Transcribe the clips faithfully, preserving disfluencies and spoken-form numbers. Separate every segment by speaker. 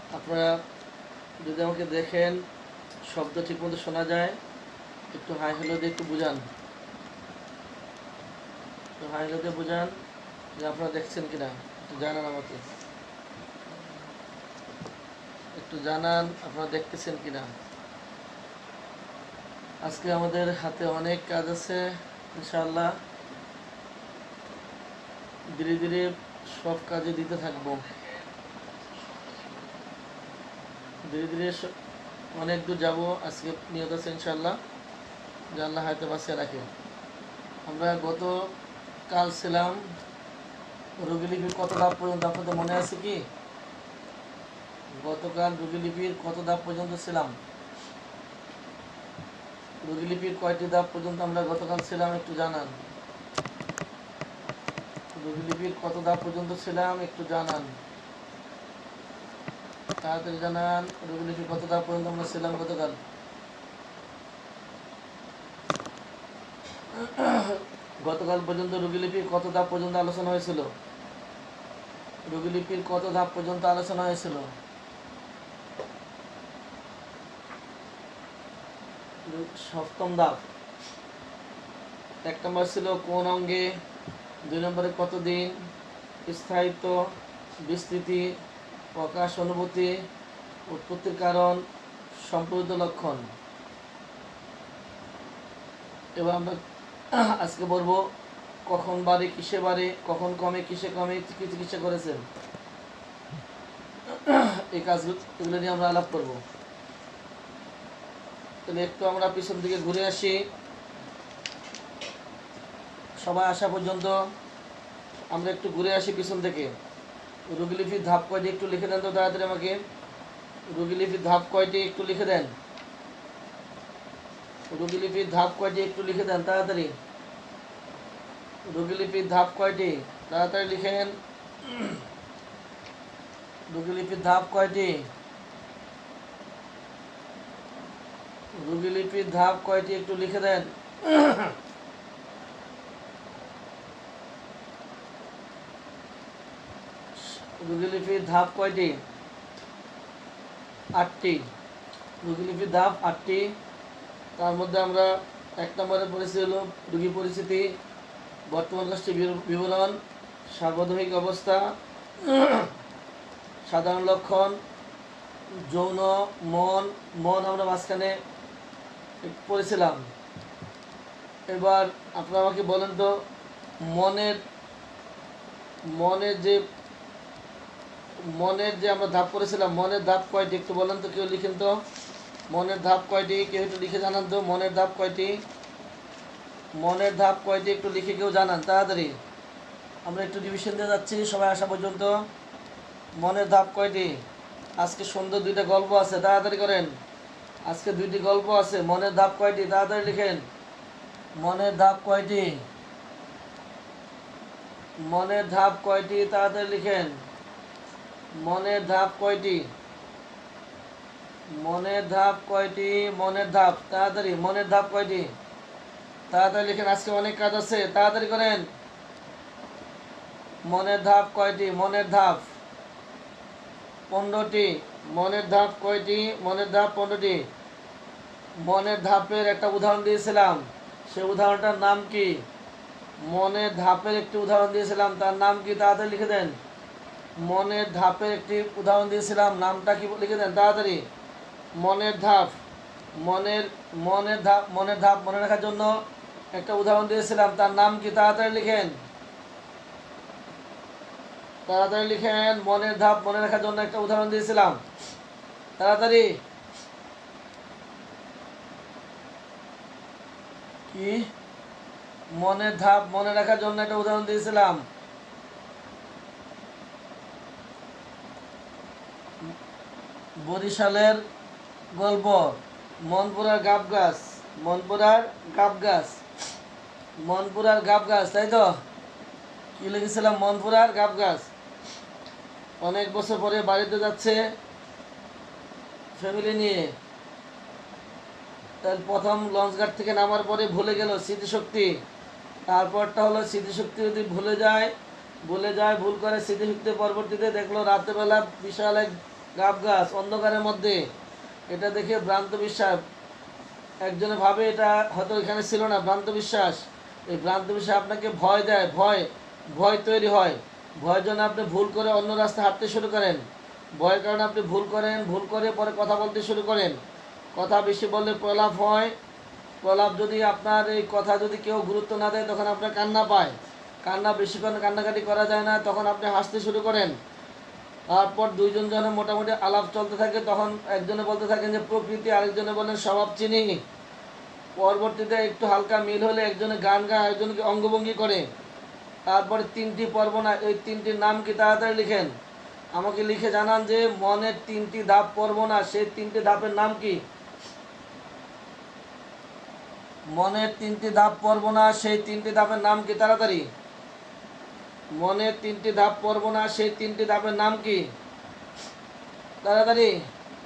Speaker 1: আপনারা যদি আমাকে দেখেন, শব্দ ঠিকমতো শোনা যায়, একটু হাই হ্যালো দিয়ে একটু বুঝান, একটু হাই হ্যালো দিয়ে বুঝান যে আপনারা দেখছেন কিনা, একটু জানান আমাকে, একটু জানান আপনারা দেখতেছেন কিনা। আজকে আমাদের হাতে অনেক কাজ আছে, ইনশাআল্লাহ ধীরে ধীরে সব কাজে দিতে থাকবো। ধীরে ধীরে অনেক দূর যাবো। আজকে নিয়ত আছে ইনশাআল্লাহ যে আল্লাহ হাতে বাঁচিয়ে রাখে। আমরা গত কাল ছিলাম রোগীলিপির কত ধাপ পর্যন্ত, আপনাদের মনে আছে কি? গতকাল রোগীলিপির কত ধাপ পর্যন্ত ছিলাম? রোগীলিপির কয়টি ধাপ পর্যন্ত আমরা গতকাল ছিলাম একটু জানান। রোগীলিপির কত ধাপ পর্যন্ত ছিলাম একটু জানান, তাড়াতাড়ি জানান। রোগীলিপির কত ধাপ পর্যন্ত আমরা ছিলাম গতকাল? গতকাল পর্যন্ত রোগীলিপির কত ধাপ পর্যন্ত আলোচনা হয়েছিল? রোগীলিপির কত ধাপ পর্যন্ত আলোচনা হয়েছিল? সপ্তম ধাপ। এক নম্বর ছিল কোন অঙ্গে, দুই নম্বরে কতদিন, স্থায়িত্ব, বিস্তৃতি, প্রকাশ, অনুভূতি, উৎপত্তির কারণ, সম্প্রযুক্ত লক্ষণ। এবার আমরা আজকে বলবো কখন বাড়ে, কিসে বাড়ে, কখন কমে, কিসে কমে, কি চিকিৎসা করেছেন, এই কাজগুলো এগুলো নিয়ে আমরা আলাপ করবো। তাহলে একটু আমরা পিছন দিকে ঘুরে আসি, সবাই আসা পর্যন্ত আমরা একটু ঘুরে আসি পিছন থেকে। রোগীলিপির ধাপ কয়টি একটু লিখে দেন তো তাড়াতাড়ি আমাকে। রোগীলিপির ধাপ কয়টি একটু লিখে দেন। রোগীলিপির ধাপ কয়টি একটু লিখে দেন তাড়াতাড়ি। রোগীলিপির ধাপ কয়টি তাড়াতাড়ি লিখেন। রোগীলিপির ধাপ কয়টি? রোগীলিপির ধাপ কয়টি একটু লিখে দেন। রোগীলিপির ধাপ কয়টি? আটটি। রোগীলিপির ধাপ আটটি। তার মধ্যে আমরা এক নম্বরে পড়েছি হলো রোগী পরিস্থিতি, বর্তমান গোষ্ঠী বিবরণ, সার্বধৈহিক অবস্থা, সাধারণ লক্ষণ, যৌন, মন। মন আমরা মাঝখানে পড়েছিলাম। এবার আপনারা আমাকে বলেন তো মনের মনের যে মনের যে আমরা ধাপ করেছিলাম, মনের ধাপ কয়টি একটু বলেন তো, কেউ লিখেন তো। মনের ধাপ কয়টি কেউ একটু লিখে জানান তো। মনের ধাপ কয়টি? মনের ধাপ কয়টি একটু লিখে কেউ জানান তাড়াতাড়ি। আমরা একটু ডিভিশন দিয়ে যাচ্ছি সবাই আসা পর্যন্ত। মনের ধাপ কয়টি? আজকে সুন্দর দুইটা গল্প আছে, তাড়াতাড়ি করেন। আজকে দুইটি গল্প আছে। মনের ধাপ কয়টি তাড়াতাড়ি লিখেন। মনের ধাপ কয়টি? মনের ধাপ কয়টি তাড়াতাড়ি লিখেন। মনের ধাপ কয়টি? মনের ধাপ কয়টি? মনের ধাপ তাড়াতাড়ি। মনের ধাপ কয়টি তাড়াতাড়ি লিখেন। আজকে অনেক কাজ আছে, তাড়াতাড়ি করেন। মনের ধাপ কয়টি? মনের ধাপ পনেরোটি। মনের ধাপ কয়টি? মনের ধাপ পনেরোটি। মনের ধাপের একটা উদাহরণ দিয়েছিলাম, সেই উদাহরণটার নাম কি? মনের ধাপের একটি উদাহরণ দিয়েছিলাম, তার নাম কি? তাড়াতাড়ি লিখে দেন। মনের ধাপের একটি উদাহরণ দিয়েছিলাম, নামটা কি লিখে দেন তাড়াতাড়ি। মনের ধাপ, মনের মনের ধাপ মনের ধাপ মনে রাখার জন্য একটা উদাহরণ দিয়েছিলাম, তার নাম কি? তাড়াতাড়ি লিখেন, তাড়াতাড়ি লিখেন। মনের ধাপ মনে রাখার জন্য একটা উদাহরণ দিয়েছিলাম, তাড়াতাড়ি। কি? মনের ধাপ মনে রাখার জন্য একটা উদাহরণ দিয়েছিলাম। বরিশালের গল্প, মনপুরার গাব গাছ। মনপুরার গাব গাছ, মনপুরার গাব গাছ, তাই তো? কি লিখেছিলাম? মনপুরার গাব গাছ। অনেক বছর পরে বাড়িতে যাচ্ছে ফ্যামিলি নিয়ে। তার প্রথম লঞ্চঘাট থেকে নামার পরে ভুলে গেল স্মৃতিশক্তি। তারপরটা হলো স্মৃতিশক্তি যদি ভুলে যায় ভুলে যায় ভুল করে স্মৃতিশক্তি, পরবর্তীতে দেখলো রাত্রেবেলা বিশাল এক গাব গাছ অন্ধকারের মধ্যে। এটা দেখে ভ্রান্ত বিশ্বাস, একজনে ভাবে এটা হয়তো এখানে ছিল না, ভ্রান্ত বিশ্বাস। এই ভ্রান্ত বিশ্বাস আপনাকে ভয় দেয়, ভয় ভয় তৈরি হয়। ভয়ের জন্য আপনি ভুল করে অন্য রাস্তায় হাঁটতে শুরু করেন। ভয়ের কারণে আপনি ভুল করেন, ভুল করে পরে কথা বলতে শুরু করেন। কথা বেশি বললে প্রলাপ হয়। প্রলাপ যদি আপনার এই কথা যদি কেউ গুরুত্ব না দেয় তখন আপনার কান্না পায়। কান্না বেশিক্ষণ কান্নাকাটি করা যায় না, তখন আপনি হাসতে শুরু করেন। তারপর দুইজন জনে মোটামুটি আলাপ চলতে থাকে, তখন একজনে বলতে থাকেন যে প্রকৃতি, আরেকজনে বলেন স্বভাব চিনি। পরবর্তীতে একটু হালকা মিল হলে একজনে গান গায়, একজনকে অঙ্গভঙ্গি করে। তারপরে তিনটি পর্ব না, এই তিনটির নাম কি তাড়াতাড়ি লিখেন, আমাকে লিখে জানান যে মনের তিনটি ধাপ পর্ব না, সেই তিনটি ধাপের নাম কি? মনের তিনটি ধাপ পর্ব না, সেই তিনটি ধাপের নাম কি? তাড়াতাড়ি। মনের তিনটি ধাপ পর্ব না, সেই তিনটি ধাপের নাম কি? তাড়াতাড়ি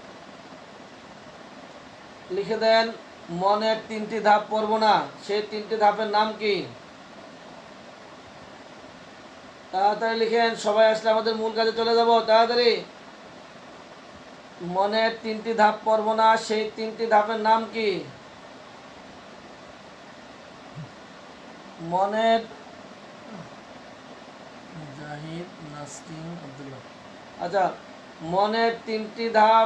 Speaker 1: লিখে দেন। মনের তিনটি ধাপ পর্ব না, সেই তিনটি ধাপের নাম কি? তাড়াতাড়ি লিখেন, সবাই আসলে আমাদের মূল কাজে চলে যাব। তাড়াতাড়ি। মনের তিনটি ধাপ পর্ব না, সেই তিনটি ধাপের নাম কি? মনের জাহিদ নাসরিন আব্দুল্লাহ। আচ্ছা, মনের তিনটি ধাপ,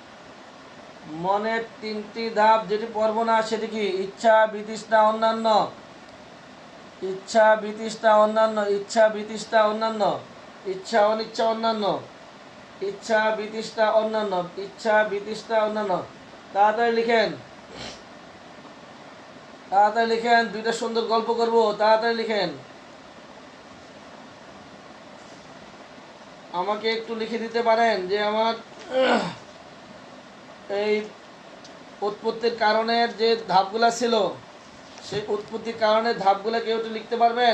Speaker 1: মনের তিনটি ধাপ যেটি পর্ব না সেটি কি? ইচ্ছা, বিতৃষ্ণা, অন্যান্য। ইচ্ছা, বিতৃষ্ণা, অন্যান্য। ইচ্ছা, বিতৃষ্ণা, অন্যান্য। ইচ্ছা, অনিচ্ছা, অন্যান্য। ইচ্ছা, বিতৃষ্ণা, অন্যান্য। ইচ্ছা, বিতৃষ্ণা, অন্যান্য। তাড়াতাড়ি লিখেন, তাড়াতাড়ি লিখেন, দুইটা সুন্দর গল্প করব, তাড়াতাড়ি লিখেন। আমাকে একটু লিখে দিতে পারেন যে আমার এই উৎপত্তির কারণের যে ধাপগুলা ছিল, সেই উৎপত্তির কারণের ধাপগুলা কেউ একটু লিখতে পারবেন?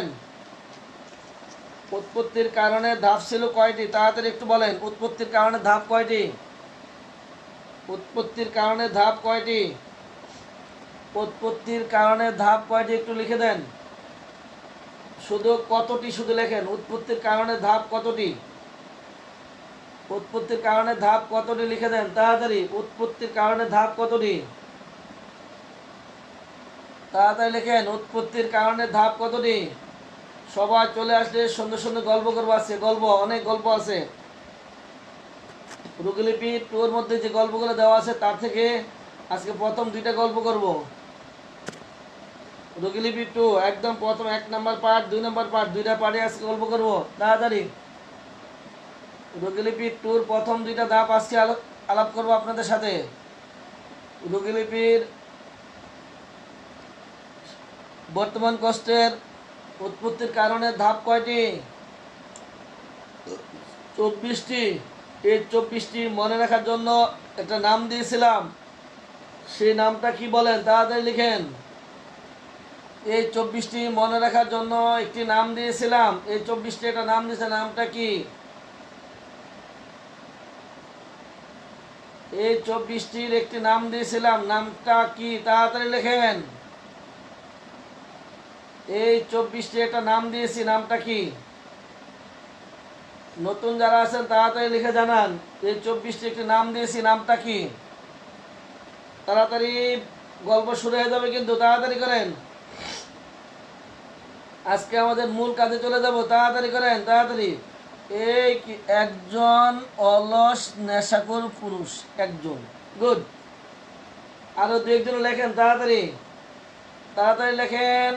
Speaker 1: উৎপত্তির কারণে ধাপ ছিল কয়টি? তাড়াতাড়ি একটু বলেন, উৎপত্তির কারণে ধাপ কয়টি? উৎপত্তির কারণে ধাপ কয়টি? উৎপত্তির কারণে ধাপ কয়টি একটু লিখে দেন। শুধু কতটি শুধু লেখেন, উৎপত্তির কারণে ধাপ কতটি? উৎপত্তির কারণে ধাপ কতটি লিখে দেন তাড়াতাড়ি। উৎপত্তির কারণে ধাপ কতটি? তাড়াতাড়ি লিখেন, উৎপত্তির কারণে ধাপ কতটি? সবাই চলে আসলে সুন্দর সুন্দর গল্প করবো, আছে গল্প, অনেক গল্প আছে। রুগলিপি টুর মধ্যে যে গল্পগুলো দেওয়া আছে তার থেকে আজকে প্রথম দুইটা গল্প করব। রুগলিপি টু একদম প্রথম এক নাম্বার পার্ট, দুই নাম্বার পার্ট, দুইটা পার্টে আজকে গল্প করব। তাড়াতাড়ি রুগলিপি টুর প্রথম দুইটা ধাপ আজকে আলাপ করবো আপনাদের সাথে। রুগলিপির বর্তমান কষ্টের উৎপত্তির কারণে ধাপ কয়টি? চব্বিশটি। এই চব্বিশটি মনে রাখার জন্য একটা নাম দিয়েছিলাম, সেই নামটা কি বলেন? তাড়াতাড়ি লিখেন। এই চব্বিশটি মনে রাখার জন্য একটি নাম দিয়েছিলাম, এই চব্বিশটি একটা নাম দিয়েছে, নামটা কি? এই চব্বিশটির একটি নাম দিয়েছিলাম, নামটা কি? তাড়াতাড়ি লেখেন। এই চব্বিশটি একটা নাম দিয়েছি, নামটা কি? নতুন যারা আছেন তাড়াতাড়ি লিখে জানান, এই চব্বিশটি একটি নাম দিয়েছি, নামটা কি? তাড়াতাড়ি, গল্প শুরু হয়ে যাবে কিন্তু, তাড়াতাড়ি করেন। আজকে আমাদের মূল কাজে চলে যাব, তাড়াতাড়ি করেন, তাড়াতাড়ি। এই কি একজন অলস নেশাখোর পুরুষ, একজন। গুড। আরো দু একজন লেখেন, তাড়াতাড়ি তাড়াতাড়ি লেখেন।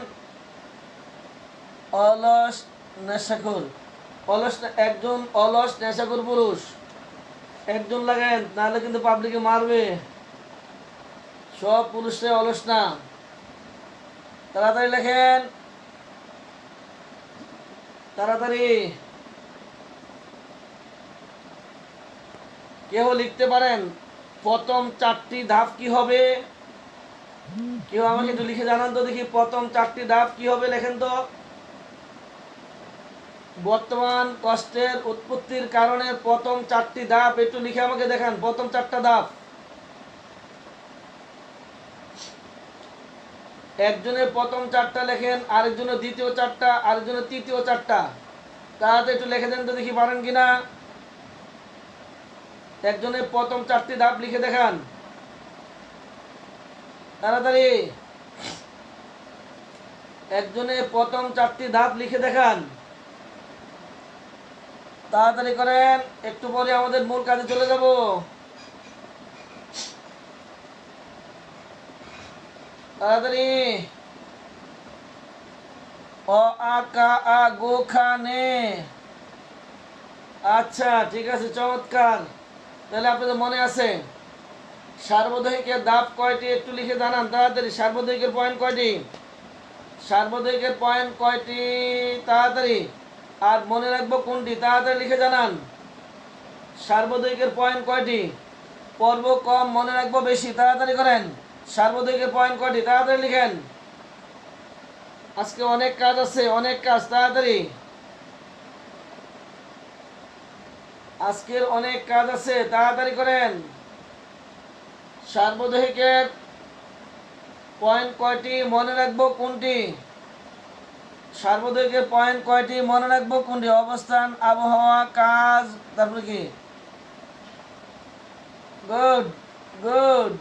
Speaker 1: অলস নেশাখোর, অলস, একজন অলস নেশাখোর পুরুষ, একজন লাগান, নাহলে কিন্তু পাবলিকে মারবে। সব পুরুষরা অলস না। তাড়াতাড়ি লেখেন, তাড়াতাড়ি। কেউ লিখতে পারেন প্রথম চারটি ধাপ কি হবে? কেউ আমাকে একটু লিখে জানান তো দেখি, প্রথম চারটি ধাপ কি হবে? লেখেন তো। বর্তমান কষ্টের উৎপত্তির কারণে প্রথম চারটি ধাপ একটু লিখে আমাকে দেখান, প্রথম চারটা ধাপ। একজনের প্রথম চারটা লেখেন, আরেকজনের দ্বিতীয় চারটা, আরেকজনের তৃতীয় চারটা। তাড়াতাড়ি একটু লিখে দেন তো দেখি পারেন কিনা। একজনের প্রথম চারটি ধাপ লিখে দেখান তাড়াতাড়ি। একজনের প্রথম চারটি ধাপ লিখে দেখান, তাড়াতাড়ি করেন, একটু পরে আমাদের মূল কাজে চলে যাব। তাড়াতাড়ি। অ আ কা আ গো খা নে। আচ্ছা ঠিক আছে, চমৎকার। তাহলে আপনাদের মনে আছে সার্বধাতুকের ধাপ কয়টি একটু লিখে জানান তাড়াতাড়ি। সার্বধাতুকের পয়েন্ট কয়টি? সার্বধাতুকের পয়েন্ট কয়টি তাড়াতাড়ি। আর মনে রাখবো কোনটি তাড়াতাড়ি লিখে জানান। সার্বধাতুকের পয়েন্ট কয়টি? পর্ব কম, মনে রাখবো বেশি। তাড়াতাড়ি করেন। সার্বধাতুকের পয়েন্ট কয়টি তাড়াতাড়ি লিখেন। আজকে অনেক কাজ আছে, অনেক কাজ, তাড়াতাড়ি। আজকের অনেক কাজ আছে, তাড়াতাড়ি করেন। সার্বধাতুকের পয়েন্ট কয়টি মনে রাখবো কোনটি? সার্বধাতুকের পয়েন্ট কয়টি মনে রাখবো কোনটি? অবস্থান, আবহাওয়া, কাজ, তারপরে কি? গুড গুড,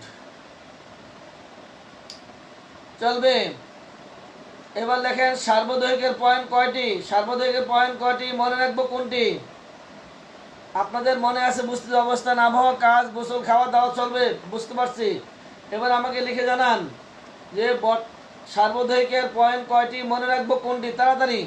Speaker 1: চলবে। এবার লেখেন সার্বধাতুকের পয়েন্ট কয়টি? সার্বধাতুকের পয়েন্ট কয়টি মনে রাখবো কোনটি? আপনাদের মনে আছে বুঝতে, অবস্থান, আবহাওয়া, কাজ, গোসল, খাওয়া দাওয়া, চলবে, বুঝতে পারছি। এবার আমাকে লিখে জানান যে সার্বধাতুকের পয়েন্ট কয়টি মনে রাখবো কোনটি তাড়াতাড়ি।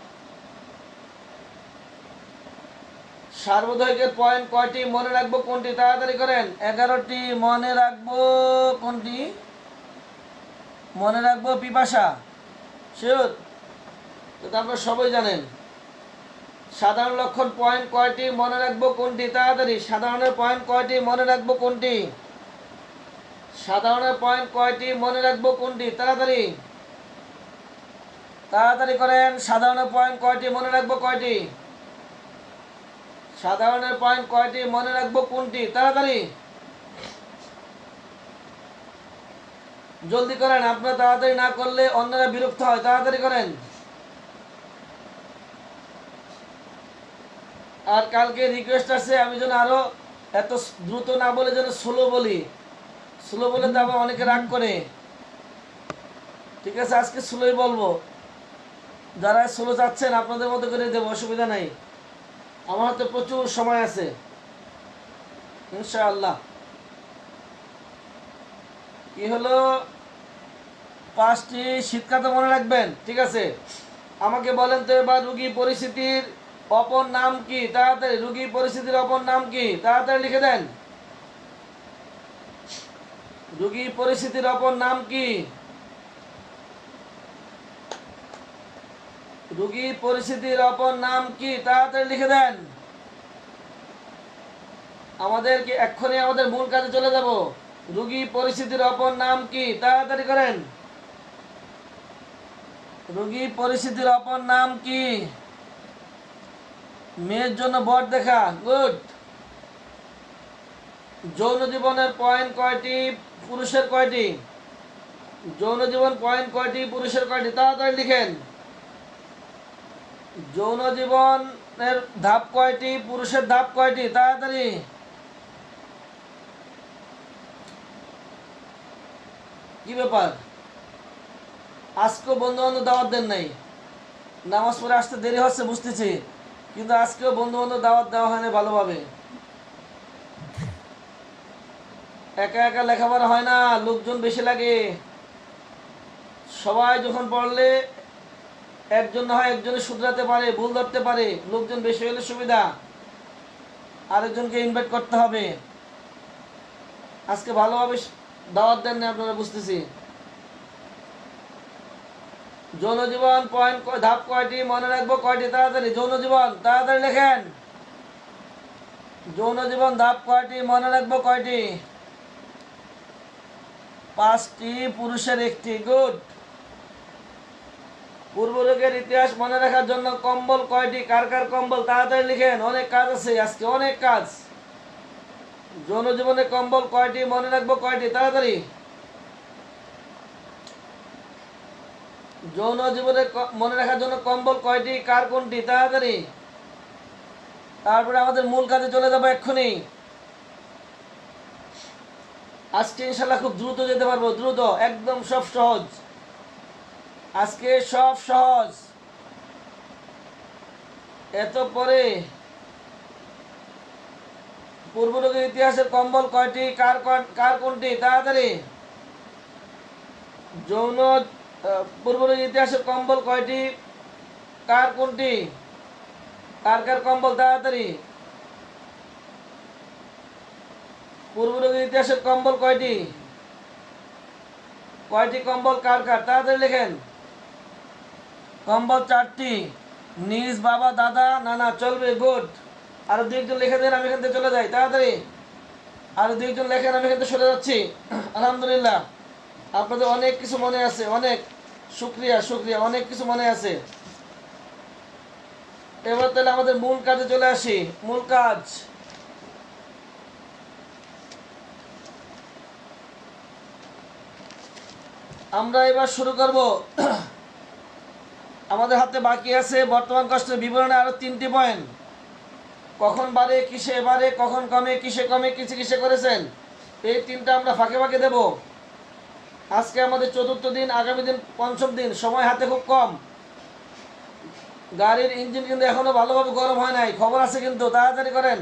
Speaker 1: সার্বধাতুকের পয়েন্ট কয়টি মনে রাখবো কোনটি তাড়াতাড়ি করেন। এগারোটি মনে রাখবো কোনটি? মনে রাখবো পিপাসা, শিওর, তো আপনারা সবাই জানেন। সাধারণ লক্ষণ পয়েন্ট কয়টি মনে রাখবো কোনটি তাড়াতাড়ি। সাধারণের পয়েন্ট কয়টি মনে রাখবো কোনটি? সাধারণের পয়েন্ট কয়টি মনে রাখবো কোনটি তাড়াতাড়ি। তাড়াতাড়ি করেন। সাধারণের পয়েন্ট কয়টি মনে রাখবো কয়টি? সাধারণের পয়েন্ট কয়টি মনে রাখবো কোনটি তাড়াতাড়ি। জলদি করেন, আপনারা তাড়াতাড়ি না করলে অন্যরা বিরক্ত হয়। তাড়াতাড়ি করেন। আর কালকে রিকোয়েস্ট আছে আমি যেন আরো এত দ্রুত না বলে যেন স্লো বলি। স্লো বলে তো আবার অনেকে রাগ করে। ঠিক আছে, আজকে স্লোই বলবো। যারা স্লো যাচ্ছেন আপনাদের মতো করে দেবো, অসুবিধা নাই। আমার হাতে প্রচুর সময় আছে ইনশাআল্লাহ। কি হলো? পাঁচটি শীতকালে মনে রাখবেন, ঠিক আছে। আমাকে বলেন তো এবার রোগী পরিস্থিতির অপর নাম কি তাড়াতাড়ি। রোগী পরিস্থিতির অপর নাম কি তাড়াতাড়ি লিখে দেন। রোগী পরিস্থিতির অপর নাম কি? রোগী পরিস্থিতির অপর নাম কি তাড়াতাড়ি লিখে দেন। আমাদেরকে এক্ষুনি আমাদের মূল কাজে চলে যাব। রোগী পরিস্থিতির অপর নাম কি তাড়াতাড়ি করেন। রোগী পরিস্থিতির অপর নাম কি? মেয়ের জন্য বর দেখা, গুড। যৌন জীবনের পয়েন্ট কয়টি পুরুষের কয়টি? যৌন জীবন পয়েন্ট কয়টি পুরুষের কয়টি তাড়াতাড়ি লিখেন। যৌন জীবনের ধাপ কয়টি পুরুষের ধাপ কয়টি তাড়াতাড়ি। কি ব্যাপার? আজকেও বন্ধু বান্ধব দাওয়াত দেন নাই? নামাজ পড়ে আসতে দেরি হচ্ছে বুঝতেছি, কিন্তু আজকেও বন্ধু বান্ধব দাওয়াত দেওয়া হয়নি ভালোভাবে। একা একা লেখাপড়া হয় না, লোকজন বেশি লাগে। সবাই যখন পড়লে একজন না হয় একজনে শুধরাতে পারে, ভুল ধরতে পারে। লোকজন বেশি হলে সুবিধা, আরেকজনকে ইনভাইট করতে হবে। আজকে ভালোভাবে দাওয়াত দেন না আপনারা, বুঝতেছি। যৌন জীবন পয়েন্ট ধাপ কয়টি মনে রাখবো কয়টি তাড়াতাড়ি। যৌন জীবন তাড়াতাড়ি লেখেন। যৌন জীবন ধাপ কয়টি মনে রাখবো কয়টি? পাঁচটি, পুরুষের একটি, গুড। পূর্বযুগের ইতিহাস মনে রাখার জন্য কম্বল কয়টি? কার কার কম্বল তাড়াতাড়ি লিখেন, অনেক কাজ আছে আজকে, অনেক কাজ। যৌন জীবনে কম্বল কয়টি মনে রাখবো কয়টি তাড়াতাড়ি। যৌন জীবনে মনে রাখার জন্য কম্বল কয়টি, কার কোনটি তাড়াতাড়ি। তারপরে আমাদের মূল কাজে চলে যাবো এক্ষুনি। আজকে ইনশাল্লাহ খুব দ্রুত যেতে পারবো, দ্রুত একদম সব সহজ, আজকে সব সহজ। এত পরে পূর্বলোকের ইতিহাসের কম্বল কয়টি, কার কার কোনটি? তাড়াতাড়ি। যৌন পূর্বলোকের ইতিহাসের কম্বল কয়টি, কার কোনটি, কার কার কম্বল? তাড়াতাড়ি। পূর্বলোকের ইতিহাসের কম্বল কয়টি, কয়টি কম্বল কার কার? তাড়াতাড়ি লেখেন। কম্বল চারটি। নিজ, বাবা, দাদা, নানা। চলবে, গুড। আরো দু একজন লিখে দেন, আমি এখান থেকে চলে যাই তাড়াতাড়ি। আরো দু একজন লেখেন, আমি এখান থেকে সরে যাচ্ছি। আলহামদুলিল্লাহ, আপনাদের অনেক কিছু মনে আছে, অনেক শুক্রিয়া শুক্রিয়া, অনেক কিছু মনে আছে। এবার তাহলে আমাদের মূল কাজে চলে আসি। মূল কাজ, আমরা এবার শুরু করব। আমাদের হাতে বাকি আছে বর্তমান কষ্টের বিবরণে আরো তিনটি পয়েন্ট। কখন বাড়ে, কিসে বাড়ে, কখন কমে, কিসে কমে, কিসে কিসে করেছেন, এই তিনটা আমরা ফাঁকে ফাঁকে দেব। আজকে আমাদের চতুর্থ দিন, আগামী দিন পঞ্চম দিন, সময় হাতে খুব কম। গাড়ির ইঞ্জিন কিন্তু এখনো ভালোভাবে গরম হয় নাই, খবর আছে কিন্তু, তাড়াতাড়ি করেন।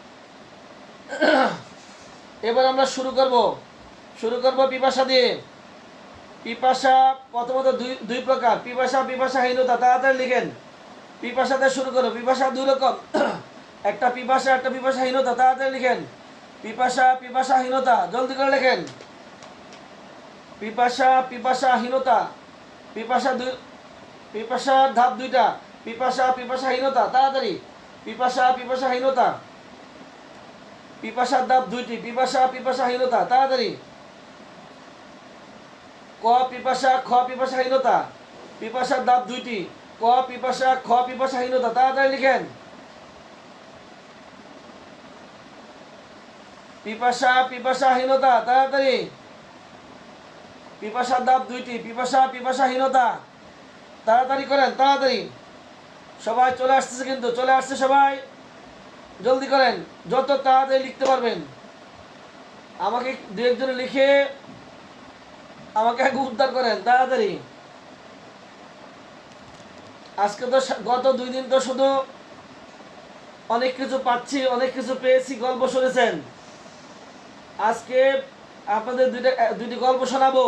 Speaker 1: এবার আমরা শুরু করব শুরু করব পিপাসা দিয়ে। পিপাসা প্রথমত দুই দুই প্রকার, পিপাসা, পিপাসাহীনতা। তাড়াতাড়ি লিখেন। পিপাসাতে শুরু করো। পিপাসা দুই রকম, একটা পিপাসা, একটা পিপাসাহীনতা। তাড়াতাড়ি লিখেন। পিপাসা, পিপাসাহীনতা, জলদি করে লেখেন। পিপাসা, পিপাসাহীনতা। পিপাসা দুই, পিপাসার ধাপ দুইটা, পিপাসা, পিপাসাহীনতা। তাড়াতাড়ি। পিপাসা, পিপাসাহীনতা। পিপাসার ধাপ দুইটি, পিপাসা, পিপাসাহীনতা। তাড়াতাড়ি। ক পিপাসা, খ পিপাসাহীনতা। পিপাসার ধাপ দুইটি, ক পিপাসা, খ পিপাসাহীনতা। তাড়াতাড়ি লিখেন। পিপাসা, পিপাসাহীনতা। তাড়াতাড়ি। পিপাসার ধাপ দুইটি, পিপাসা, পিপাসাহীনতা। তাড়াতাড়ি করেন, তাড়াতাড়ি। সবাই চলে আসতেছে কিন্তু, চলে আসছে সবাই, জলদি করেন, যত তাড়াতাড়ি লিখতে পারবেন। আমাকে দু একজনে লিখে আমাকে আগে উদ্ধার করেন, তাড়াতাড়ি। আজকে তো গত দুই দিন তো শুধু অনেক কিছু পাচ্ছি, অনেক কিছু পেয়েছি, গল্প শুনেছেন। আজকে আপনাদের দুইটা দুইটি গল্প শোনাবো,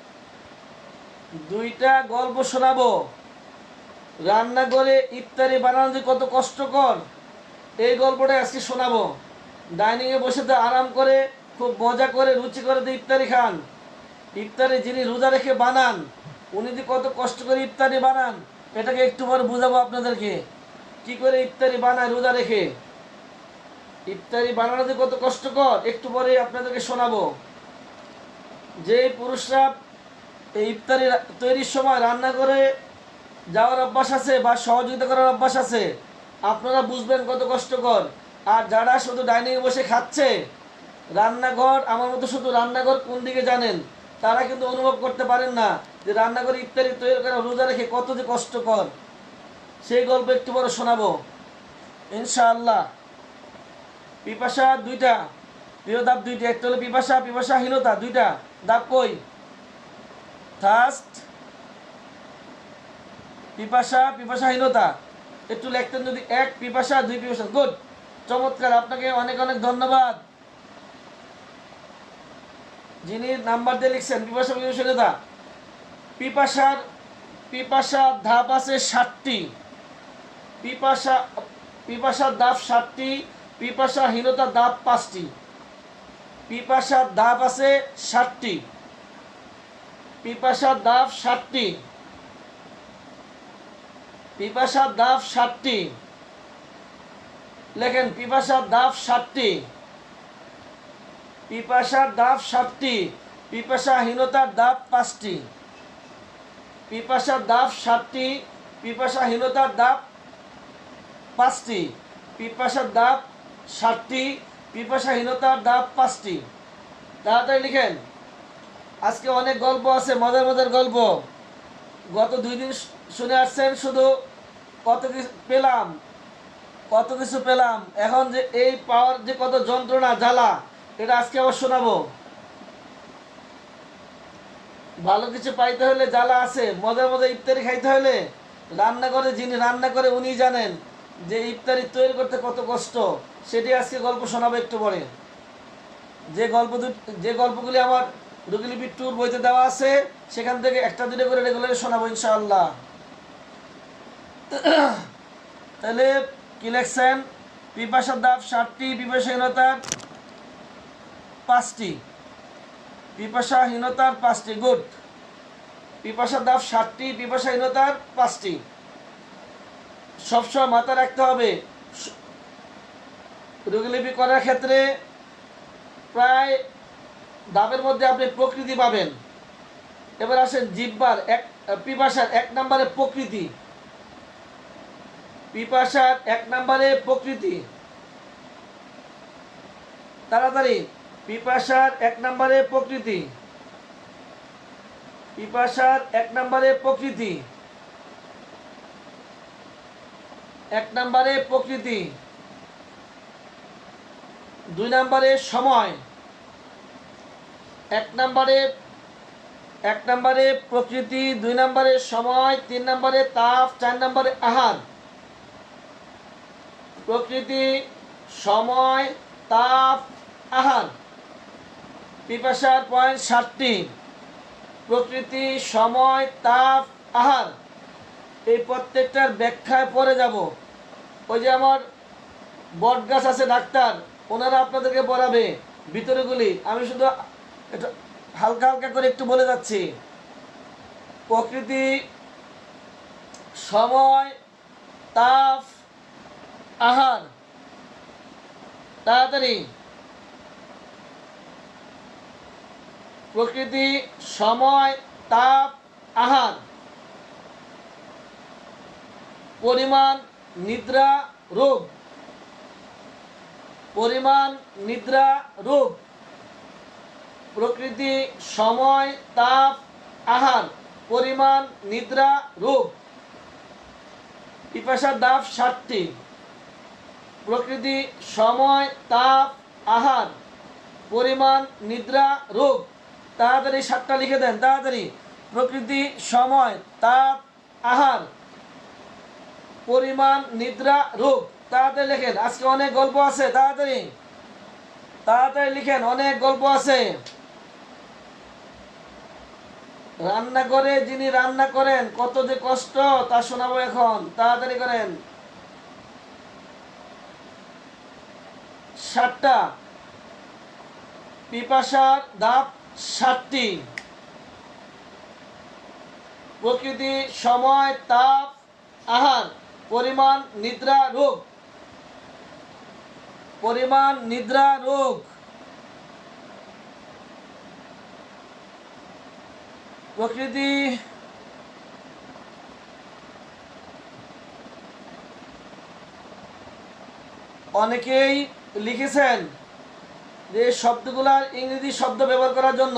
Speaker 1: দুইটা গল্প শোনাবো। রান্না করে ইফতারি বানানো যে কত কষ্টকর, এই গল্পটা আজকে শোনাবো। ডাইনিংয়ে বসে তো আরাম করে খুব মজা করে রুচি করে তো ইফতারি খান। ইফতারি যিনি রোজা রেখে বানান, উনি যে কত কষ্ট করে ইফতারি বানান, এটাকে একটু পরে বুঝাবো আপনাদেরকে, কি করে ইফতারি বানায় রোজা রেখে। ইফতারি বানানো যে কত কষ্টকর, একটু পরে আপনাদেরকে শোনাবো। যে পুরুষরা এই ইফতারি তৈরির সময় রান্না করে যাওয়ার অভ্যাস আছে বা সহযোগিতা করার অভ্যাস আছে, আপনারা বুঝবেন কত কষ্টকর। আর যারা শুধু ডাইনিংয়ে বসে খাচ্ছে, রান্নাঘর আমার মতো শুধু রান্নাঘর কোন দিকে জানেন, তারা কিন্তু অনুভব করতে পারেন না যে রান্নাঘরে ইফতারি তৈরি করা রোজা রেখে কত যে কষ্টকর। সেই গল্প একটু বড় শোনাবো ইনশাআল্লাহ। পিপাসা দুইটা, প্রিয় ধাপ দুইটা, একটা হলো পিপাসা, পিপাসাহীনতা। দুইটা ধাপ কই? ফার্স্ট পিপাসা, পিপাসাহীনতা। একটু লিখতেন যদি, এক পিপাসা, দুই পিপাসা। গুড, চমৎকার, আপনাকে অনেক অনেক ধন্যবাদ যিনি নাম্বার দিয়ে লিখছেন। পিপাসা, পিপাসাহীনতা। পিপাসার পিপাসার ধাপ আছে ষাটটি। পিপাসা পিপাসার ধাপ ষাটটি, পিপাসাহীনতার ধাপ পাঁচটি। পিপাসার ধাপ আছে ষাটটি, পিপাসার ধাপ ষাটটি, পিপাসার ধাপ ষাটটি। লেখেন, পিপাসার ধাপ ষাটটি, পিপাসার ধাপ ষাটটি, পিপাসাহীনতার ধাপ পাঁচটি। পিপাসার ধাপ ষাটটি, পিপাসাহীনতার ধাপ পাঁচটি। পিপাসার ধাপ ষাটটি, পিপাসাহীনতার ধাপ পাঁচটি। তাড়াতাড়ি লিখেন। আজকে অনেক গল্প আছে, মজার মজার গল্প। গত দুই দিন শুনে আসছেন, শুধু কত কিছু পেলাম, কত কিছু পেলাম। এখন যে এই পাওয়ার যে কত যন্ত্রণা জ্বালা, এটা আজকে আবার শোনাবো। ভালো কিছু পাইতে হলে জ্বালা আছে, মজার মজা ইফতারি খাইতে হলে রান্না করে যিনি রান্না করে উনি জানেন যে ইফতারি তৈরি করতে কত কষ্ট। সেটি আজকে গল্প শোনাবো একটু পরে। যে গল্প যে গল্পগুলি আমার রুগীলিপি ট্যুর বইতে দেওয়া আছে সেখান থেকে একটা দুটো করে রেগুলার শোনাবো ইনশাআল্লাহ। তাহলে কি লেখছেন? পিপাসার দাব ষাটটি, পিপাসাহীনতার পাঁচটি। পিপাসাহীনতার পাঁচটি, গুড। পিপাসার দাব ষাটটি, পিপাসাহীনতার পাঁচটি। সবসময় মাথায় রাখতে হবে রুগীলিপি করার ক্ষেত্রে প্রায় দাবের মধ্যে আপনি প্রকৃতি পাবেন। এবার আসেন জিহ্বার এক পিপাসার এক নম্বরে প্রকৃতি। পিপাসার এক নম্বরে প্রকৃতি, তাড়াতাড়ি। পিপাসার এক নম্বরে প্রকৃতি, পিপাসার এক নম্বরে প্রকৃতি, এক নম্বরে প্রকৃতি। দুই নম্বরে সময়, এক নম্বরে এক নম্বরে প্রকৃতি, দুই নম্বরে সময়, তিন নম্বরে তাপ, চার নম্বরে আহার। প্রকৃতি, সময়, তাপ, আহার। পিপাসার পয়েন্ট ষাটটি। প্রকৃতি, সময়, তাপ, আহার। এই প্রত্যেকটার ব্যাখ্যায় পড়ে যাব। ওই যে আমার বট গাছ আছে ডাক্তার, ওনারা আপনাদেরকে পড়াবে ভিতরেগুলি। আমি শুধু একটু হালকা হালকা করে একটু বলে যাচ্ছি। প্রকৃতি, সময়, তাপ, আহার। তাড়াতাড়ি। প্রকৃতি, সময়, তাপ, আহার। পরিমাণ, নিদ্রা, রোগ। পরিমাণ, নিদ্রা, রোগ। প্রকৃতি, সময়, তাপ, আহার। পরিমাণ, নিদ্রা, রোগ। পিপাসার দাব ষাটটি। প্রকৃতি, সময়, তাপ, আহার। পরিমাণ, নিদ্রা, রোগ। তাড়াতাড়ি সাতটা লিখে দেন, তাড়াতাড়ি। প্রকৃতি, সময়, তাপ, আহার। পরিমাণ, নিদ্রা, রোগ। তাড়াতাড়ি লেখেন, আজকে অনেক গল্প আছে। তাড়াতাড়ি তাড়াতাড়ি লিখেন, অনেক গল্প আছে। রান্না করে যিনি রান্না করেন কত যে কষ্ট তা শোনাবো এখন। তাড়াতাড়ি করেন। ষাটটা। পিপাসার দাব ষাটটি। প্রকৃতি, সময়, তাপ, আহার। পরিমাণ, নিদ্রা, রোগ। পরিমাণ, নিদ্রা, রোগ। প্রকৃতি, অনেকেই লিখেছেন যে শব্দগুলার ইংরেজি শব্দ ব্যবহার করার জন্য।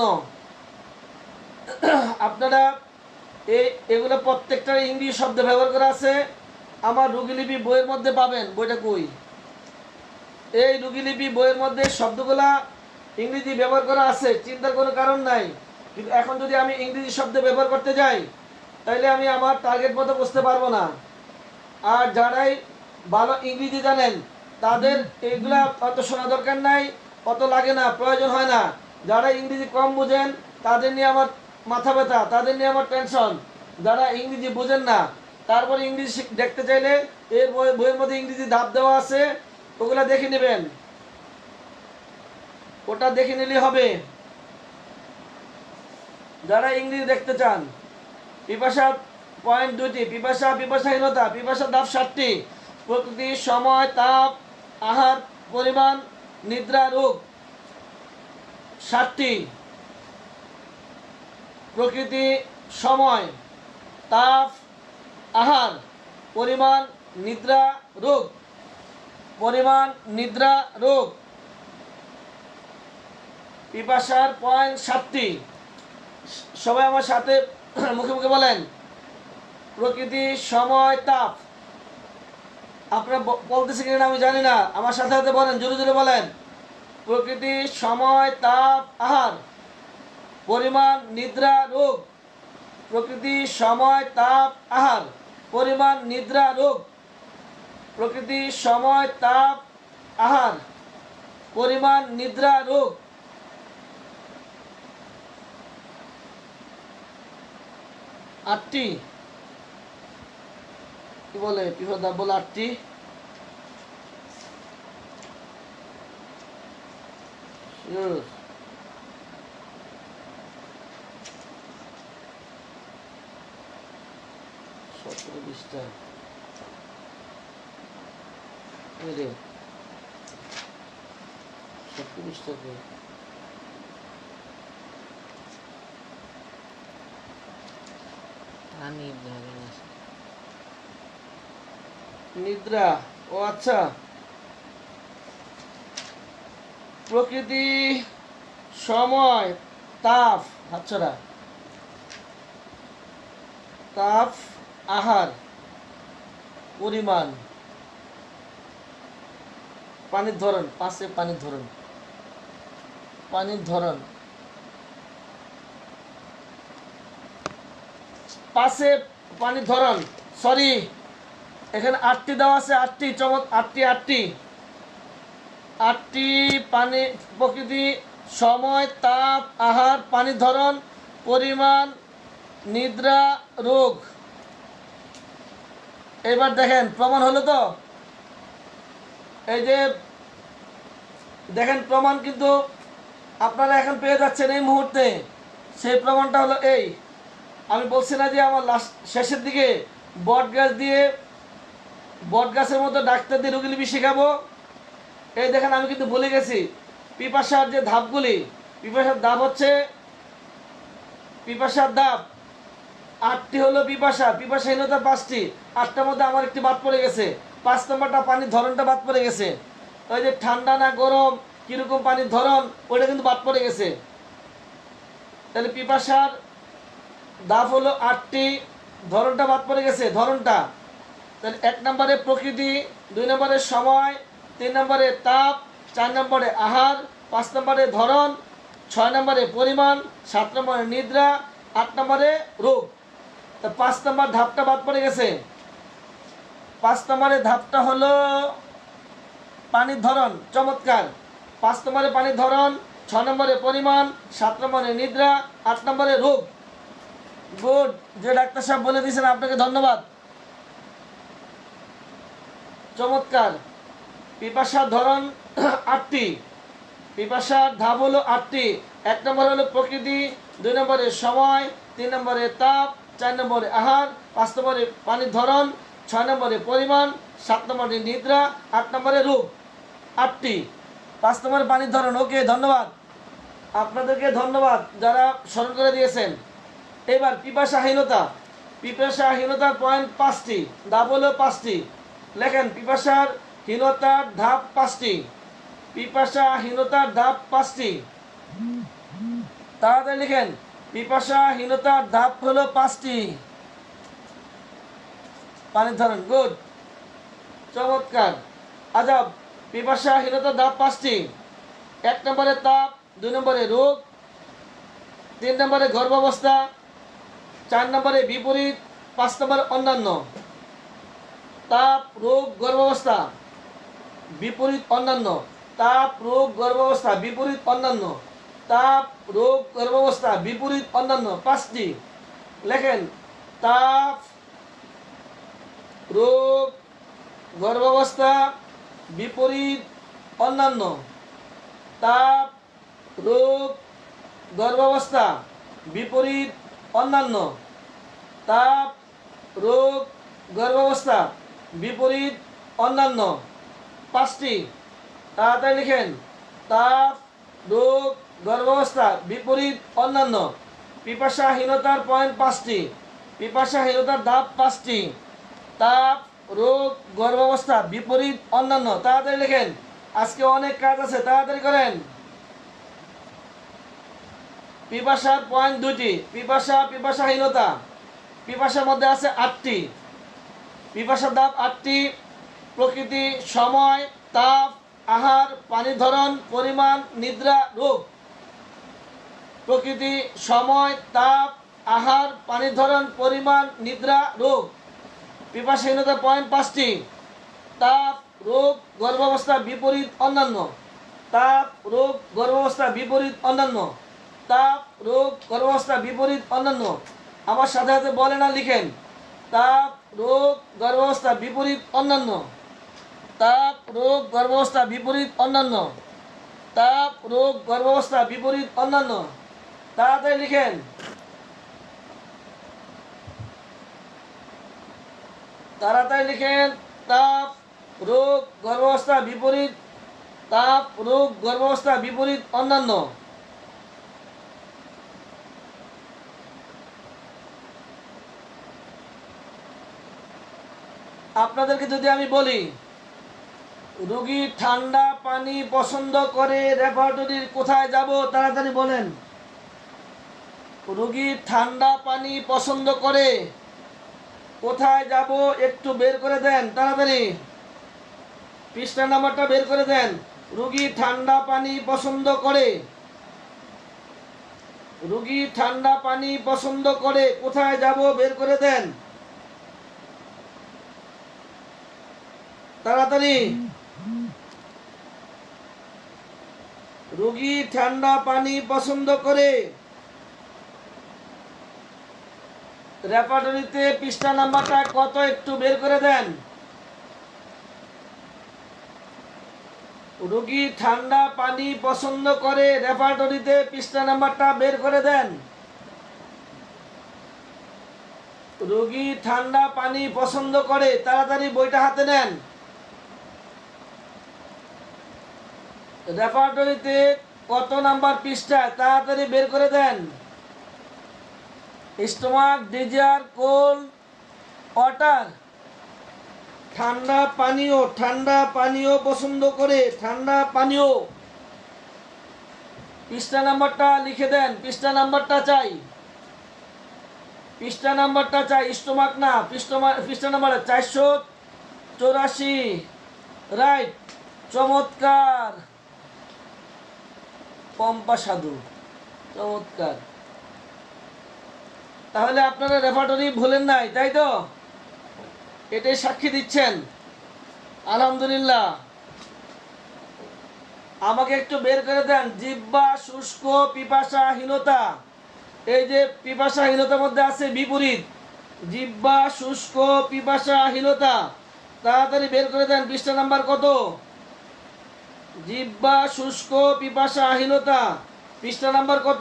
Speaker 1: আপনারা এই এগুলো প্রত্যেকটার ইংরেজি শব্দ ব্যবহার করা আছে। আমার রুগীলিপি বইয়ের মধ্যে পাবেন। বইটা কই? এই রুগীলিপি বইয়ের মধ্যে শব্দগুলা ইংরেজি ব্যবহার করা আছে, চিন্তার কোনো কারণ নাই। কিন্তু এখন যদি আমি ইংরেজি শব্দ ব্যবহার করতে যাই তাহলে আমি আমার টার্গেট মতো বুঝতে পারবো না। আর যারাই ভালো ইংরেজি জানেন তাদের এইগুলা অত শোনা দরকার নাই, অত লাগে না, প্রয়োজন হয় না। যারা ইংরেজি কম বুঝেন তাদের নিয়ে আমার মাথা ব্যথা, তাদের নিয়ে আমার টেনশন। যারা ইংরেজি বুঝেন না তারপরে ইংরেজি দেখতে চাইলে এর বই বইয়ের মধ্যে ইংরেজি ধাপ দেওয়া আছে, ওগুলা দেখে নেবেন। ওটা দেখে নিলে হবে যারা ইংরেজি দেখতে চান। পিপাসা পয়েন্ট দুটি। পিপাসা, পিপাসাহীনতা। পিপাসার দাব ষাটটি। প্রকৃতি, সময়, তাপ, আহার। পরিমাণ, নিদ্রা, রোগ ষাটটি। প্রকৃতি, সময়, তাপ, আহার। পরিমাণ, নিদ্রা, রোগ। পরিমাণ, নিদ্রা, রোগ। পিপাসার পয়েন্ট ষাটটি। সবাই আমার সাথে মুখে মুখে বলেন। প্রকৃতি, সময়, তাপ। আপনারা বলতেছে কিনা আমি জানি না, আমার সাথে সাথে বলেন, জোরে জোরে বলেন। প্রকৃতি, সময়, তাপ, আহার। পরিমাণ নিদ্রা রোগ। প্রকৃতি সময় তাপ আহার পরিমাণ নিদ্রা রোগ। প্রকৃতি সময় তাপ আহার পরিমাণ নিদ্রা রোগ। আটটি কি বলে পিফদা বলে আটটি সতেরো বিশটা সতেরো বিশটাকে নিদ্রা। ও আচ্ছা, প্রকৃতি সময় তাপ হাতছাড়া তাপ আহার পরিমাণ পানির ধরন। পাশে পানির ধরন পানির ধরন পাশে পানির ধরন সরি এখানে আটটি দেওয়া আছে। আটটি চমৎ আটটি আটটি আটটি পানি প্রকৃতি সময় তাপ আহার পানির ধরন পরিমাণ নিদ্রা রোগ। এবার দেখেন প্রমাণ হলো তো। এই যে দেখেন প্রমাণ কিন্তু আপনারা এখন পেয়ে যাচ্ছেন এই মুহূর্তে। সেই প্রমাণটা হলো এই, আমি বলছি না যে আমার লাস্ট শেষের দিকে বট গাছ দিয়ে বট গাছের মতো ডাক্তার দিয়ে রুগী লিপি শেখাবো। এই দেখেন আমি কিন্তু ভুলে গেছি পিপাসার যে ধাপগুলি। পিপাসার ধাপ হচ্ছে পিপাসার ধাপ আটটি হলো পিপাসা। পিপাসাহীনতা পাঁচটি, আটটার মধ্যে আমার একটি বাদ পড়ে গেছে। পাঁচ নম্বরটা পানির ধরনটা বাদ পড়ে গেছে। ওই যে ঠান্ডা না গরম কীরকম পানির ধরন ওইটা কিন্তু বাদ পড়ে গেছে। তাহলে পিপাসার ধাপ হলো আটটি, ধরনটা বাদ পড়ে গেছে ধরনটা। তাহলে এক নম্বরে প্রকৃতি, দুই নম্বরে সময়, তিন নম্বরে তাপ, চার নম্বরে আহার, পাঁচ নম্বরে ধরন, ছয় নম্বরে পরিমাণ, সাত নম্বরে নিদ্রা, আট নম্বরে রোগ। তা পাঁচ নম্বর ধাপটা বাদ পড়ে গেছে। পাঁচ নম্বরের ধাপটা হলো পানির ধরন। চমৎকার। পাঁচ নম্বরে পানির ধরন, ছয় নম্বরে পরিমাণ, সাত নম্বরে নিদ্রা, আট নম্বরে রোগ। গুড, যে ডাক্তার সাহেব বলে দিয়েছেন আপনাকে ধন্যবাদ। চমৎকার। পিপাসার ধরন আটটি, পিপাসার ধাপ হলো আটটি। এক নম্বর হলো প্রকৃতি, দুই নম্বরে সময়, তিন নম্বরে তাপ, চার নম্বরে আহার, পাঁচ নম্বরে পানির ধরন, ছয় নম্বরে পরিমাণ, সাত নম্বরে নিদ্রা, আট নম্বরে রোগ। আটটি। পাঁচ নম্বরে পানির ধরন। ওকে, ধন্যবাদ আপনাদেরকে, ধন্যবাদ যারা স্মরণ করে দিয়েছেন। এবার পিপাসাহীনতা। পিপাসাহীনতার পয়েন্ট পাঁচটি, ধাপ হলো পাঁচটি। লেখেন পিপাসার হীনতার ধাপ পাঁচটি। পিপাসাহীনতার ধাপ পাঁচটি, তাড়াতাড়ি লিখেন। পিপাসাহীনতার ধাপ হলো পাঁচটি। পানির ধরন। গুড, চমৎকার, আজব। পিপাসাহীনতার ধাপ পাঁচটি। এক নম্বরে তাপ, দুই নম্বরে রোগ, তিন নম্বরে গর্ভাবস্থা, চার নম্বরে বিপরীত, পাঁচ নম্বরে অন্যান্য। তাপ, রোগ, গর্ভাবস্থা, বিপরীত, অন্যান্য। তাপ, রোগ, গর্ভাবস্থা, বিপরীত, অন্যান্য। তাপ, রোগ, গর্ভাবস্থা, বিপরীত, অন্যান্য। পাঁচটি। লেখেন তাপ, রোগ, গর্ভাবস্থা, বিপরীত, অন্যান্য। তাপ, রোগ, গর্ভাবস্থা, বিপরীত, অন্যান্য। তাপ, রোগ, গর্ভাবস্থা, বিপরীত, অন্যান্য। পাঁচটি। তাড়াতাড়ি লিখেন। তাপ, রোগ, গর্ভাবস্থা, বিপরীত, অন্যান্য। পিপাসাহীনতার পয়েন্ট পাঁচটি। পিপাসাহীনতার ধাপ পাঁচটি। তাপ, রোগ, গর্ভাবস্থা, বিপরীত, অন্যান্য। তাড়াতাড়ি লিখেন, আজকে অনেক কাজ আছে, তাড়াতাড়ি করেন। পিপাসার পয়েন্ট দুইটি। পিপাসা, পিপাসাহীনতা। পিপাসার মধ্যে আছে আটটি। পিপাসার ধাপ আটটি। প্রকৃতি, সময়, তাপ, আহার, পানির ধরন, পরিমাণ, নিদ্রা, রোগ। প্রকৃতি, সময়, তাপ, আহার, পানির ধরন, পরিমাণ, নিদ্রা, রোগ। পিপাসাহীনতা পয়েন্ট পাঁচটি। তাপ, রোগ, গর্ভাবস্থা, বিপরীত, অন্যান্য। তাপ, রোগ, গর্ভাবস্থা, বিপরীত, অন্যান্য। তাপ, রোগ, গর্ভাবস্থা, বিপরীত, অন্যান্য। আমার সাথে সাথে বলেন আর লিখেন। তাপ, রোগ, গর্ভাবস্থা, বিপরীত, অন্যান্য। তাপ, রোগ, গর্ভাবস্থা, বিপরীত, অন্যান্য। তাপ, রোগ, গর্ভাবস্থা, বিপরীত, অন্যান্য। তাড়াতাড়ি লিখেন। তাড়াতাড়ি লিখেন। তাপ, রোগ, গর্ভাবস্থা, বিপরীত। তাপ, রোগ, গর্ভাবস্থা, বিপরীত, অন্যান্য। আপনাদেরকে যদি আমি বলি রোগী ঠান্ডা পানি পছন্দ করে, রেপার্টরির কোথায় যাব? তাড়াতাড়ি বলেন। রোগী ঠান্ডা পানি পছন্দ করে, কোথায় যাব একটু বের করে দেন তাড়াতাড়ি। পৃষ্ঠা নাম্বারটা বের করে দেন। রোগী ঠান্ডা পানি পছন্দ করে, রোগী ঠান্ডা পানি পছন্দ করে, কোথায় যাব বের করে দেন তাড়াতাড়ি। রোগী ঠান্ডা পানি পছন্দ করে, রেপার্টরিতে পৃষ্ঠা নাম্বারটা কত একটু বের করে দেন। রোগী ঠান্ডা পানি পছন্দ করে, রেপার্টরিতে পৃষ্ঠা নাম্বারটা বের করে দেন। রোগী ঠান্ডা পানি পছন্দ করে, তাড়াতাড়ি বইটা হাতে নেন। রেপার্টরিতে কত নাম্বার পৃষ্ঠায় তাড়াতাড়ি বের করে দেন। স্টোমাক ডিজার কোল্ড ওয়াটার, ঠান্ডা পানীয়, ঠান্ডা পানীয় পছন্দ করে, ঠান্ডা পানীয়। পৃষ্ঠা নাম্বারটা লিখে দেন। পৃষ্ঠা নাম্বারটা চাই, পৃষ্ঠা নাম্বারটা চাই। স্টোমাক না, পৃষ্ঠা পৃষ্ঠা নাম্বার চারশো চৌরাশি। রাইট, চমৎকার পম্পা সাধু, চমৎকার। তাহলে আপনারা রেপার্টরি ভুলেন নাই, তাই তো? এটাই সাক্ষী দিচ্ছেন। আলহামদুলিল্লাহ। আমাকে একটু বের করে দেন। জিহ্বা শুষ্ক, পিপাসাহীনতা। এই যে পিপাসাহীনতার মধ্যে আছে বিপরীত। জিহ্বা শুষ্ক, পিপাসাহীনতা। তাড়াতাড়ি বের করে দেন। পৃষ্ঠা নাম্বার কত? জিহ্বা শুষ্ক, পিপাসাহীনতা। পৃষ্ঠা নাম্বার কত?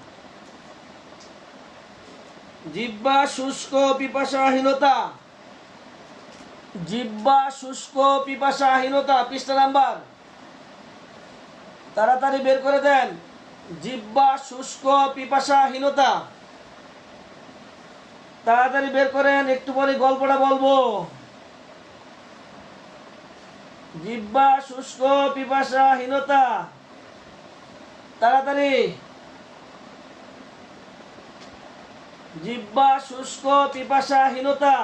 Speaker 1: জিহ্বা শুষ্ক, পিপাসাহীনতা। জিহ্বা শুষ্ক, পিপাসাহীনতা। পৃষ্ঠা নাম্বার তাড়াতাড়ি বের করে দেন। জিহ্বা শুষ্ক, পিপাসাহীনতা। তাড়াতাড়ি বের করেন, একটু পরে গল্পটা বলবো। জিহ্বা শুষ্ক, পিপাসাহীনতা। তাড়াতাড়ি। জিহ্বা শুষ্ক, পিপাসাহীনতা।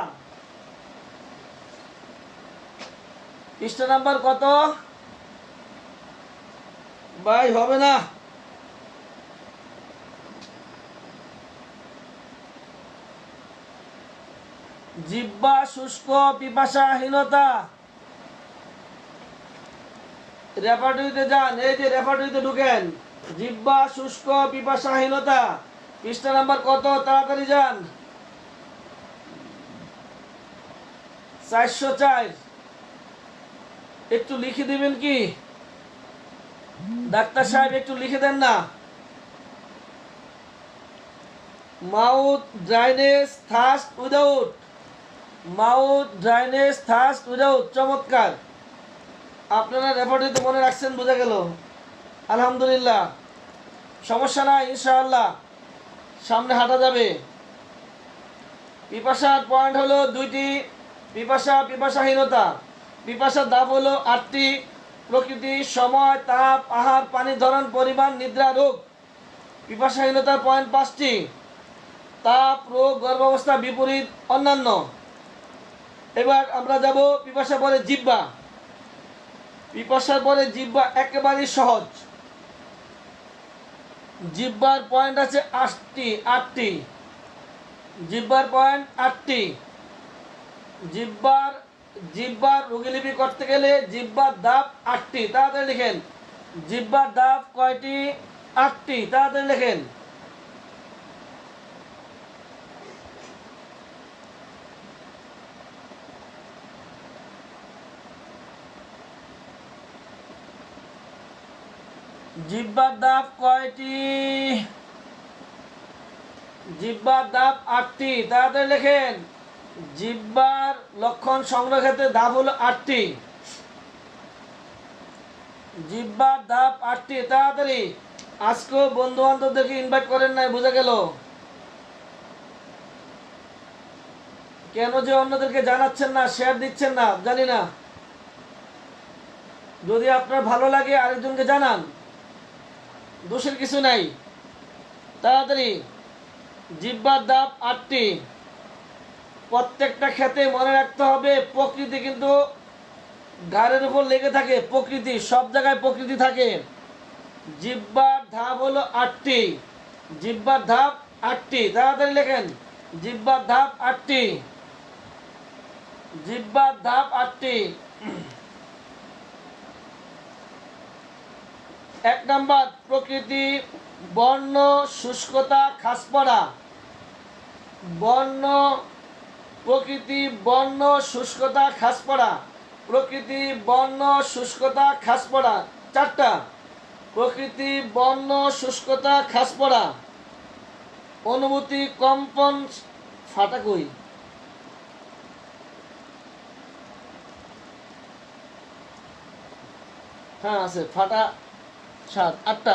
Speaker 1: পৃষ্ঠা নাম্বার কত? ভাই হবে না। জিহ্বা শুষ্ক, পিপাসাহীনতা। রেপার্টরিতে যান। এই যে রেপার্টরিতে ঢুকেন। জিহ্বা শুষ্ক, পিপাসাহীনতা। পৃষ্ঠা নাম্বার কত? তাড়াতাড়ি যান। চারশো চার। একটু লিখে দিবেন কি ডাক্তার সাহেব? একটু লিখে দেন না। Mouth dryness thirst without, mouth dryness thirst without. চমৎকার। আপনারা রেপার্টরিতে মনে রাখছেন, বোঝা গেল। আলহামদুলিল্লাহ, সমস্যা নাই, ইনশাআল্লাহ সামনে হাঁটা যাবে। পিপাসার পয়েন্ট হলো দুইটি। পিপাসা, পিপাসাহীনতা। পিপাসার ধাপ হলো আটটি। প্রকৃতি, সময়, তাপ, আহার, পানির ধরন, পরিমাণ, নিদ্রা, রোগ। পিপাসাহীনতার পয়েন্ট পাঁচটি। তাপ, রোগ, গর্ভাবস্থা, বিপরীত, অন্যান্য। এবার আমরা যাব পিপাসা পরে জিহ্বা। পিপাসার পরে জিহ্বা একেবারেই সহজ। জিহ্বার পয়েন্ট আছে আটটি আটটি জিহ্বার পয়েন্ট আটটি জিহ্বার জিহ্বার রোগীলিপি করতে গেলে জিহ্বার দাঁত আটটি, তাড়াতাড়ি লিখেন। জিহ্বার দাঁত কয়টি? আটটি, তাড়াতাড়ি লিখেন। জিহ্বার দাঁত কয়টি? জিহ্বার দাঁত আটটি, তাড়াতাড়ি লেখেন। জিহ্বার লক্ষণ সংগ্রহ ক্ষেত্রে দাঁত হলো আটটি। জিহ্বার দাঁত আটটি, তাড়াতাড়ি। আজকেও বন্ধু বান্ধবদেরকে ইনভাইট করেন নাই, বুঝে গেল। কেন যে অন্যদেরকে জানাচ্ছেন না, শেয়ার দিচ্ছেন না, জানি না। যদি আপনার ভালো লাগে আরেকজনকে জানান, দোষের কিছু নাই। তাড়াতাড়ি। জিহ্বার দাঁত আটটি। প্রত্যেকটা ক্ষেত্রে মনে রাখতে হবে, প্রকৃতি কিন্তু গাড়ের উপর লেগে থাকে। প্রকৃতি সব জায়গায় প্রকৃতি থাকে। জিহ্বার ধাপ হলো আটটি। জিহ্বার ধাপ আটটি, তাড়াতাড়ি লেখেন। জিহ্বার ধাপ আটটি। জিহ্বার ধাপ আটটি। এক নাম্বার প্রকৃতি বর্ণ শুষ্কতা খাস পড়া। বর্ণ প্রকৃতি বর্ণ শুষ্কতা খাস পড়া। প্রকৃতি বর্ণ শুষ্কতা খাস পড়া চারটা। প্রকৃতি বর্ণ শুষ্কতা খাস পড়া। অনুভূতি কম্পন ফাটা কই? হ্যাঁ আছে, ফাটা সাত আটটা।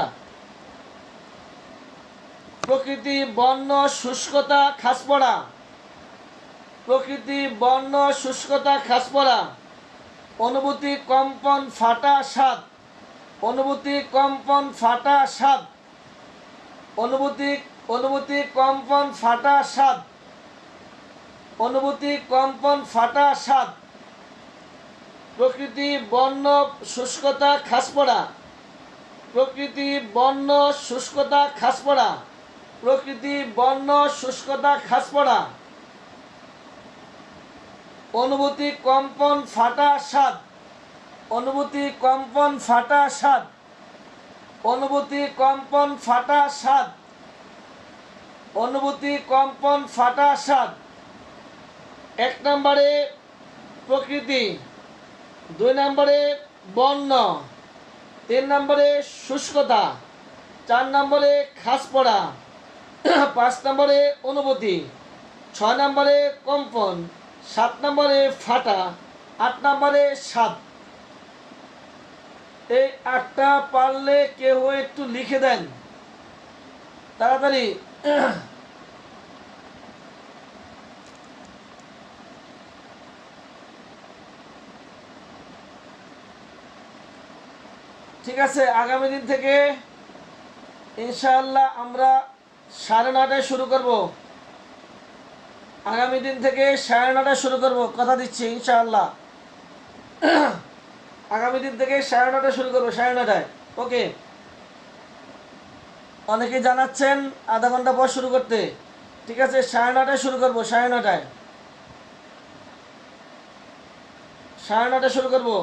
Speaker 1: প্রকৃতি বর্ণ শুষ্কতা খাস পড়া। প্রকৃতি বর্ণ শুষ্কতা খাস পড়া। অনুভূতি কম্পন ফাটা সাত। অনুভূতি কম্পন ফাটা সাত। অনুভূতি অনুভূতি কম্পন ফাটা সাত। অনুভূতি কম্পন ফাটা সাত। প্রকৃতি বর্ণ শুষ্কতা খাস পড়া। প্রকৃতি বর্ণ শুষ্কতা খাস পড়া। প্রকৃতি বর্ণ শুষ্কতা খাস পড়া। অনুভূতি কম্পন ফাটা সাত। অনুভূতি কম্পন ফাটা সাত। অনুভূতি কম্পন ফাটা সাত। অনুভূতি কম্পন ফাটা সাত। এক নম্বরে প্রকৃতি, দুই নম্বরে বর্ণ, তিন নম্বরে শুষ্কতা, চার নম্বরে খাস পড়া, পাঁচ নম্বরে অনুভূতি, ছয় নম্বরে কম্পন, সাত নম্বরে ফাটা, আট নম্বরে সাত। এই আটটা পারলে কেউ একটু লিখে দেন তাড়াতাড়ি। ঠিক আছে, আগামী দিন থেকে ইনশাআল্লাহ আমরা সাড়ে নটায় শুরু করব। আগামী দিন থেকে সাড়ে নটায় শুরু করব, কথা দিচ্ছি ইনশাআল্লাহ। আগামী দিন থেকে সাড়ে নটায় শুরু করবো, সাড়ে নটায়। ওকে, অনেকে জানাচ্ছেন আধা ঘন্টা পর শুরু করতে। ঠিক আছে, সাড়ে নটায় শুরু করবো, সাড়ে নটায় সাড়ে নটায় শুরু করবো।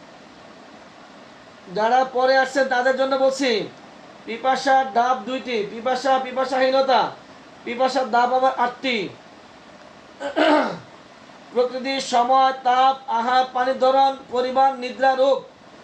Speaker 1: যারা পরে আসছেন তাদের জন্য বলছি, পিপাসার ধাপ দুইটি। পিপাসা পিপাসাহীনতা। পিপাসার ধাপ আবার আটটি। প্রকৃতির সময়, তাপ, আহার, পানির ধরন, পরিমাণ, নিদ্রা, রোগ।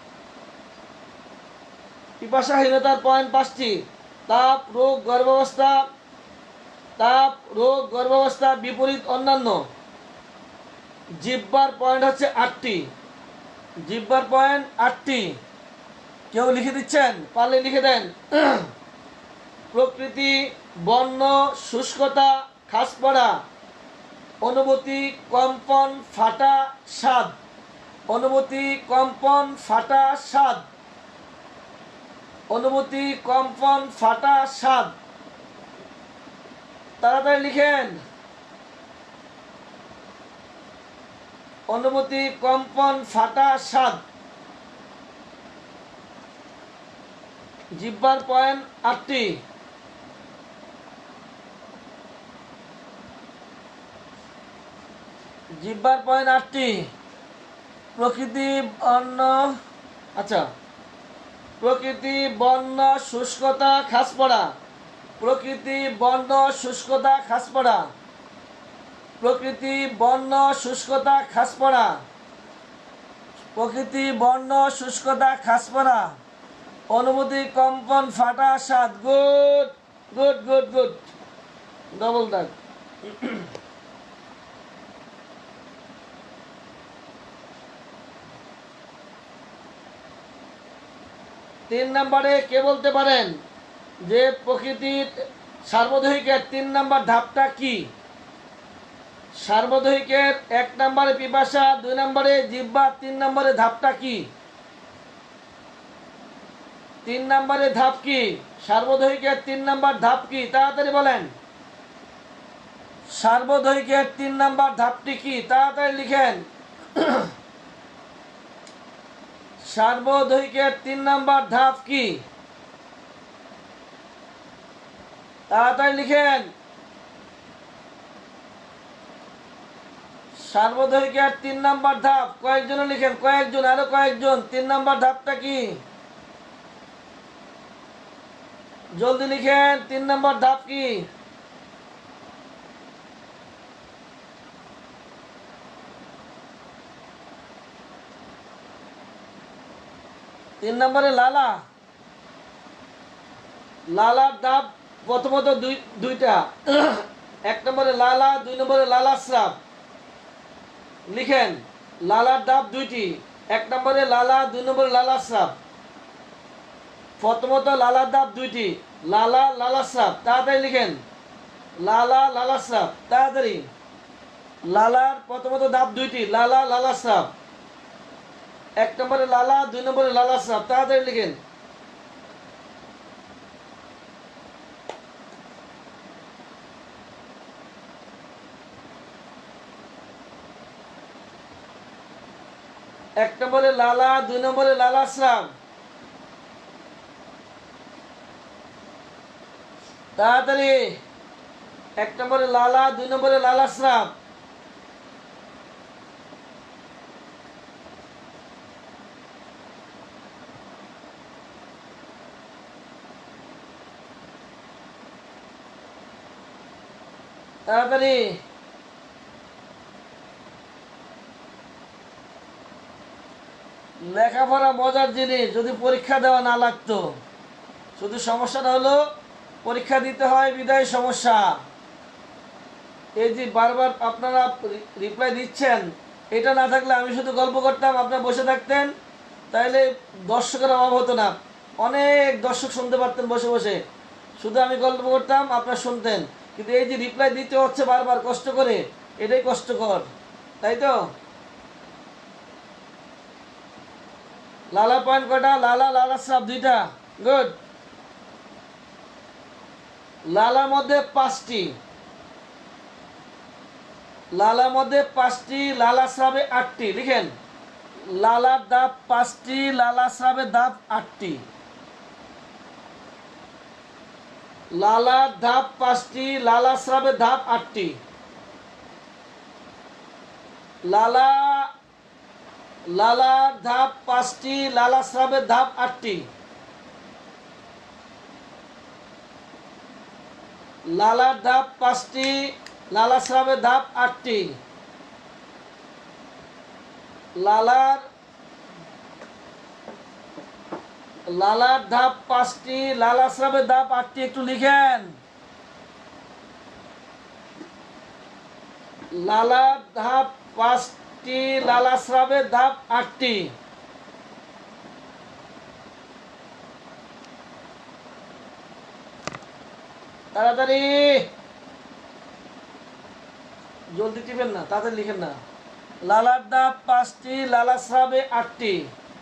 Speaker 1: পিপাসাহীনতার পয়েন্ট পাঁচটি। তাপ, রোগ, গর্ভাবস্থা। তাপ, রোগ, গর্ভাবস্থা, বিপরীত, অন্যান্য। জিহ্বার পয়েন্ট হচ্ছে আটটি। জিহ্বার পয়েন্ট আটটি। কেউ লিখে দিচ্ছেন? পারলে লিখে দেন। প্রকৃতি বর্ণ শুষ্কতা খাস পড়া। অনুভূতি কম্পন ফাটা স্বাদ। অনুভূতি কম্পন ফাটা স্বাদ। অনুভূতি কম্পন ফাটা স্বাদ। তাড়াতাড়ি লিখেন। অনুভূতি কম্পন ফাটা স্বাদ। জিহ্বার পয়েন্ট আটটি। জিহ্বার পয়েন্ট আটটি। প্রকৃতি বর্ণ, আচ্ছা, প্রকৃতি বর্ণ শুষ্কতা খাস পড়া, প্রকৃতি বর্ণ শুষ্কতা খাস পড়া, প্রকৃতি বর্ণ শুষ্কতা খাস পড়া, প্রকৃতি বর্ণ শুষ্কতা খাস পড়া, অনুভূতি কম্পন ফাটা স্বাদ। Good good good good, double দাগ। তিন নম্বরে কে বলতে পারেন যে প্রকৃতির সার্বদহিকের তিন নম্বর ধাপটা কি? সার্বদহিকের এক নম্বরে পিপাসা, দুই নম্বরে জিহ্বা, তিন নম্বরে ধাপটা কি? তিন নম্বরে ধাপ কি? সার্বদহিকের তিন নম্বর ধাপ কি? তাড়াতাড়ি বলেন। সার্বদহিকের তিন নম্বর ধাপটি কি? তাড়াতাড়ি লিখেন। সার্বদহিকের তিন নম্বর ধাপ কি? তাড়াতাড়ি লিখেন। সার্বদহিকের তিন নম্বর ধাপ কয়েকজন লিখেন, কয়েকজন, আরো কয়েকজন। তিন নম্বর ধাপটা কি? জলদি লিখেন, তিন নম্বর ধাপ কি? তিন নম্বরে লালা, লালার ধাপ প্রথমত দুই দুইটা। এক নম্বরে লালা, দুই নম্বরে লালা স্রাব। লিখেন, লালার ধাপ দুইটি। এক নম্বরে লালা, দুই নম্বরে লালা স্রাব। প্রথমত লালার ধাপ দুইটি, লালা লালা স্রাব। তাড়াতাড়ি লিখেন, লালা লালা স্রাব, তাড়াতাড়ি। লালার প্রথমত ধাপ দুইটি, লালা লালা স্রাব। এক নম্বরে লালা, দুই নম্বরে লালা স্রাব। তাড়াতাড়ি লিখেন। এক নম্বরে লালা, দুই নম্বরে লালা স্রাব। তাড়াতাড়ি। এক নম্বরে লালা, দুই নম্বরে লালা স্রাব। তাড়াতাড়ি। লেখাপড়া মজার জিনিস, যদি পরীক্ষা দেওয়া না লাগতো। শুধু সমস্যাটা হলো পরীক্ষা দিতে হয় বিদায় সমস্যা। এই যে বারবার আপনারা রিপ্লাই দিচ্ছেন, এটা না থাকলে আমি শুধু গল্প করতাম, আপনারা বসে থাকতেন, তাইলে দর্শকের অভাব হতো না। অনেক দর্শক শুনতে পারতেন বসে বসে, শুধু আমি গল্প করতাম, আপনারা শুনতেন। কিন্তু এই যে রিপ্লাই দিতে হচ্ছে বারবার কষ্ট করে, এটাই কষ্টকর, তাই তো? লালা পয়েন্ট কটা? লালা লালা স্রাব দুইটা। গুড। লালার মধ্যে পাঁচটি, লালার মধ্যে পাঁচটি, লালা স্রাবে আটটি। লিখেন, লালার ধাপ পাঁচটি, লালা স্রাবে ধাপ আটটি। লালার ধাপ পাঁচটি, লালা স্রাবে ধাপ আটটি। লালা লালার ধাপ পাঁচটি, লালা স্রাবের ধাপ আটটি। লালার ধাপ পাঁচটি, লালা স্রাবের ধাপ আটটি। লালার লালার ধাপ পাঁচটি, লালা স্রাবের ধাপ আটটি। একটু লিখেন, লালার ধাপ পাঁচটি, লালা স্রাবের ধাপ আটটি। তাড়াতাড়ি, জলদি টিপেন না, তাড়াতাড়ি লিখেন না। লালার ধাপ পাঁচটি, লালা স্রাবে আটটি।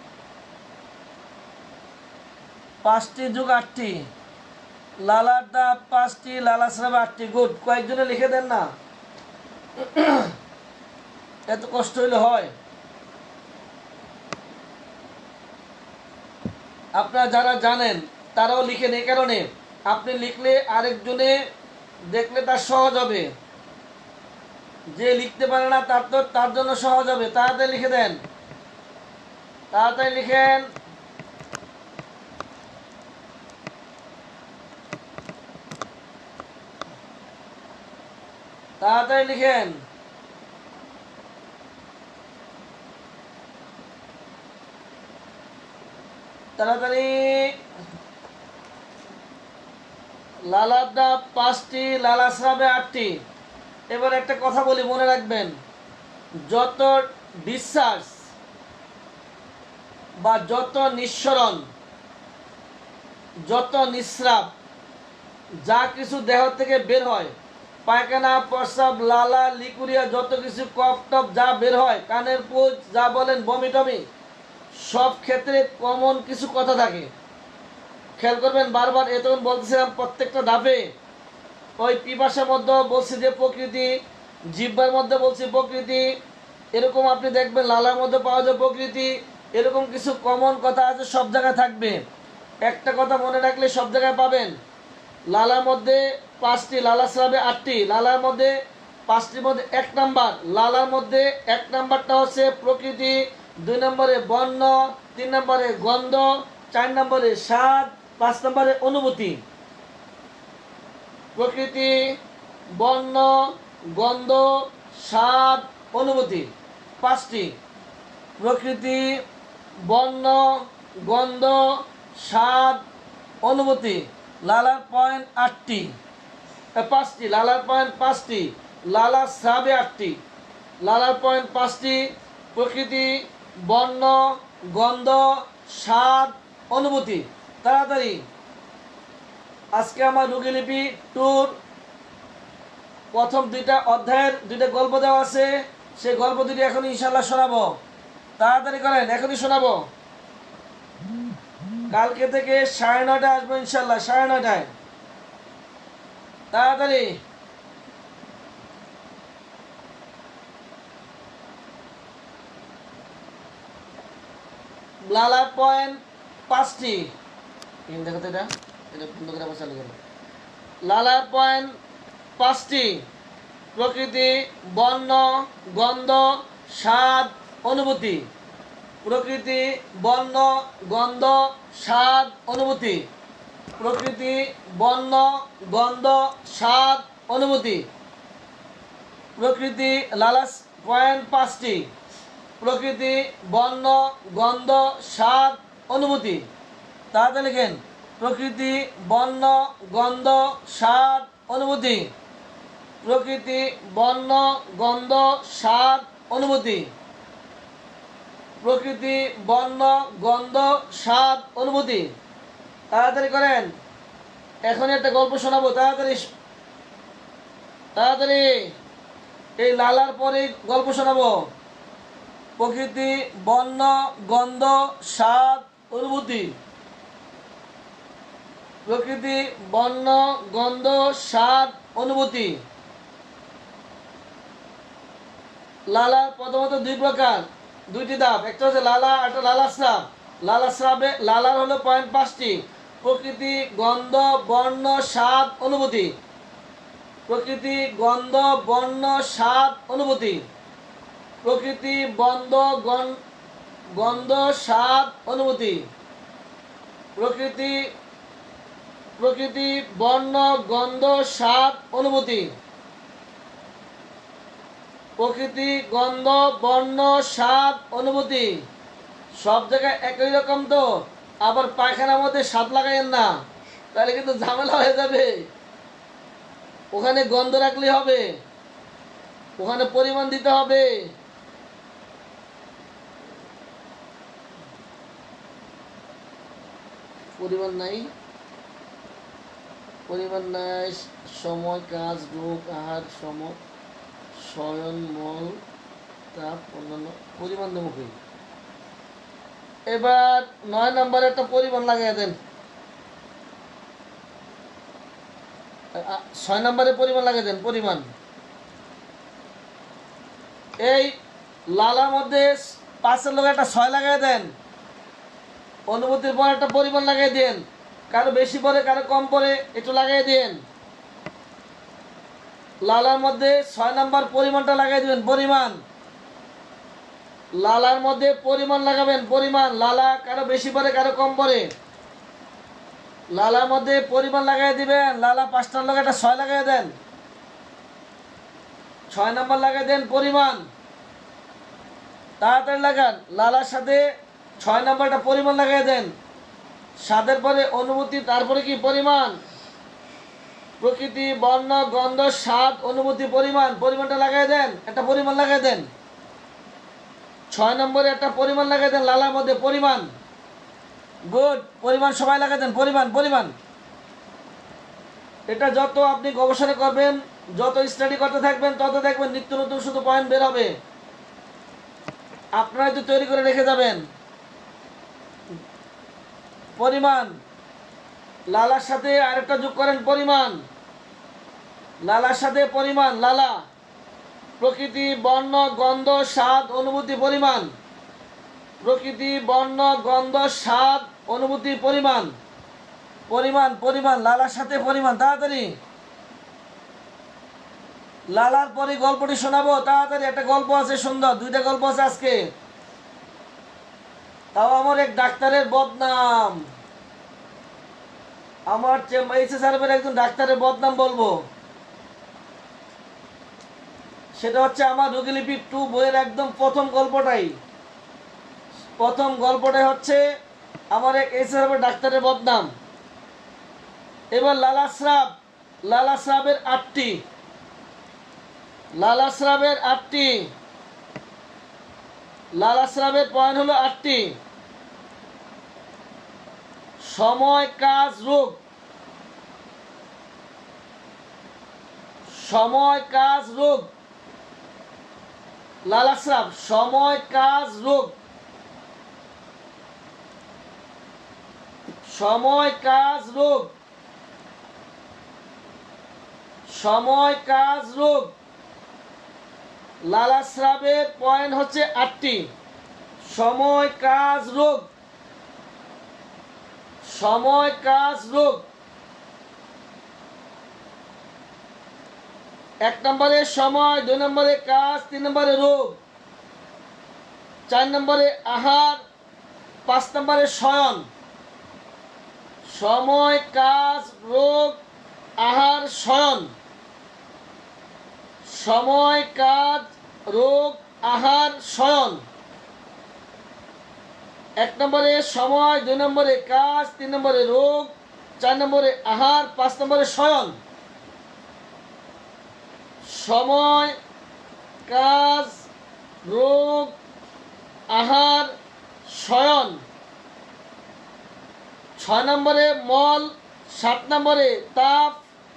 Speaker 1: পাঁচটি যুগ আটটি, লালার ধাপ পাঁচটি, লালা স্রাবে আটটি। গুড। কয়েকজনে লিখে দেন না, এত কষ্ট হইলে হয়? আপনারা যারা জানেন তারাও লিখেন, এই কারণে আপনি লিখলে আরেকজনে দেখলে তার সহজ হবে। যে লিখতে পারে না তার তো তার জন্য সহজ হবে, তাড়াতাড়ি লিখে দেন, তাড়াতাড়ি লিখেন। তাড়াতাড়ি লিখেন। তাড়াতাড়ি। লালার ডাব পাঁচটি, লালা স্রাবে আটটি। এবার একটা কথা বলি, মনে রাখবেন, যত ডিসচার্জ বা যত নিঃসরণ, যত নিঃস্রাব, যা কিছু দেহ থেকে বের হয়, পায়খানা, প্রস্রাব, লালা, লিকুরিয়া, যত কিছু কফ টপ যা বের হয়, কানের পুজ যা বলেন, বমি টমি, সব ক্ষেত্রে কমন কিছু কথা থাকে। খেয়াল করবেন, বারবার এতক্ষণ বলতেছিলাম প্রত্যেকটা ধাপে ওই পিপাসার মধ্যে বলছি যে প্রকৃতি, জিহ্বার মধ্যে বলছি প্রকৃতি, এরকম আপনি দেখবেন লালার মধ্যে পাওয়া যায় প্রকৃতি, এরকম কিছু কমন কথা আছে, সব জায়গায় থাকবে। একটা কথা মনে রাখলে সব জায়গায় পাবেন। লালার মধ্যে পাঁচটি, লালা স্রাবে আটটি। লালার মধ্যে পাঁচটির মধ্যে এক নাম্বার, লালার মধ্যে এক নাম্বারটা হচ্ছে প্রকৃতি, দুই নম্বরে বর্ণ, তিন নম্বরে গন্ধ, চার নম্বরে স্বাদ, পাঁচ নম্বরে অনুভূতি। প্রকৃতি, বর্ণ, গন্ধ, স্বাদ, অনুভূতি, পাঁচটি। প্রকৃতি, বর্ণ, গন্ধ, স্বাদ, অনুভূতি। লালার পয়েন্ট আটটি, পাঁচটি। লালার পয়েন্ট পাঁচটি, লালার স্রাবে আটটি। লালার পয়েন্ট পাঁচটি, প্রকৃতি, বর্ণ, গন্ধ, স্বাদ, অনুভূতি। তাড়াতাড়ি। আজকে আমার রোগীলিপি টুর প্রথম দুইটা অধ্যায়ের দুইটা গল্প দেওয়া আছে, সেই গল্প দুটি এখন ইনশাল্লাহ শোনাবো। তাড়াতাড়ি করেন, এখনই শোনাবো। কালকে থেকে সাড়ে নয়টায় আসবো ইনশাল্লাহ, সাড়ে নয়টায়। তাড়াতাড়ি। লালার পয়েন্ট পাঁচটি, দেখো তো এটা এটা বন্ধ করে আবার চালু করো। লালার পয়েন্ট পাঁচটি, প্রকৃতি, বর্ণ, গন্ধ, স্বাদ, অনুভূতি। প্রকৃতি, বর্ণ, গন্ধ, স্বাদ, অনুভূতি। প্রকৃতি, বর্ণ, গন্ধ, স্বাদ, অনুভূতি। প্রকৃতি, লালা পয়েন্ট পাঁচটি, প্রকৃতি, বর্ণ, গন্ধ, স্বাদ, অনুভূতি। তাড়াতাড়ি লিখেন। প্রকৃতি, বর্ণ, গন্ধ, স্বাদ, অনুভূতি। প্রকৃতি, বর্ণ, গন্ধ, স্বাদ, অনুভূতি। প্রকৃতি, বর্ণ, গন্ধ, স্বাদ, অনুভূতি। তাড়াতাড়ি করেন, এখন একটা গল্প শোনাবো। তাড়াতাড়ি তাড়াতাড়ি। এই লালার পরে গল্প শোনাবো। প্রকৃতি, বর্ণ, গন্ধ, স্বাদ, অনুভূতি। প্রকৃতি, বর্ণ, গন্ধ, স্বাদ, অনুভূতি। লালার প্রথমত দুই প্রকার, দুইটি ধাপ, একটা হচ্ছে লালা, একটা লালা স্রাব। লালা স্রাবে লালার হলো পয়েন্ট পাঁচটি, প্রকৃতি, গন্ধ, বর্ণ, স্বাদ, অনুভূতি। প্রকৃতি, গন্ধ, বর্ণ, স্বাদ, অনুভূতি। প্রকৃতি, বন্ধ, গন্ধ, স্বাদ, অনুভূতি। প্রকৃতি, প্রকৃতি, বর্ণ, গন্ধ, স্বাদ, অনুভূতি। প্রকৃতি, গন্ধ, বর্ণ, স্বাদ, অনুভূতি। সব জায়গায় একই রকম তো, আবার পায়খানার মধ্যে স্বাদ লাগাইয়েন না, তাহলে কিন্তু ঝামেলা হয়ে যাবে। ওখানে গন্ধ রাখলে হবে, ওখানে পরিমাণ দিতে হবে। পরিমাণ নাই, পরিমাণ নাই, সময়, কাজ, রোগ, আহার, সময়, শয়ন, মল, তাপ, অন্যান্য পরিমাণ দেবো। এবার নয় নম্বরে একটা পরিমাণ লাগাই দেন, ছয় নম্বরে পরিমাণ লাগাই দেন। পরিমাণ এই লালার মধ্যে পাঁচের লোক একটা ছয় লাগাই দেন, অনুভূতির পর একটা পরিমাণ লাগাই দেন, কারো বেশি পরে কারো কম পরে একটু লাগাই দেন। লালার মধ্যে ছয় নাম্বার পরিমাণটা লাগাই দিবেন, পরিমাণ। লালার মধ্যে পরিমাণ লাগাবেন, পরিমাণ। লালা কারো বেশি পড়ে, কারো কম পড়ে। লালার মধ্যে পরিমাণ লাগাই দিবেন। লালা পাঁচটার লগে একটা ছয় লাগাই দেন, ছয় নাম্বার লাগাই দেন, পরিমাণ। তাড়াতাড়ি লাগান। লালার সাথে ছয় নাম্বারটা পরিমাণ লাগাই দেন। স্বাদের পরে অনুভূতি, তারপরে কি পরিমাণ। প্রকৃতি, বর্ণ, গন্ধ, স্বাদ, অনুভূতি, পরিমাণ। পরিমাণটা লাগাই দেন, একটা পরিমাণ লাগাই দেন। ছয় নম্বরে একটা পরিমাণ লাগাই দেন লালার মধ্যে, পরিমাণ। গুড, পরিমাণ সবাই লাগাই দেন, পরিমাণ, পরিমাণ। এটা যত আপনি গবেষণা করবেন, যত স্টাডি করতে থাকবেন, তত দেখবেন নিত্য নতুন শুধু পয়েন্ট বের হবে। আপনারাই তো তৈরি করে রেখে যাবেন। পরিমাণ। লালার সাথে আরেকটা যোগ করেন, পরিমাণ। লালার সাথে পরিমাণ, লালা। প্রকৃতি, বর্ণ, গন্ধ, স্বাদ, অনুভূতি, পরিমাণ। প্রকৃতি, বর্ণ, গন্ধ, স্বাদ, অনুভূতি, পরিমাণ। পরিমাণ, পরিমাণ, লালার সাথে পরিমাণ। তাড়াতাড়ি। লালার পরে গল্পটি শোনাবো, তাড়াতাড়ি। একটা গল্প আছে সুন্দর, দুইটা গল্প আছে আজকে। তাও আমার এক ডাক্তারের বদনাম, আমার এইচএসআরএফের একজন ডাক্তারের বদনাম বলবো। সেটা হচ্ছে আমার রোগীলিপি টু বইয়ের একদম প্রথম গল্পটাই। প্রথম গল্পটাই হচ্ছে আমার এক এইচএসআরএফের ডাক্তারের বদনাম। এবার লালাস্রাব। লালাস্রাবের আটটি, লালাস্রাবের আটটি, লালাস্রাবের পয়েন্ট হলো আটটি। সময়, কাজ, রোগ। সময়, কাজ, রোগ। লালাস্রাব, সময়, কাজ, রোগ। সময়, কাজ, রোগ। সময়, কাজ, রোগ। লালাস্রাবের পয়েন্ট হচ্ছে আটটি। সময়, কাজ, রোগ। সময়, কাজ, রোগ। এক নম্বরে সময়, দুই নম্বরে কাজ, তিন নম্বরে রোগ, চার নম্বরে আহার, পাঁচ নম্বরে শয়ন। সময়, কাজ, রোগ, আহার, শয়ন। সময়, কাজ, রোগ, আহার, শয়ন। এক নম্বরে সময়, দুই নম্বরে কাজ, তিন নম্বরে রোগ, চার নম্বরে আহার, পাঁচ নম্বরে শয়ন। সময়, কাজ, রোগ, আহার, শয়ন। ছয় নম্বরে মল, সাত নম্বরে তাপ,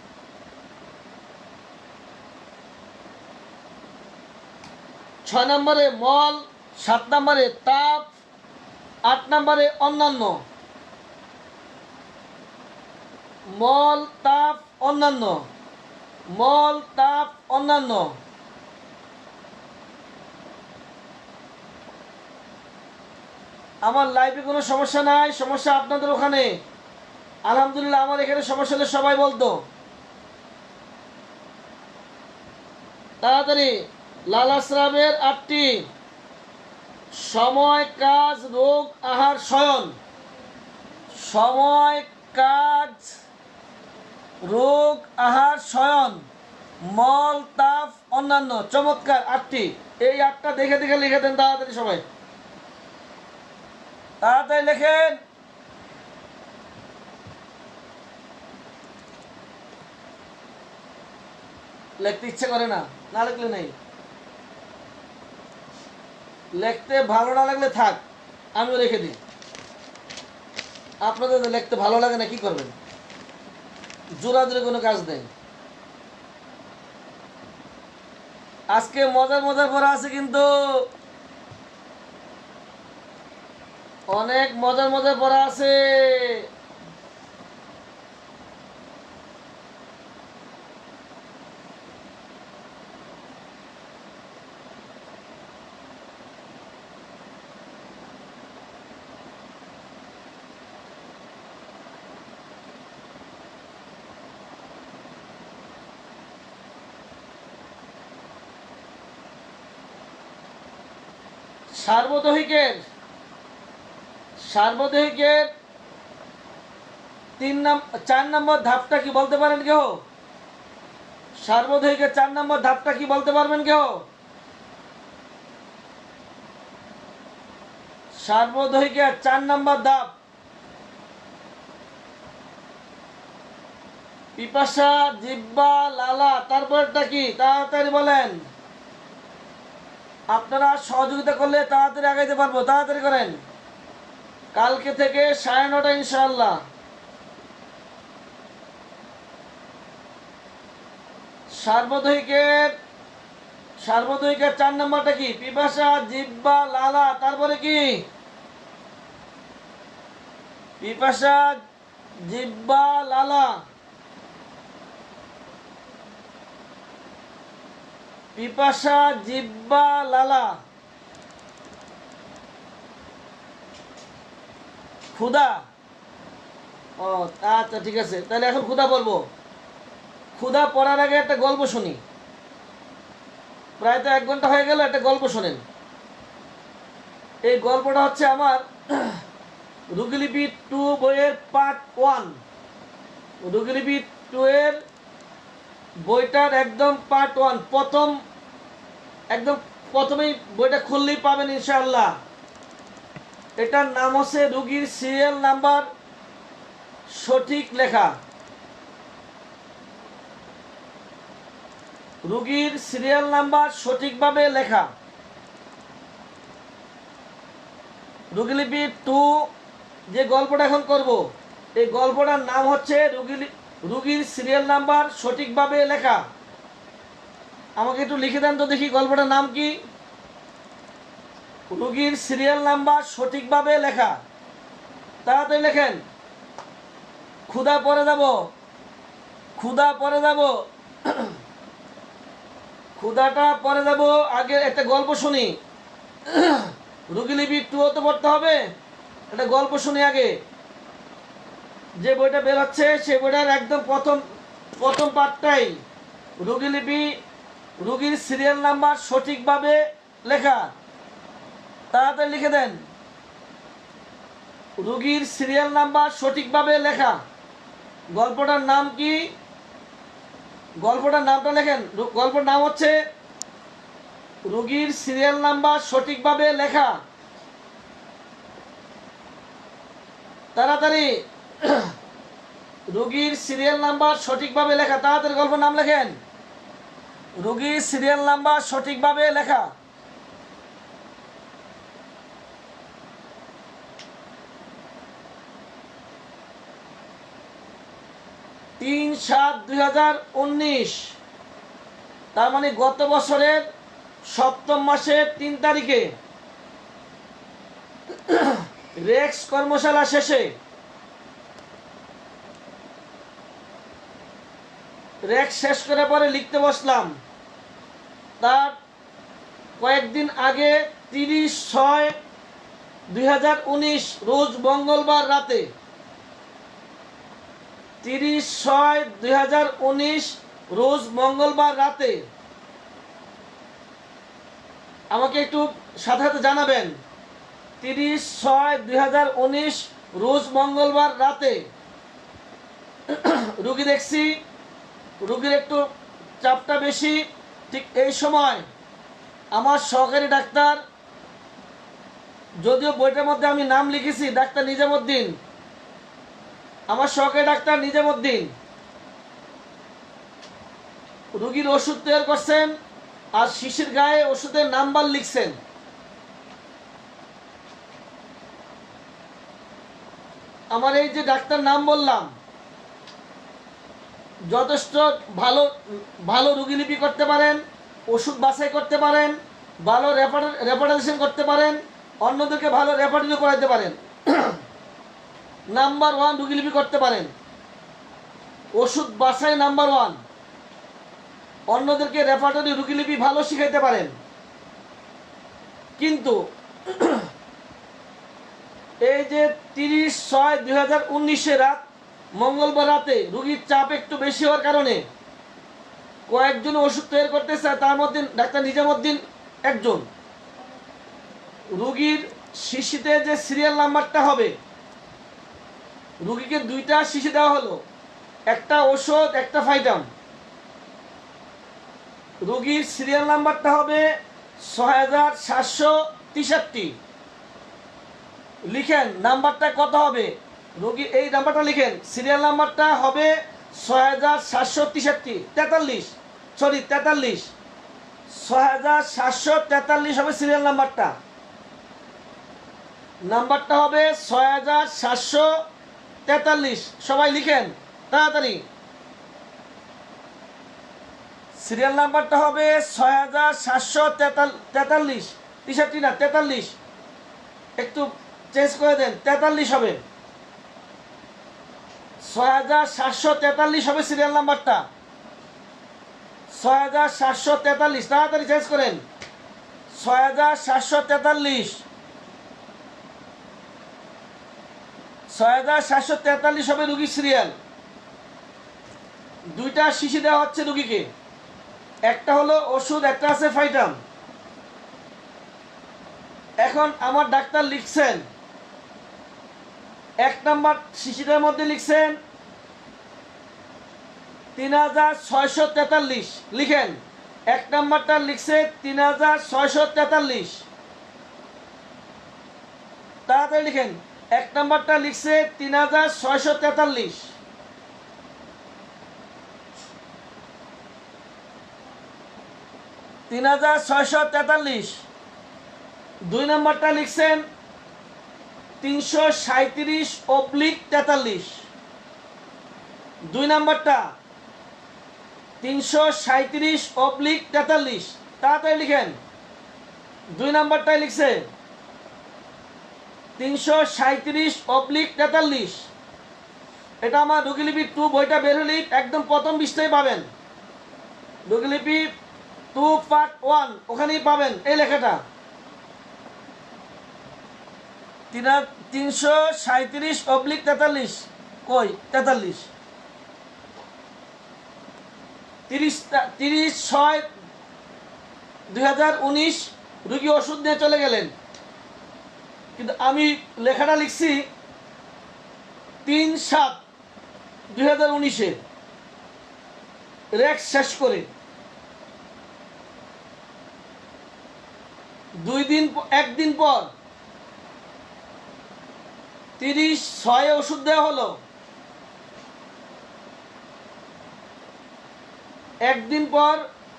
Speaker 1: ছয় নম্বরে মল, সাত নম্বরে তাপ, আট নম্বরে অন্যান্য। মল, তাপ, অন্যান্য। মল, তাপ, অন্যান্য। আমার লাইফে কোনো সমস্যা নাই, সমস্যা আপনাদের ওখানে। আলহামদুলিল্লাহ, আমার এখানে সমস্যা হলে সবাই বলতো। তাড়াতাড়ি। লালাস্রাবের আটটি। সময়, কাজ, রোগ, আহার, শয়ন। সময়, কাজ, রোগ, আহার, শয়ন, মল, তাপ, অন্যান্য। চমৎকার, আটটি। এই আটটা দেখে দেখে লিখে দেন তাড়াতাড়ি সবাই, তাড়াতাড়ি লেখেন। লিখতে ইচ্ছে করে না, না লিখলে নেই। লিখতে ভালো না লাগলে থাক, আমিও রেখে দিই। আপনাদের লিখতে ভালো লাগে না, কি করবেন? জোরাজুরি কোনো কাজ নেই। আজকে মজার মজার পড়া আছে, কিন্তু অনেক মজার মজার পড়া আছে। সার্বদৈহিকের সার্বদৈহিকের তিন নাম চার নম্বর ধাপটা কি বলতে পারেন কেউ? সার্বদৈহিকের চার নম্বর ধাপটা কি বলতে পারবেন কেউ? সার্বদৈহিকের চার নম্বর ধাপ পিপাসা, জিহ্বা, লালা, তারপরটা কি? তাড়াতাড়ি বলেন। আপনারা সহযোগিতা করলে তাড়াতাড়ি আগাইতে পারবো, তাড়াতাড়ি করেন। কালকে থেকে সাড়ে নটা ইনশাআল্লাহ। সার্বদৈহিকের সার্বদৈহিকের চার নম্বরটা কি? পিপাসা, জিহ্বা, লালা, তারপরে কি? পিপাসা, জিহ্বা, লালা। পিপাসা, জিহ্বা, লালা। ক্ষুধা। ও আচ্ছা, ঠিক আছে, তাহলে এখন ক্ষুধা পড়বো। ক্ষুধা পড়ার আগে একটা গল্প শুনি। প্রায় তো এক ঘন্টা হয়ে গেল, একটা গল্প শোনেন। এই গল্পটা হচ্ছে আমার রুগীলিপি টু বইয়ের পার্ট ওয়ান। রুগীলিপি টু এর বইটার একদম পার্ট ওয়ান, প্রথম একদম প্রথমেই বইটা খুললেই পাবেন ইনশাআল্লাহ। এটার নাম হচ্ছে রুগীর সিরিয়াল নাম্বার সঠিক লেখা। রুগীর সিরিয়াল নাম্বার সঠিকভাবে লেখা। রুগীলিপি টু যে গল্পটা এখন করব, এই গল্পটার নাম হচ্ছে রুগী রুগীর সিরিয়াল নাম্বার সঠিকভাবে লেখা। আমাকে একটু লিখে দেন তো দেখি গল্পটার নাম কি? রুগীর সিরিয়াল নাম্বার সঠিকভাবে লেখা। তাড়াতাড়ি লেখেন। ক্ষুধা পরে যাব, ক্ষুধা পরে যাব, ক্ষুধাটা পরে যাব। আগে একটা গল্প শুনি। রুগীলিপি টু তো পড়তে হবে, একটা গল্প শুনি আগে। যে বইটা বের হচ্ছে সে বইটার একদম প্রথম প্রথম পার্টটাই রুগীলিপি রুগীর সিরিয়াল নাম্বার সঠিকভাবে লেখা। তাড়াতাড়ি লিখে দেন। রুগীর সিরিয়াল নাম্বার সঠিকভাবে লেখা। গল্পটার নাম কি? গল্পটার নামটা লেখেন। গল্পের নাম হচ্ছে রুগীর সিরিয়াল নাম্বার সঠিকভাবে লেখা। তাড়াতাড়ি রুগীর সিরিয়াল নাম্বার সঠিকভাবে লেখা। তাড়াতাড়ি গল্পের নাম লেখেন। রুগীর সিরিয়াল নাম্বার সঠিকভাবে লেখা। তিন সাত দুই হাজার উনিশ, তার মানে গত বছরের সপ্তম মাসের তিন তারিখে রেক্স কর্মশালা শেষে রেক্স শেষ করে পরে লিখতে বসলাম। তার কয়েকদিন আগে তিরিশ ছয় দুই হাজার উনিশ রোজ মঙ্গলবার রাতে, তিরিশ ছয় দুই হাজার উনিশ রোজ মঙ্গলবার রাতে আমাকে একটু সাথে সাথে জানাবেন। তিরিশ ছয় দুই হাজার উনিশ রোজ মঙ্গলবার রাতে রুগী দেখছি, রুগীর একটু চাপটা বেশি। ঠিক এই সময় আমার সহকারী ডাক্তার, যদিও বইটার মধ্যে আমি নাম লিখেছি ডাক্তার নিজামুদ্দিন, আমার সহকারী ডাক্তার নিজামুদ্দিন রুগীর ওষুধ তৈরি করছেন আর শিশির গায়ে ওষুধের নাম্বার লিখছেন। আমার এই যে ডাক্তার নাম বললাম, যথেষ্ট ভালো ভালো রুগীলিপি করতে পারেন, ওষুধ বাছাই করতে পারেন, ভালো রেফারেন্সেশন করতে পারেন, অন্যদেরকে ভালো রেফারেন্সও করাতে পারেন, নাম্বার ওয়ান রুগীলিপি করতে পারেন, ওষুধ বাছাই নাম্বার ওয়ান, অন্যদেরকে রেফারেন্স রুগীলিপি ভালো শিখাইতে পারেন। কিন্তু এই যে তিরিশ ছয় দুই হাজার উনিশে রাত মঙ্গলবার রাতে রুগীর চাপ একটু বেশি হওয়ার কারণে কয়েকজন ওষুধ তৈরি করতে চায়, তার মধ্যে ডাক্তার নিজামুদ্দিন একজন। রুগীর শিশিতে যে সিরিয়াল নাম্বারটা হবে, রুগীকে দুইটা শিশি দেওয়া হলো, একটা ওষুধ একটা ফাইটাম। রুগীর সিরিয়াল নাম্বারটা হবে ছয় হাজার সাতশো তেষট্টি। লিখেন নাম্বারটা কত হবে, রুগী এই নাম্বারটা লিখেন, সিরিয়াল নাম্বারটা হবে ছয় হাজার সাতশো তেষট্টি তেতাল্লিশ সরি তেতাল্লিশ ছয় হাজার সাতশো তেতাল্লিশ হবে সিরিয়াল নাম্বারটা। নাম্বারটা হবে ছয় হাজার সাতশো তেতাল্লিশ। সবাই লিখেন তাড়াতাড়ি। সিরিয়াল নাম্বারটা হবে ছয় হাজার সাতশো তেতাল্লিশ তেষট্টি না তেতাল্লিশ, একটু চেঞ্জ করে দেন, তেতাল্লিশ হবে। ছয় হাজার সাতশো তেতাল্লিশ হবে সিরিয়াল নাম্বারটা, ছয় হাজার সাতশো তেতাল্লিশ। তাড়াতাড়ি চেঞ্জ করেন, ছয় হাজার সাতশো তেতাল্লিশ ছয় হাজার সাতশো তেতাল্লিশ হবে রুগীর সিরিয়াল। দুইটা শিশি দেওয়া হচ্ছে রুগীকে, একটা হলো ওষুধ, একটা আছে ফাইটাম। এখন আমার ডাক্তার লিখছেন, এক নাম্বার শিশিটার মধ্যে লিখছেন তিন হাজার ছয়শো তেতাল্লিশ। লিখেন, এক নাম্বারটা লিখছে তিন হাজার ছয়শো তেতাল্লিশ। তাড়াতাড়ি লিখেন, এক নাম্বারটা লিখছে তিন হাজার ছয়শো তেতাল্লিশ। তিন হাজার ছয়শো তেতাল্লিশ। দুই নাম্বারটা লিখছেন তিনশো সাঁত্রিশ অব্লিক তেতাল্লিশ। দুই নাম্বারটা তিনশো সাঁত্রিশ অব্লিক তেতাল্লিশ। তাড়াতাড়ি লিখেন, দুই নাম্বারটাই লিখছে তিনশো সাঁত্রিশ অব্লিক তেতাল্লিশ। এটা আমার রোগীলিপি টু বইটা বের হলেই একদম প্রথম পৃষ্ঠায় পাবেন। রোগীলিপি টু পার্ট ওয়ান, ওখানেই পাবেন এই লেখাটা। তিনশো সাঁত্রিশ অব্লিক তেতাল্লিশ কই তেতাল্লিশ। তিরিশ তিরিশ ছয় দুই হাজার উনিশ রুগী ওষুধ নিয়ে চলে গেলেন, কিন্তু আমি লেখাটা লিখছি তিন সাত দুই হাজার উনিশে রেক্স শেষ করে। দুই দিন একদিন পর তিরিশ ছয় ওষুধ দেওয়া হলো। একদিন পর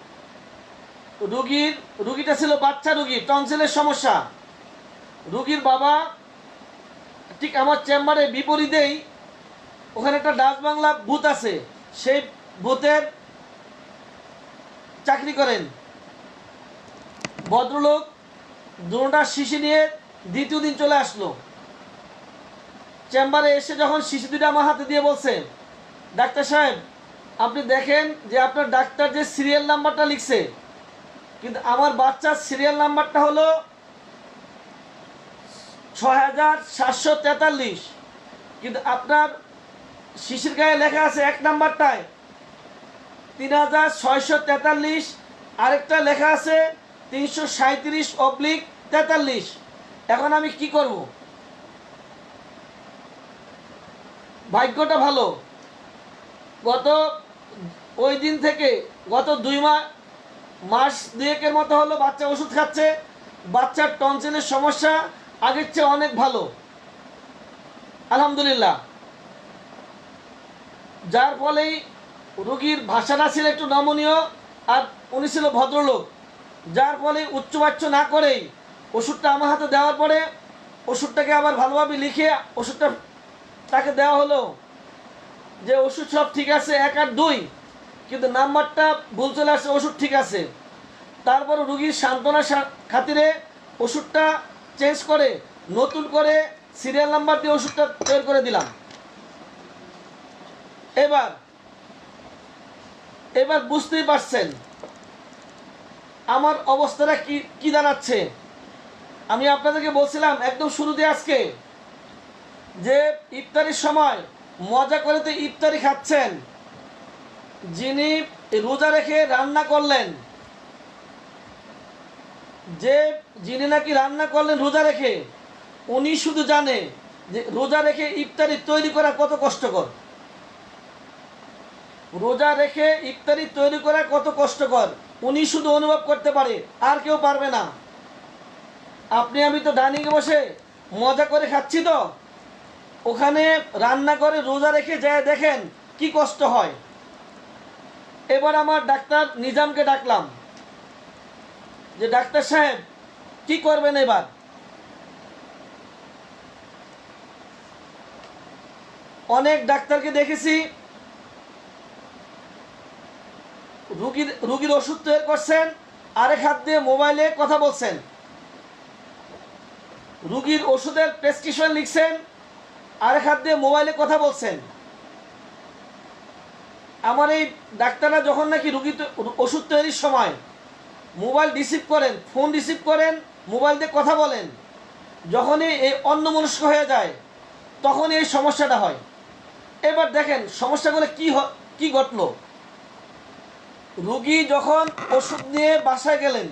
Speaker 1: রুগীর রুগীটা ছিল বাচ্চা রুগী, টনসিলের সমস্যা। রুগীর বাবা ঠিক আমার চেম্বারে বিপরীতেই ওখানে একটা ডাচ বাংলা বুথ আছে, সেই বুথের চাকরি করেন। ভদ্রলোক দুটা শিশি নিয়ে দ্বিতীয় দিন চলে আসলো। চেম্বারে এসে যখন শিশু দুটো আমার হাতে দিয়ে বলছে, ডাক্তার সাহেব আপনি দেখেন যে আপনার ডাক্তার যে সিরিয়াল নাম্বারটা লিখছে, কিন্তু আমার বাচ্চার সিরিয়াল নাম্বারটা হলো ছয় হাজার সাতশো তেতাল্লিশ, কিন্তু আপনার শিশির গায়ে লেখা আছে এক নাম্বারটায় তিন হাজার ছয়শো তেতাল্লিশ, আরেকটা লেখা আছে তিনশো সাঁত্রিশ অব্লিক তেতাল্লিশ। এখন আমি কি করব? ভাগ্যটা ভালো, গত ওই দিন থেকে গত দুই মাস মাস দুয়েকের মতো হলো বাচ্চা ওষুধ খাচ্ছে। বাচ্চার টনসিলের সমস্যা আগের চেয়ে অনেক ভালো, আলহামদুলিল্লাহ। যার ফলেই রোগীর ভাষাটা ছিল একটু নমনীয়, আর উনি ছিল ভদ্রলোক। যার ফলে উচ্চবাচ্য না করেই ওষুধটা আমার হাতে দেওয়ার পরে ওষুধটাকে আবার ভালোভাবে লিখে ওষুধটা তাকে দেওয়া হলো যে ওষুধ সব ঠিক আছে এক আর দুই, কিন্তু নাম্বারটা ভুল চলে আসছে, ওষুধ ঠিক আছে। তারপর রুগীর সান্ত্বনার খাতিরে ওষুধটা চেঞ্জ করে নতুন করে সিরিয়াল নাম্বার দিয়ে ওষুধটা তৈরি করে দিলাম। এবার এবার বুঝতেই পারছেন আমার অবস্থাটা কি কি দাঁড়াচ্ছে। আমি আপনাদেরকে বলছিলাম একদম শুরুতে আজকে যে ইফতারির সময় মজা করে তো ইফতারি খাচ্ছেন, যিনি রোজা রেখে রান্না করলেন যে যিনি নাকি রান্না করলেন রোজা রেখে, উনি শুধু জানে যে রোজা রেখে ইফতারি তৈরি করা কত কষ্টকর। রোজা রেখে ইফতারি তৈরি করা কত কষ্টকর উনি শুধু অনুভব করতে পারে, আর কেউ পারবে না। আপনি আমি তো ডাইনিংয়ে বসে মজা করে খাচ্ছি, তো ওখানে রান্না করে রোজা রেখে যায় দেখেন কি কষ্ট হয়। এবার আমার ডাক্তার নিজামকে ডাকলাম যে ডাক্তার সাহেব কি করবেন এবার। অনেক ডাক্তারকে দেখেছি, রুগীর রুগীর ওষুধ তৈরি করছেন, আরেক হাত দিয়ে মোবাইলে কথা বলছেন। রুগীর ওষুধের প্রেসক্রিপশন লিখছেন, আরেক হাত দিয়ে মোবাইলে কথা বলছেন। আমার এই ডাক্তাররা যখন নাকি রুগী ওষুধ তৈরির সময় মোবাইল রিসিভ করেন, ফোন রিসিভ করেন, মোবাইল দিয়ে কথা বলেন, যখনই এই অন্যমনস্ক হয়ে যায় তখনই এই সমস্যাটা হয়। এবার দেখেন সমস্যাগুলো কি কি ঘটলো। রুগী যখন ওষুধ নিয়ে বাসায় গেলেন,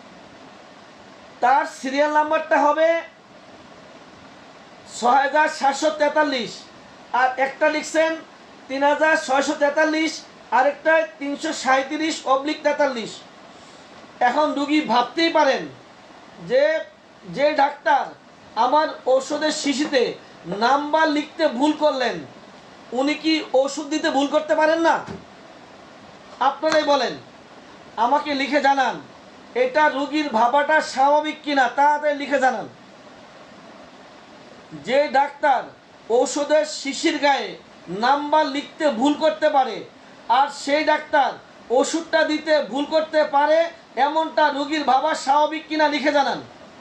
Speaker 1: তার সিরিয়াল নাম্বারটা হবে ছয় হাজার সাতশো তেতাল্লিশ, আর একটা লিখছেন তিন হাজার ছয়শো তেতাল্লিশ, আরেকটায় তিনশো সাঁত্রিশ অবলিক তেতাল্লিশ। এখন রুগী ভাবতেই পারেন যে যে ডাক্তার আমার ওষুধের শিশিতে নাম্বার লিখতে ভুল করলেন, উনি কি ওষুধ দিতে ভুল করতে পারেন না? আপনারাই বলেন, আমাকে লিখে জানান এটা রুগীর ভাবাটা স্বাভাবিক কিনা, তাড়াতাড়ি লিখে জানান। যে ডাক্তার ঔষধের শিশির গায়ে নাম্বার লিখতে ভুল করতে পারে, আর সেই ডাক্তার ওষুধটা দিতে ভুল করতে পারে, এমনটা রুগীর ভাবা স্বাভাবিক কিনা লিখে জানান।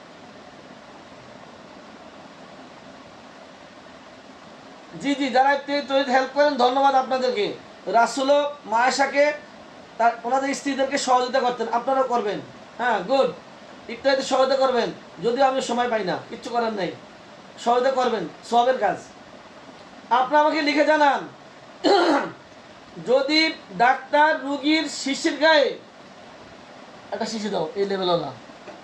Speaker 1: জি জি যারা হেল্প করেন ধন্যবাদ আপনাদেরকে। রাসুলও মায়েশাকে তার ওনাদের স্ত্রীদেরকে সহযোগিতা করতেন, আপনারাও করবেন। হ্যাঁ গুড, ইত্যাদি সহযোগিতা করবেন, যদিও আমি সময় পাই না, কিচ্ছু করার নেই, সহযোগিতা করবেন, সবের কাজ। আপনারা আমাকে লিখে জানান যদি ডাক্তার রুগীর শিশির গায়ে একটা শিশি দাও এই লেভেল না,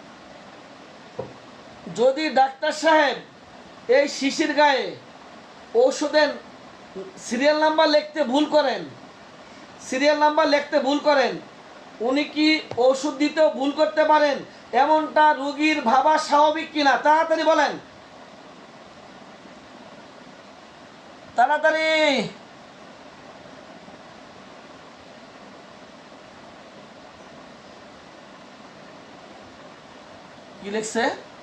Speaker 1: যদি ডাক্তার সাহেব এই শিশির গায়ে ঔষধের সিরিয়াল নাম্বার লিখতে ভুল করেন, সিরিয়াল নাম্বার লিখতে ভুল করেন, উনি কি ওষুধ দিতেও ভুল করতে পারেন, এমনটা রুগীর ভাবা স্বাভাবিক কিনা? তাড়াতাড়ি বলেন, তাড়াতাড়ি। কি লিখছে?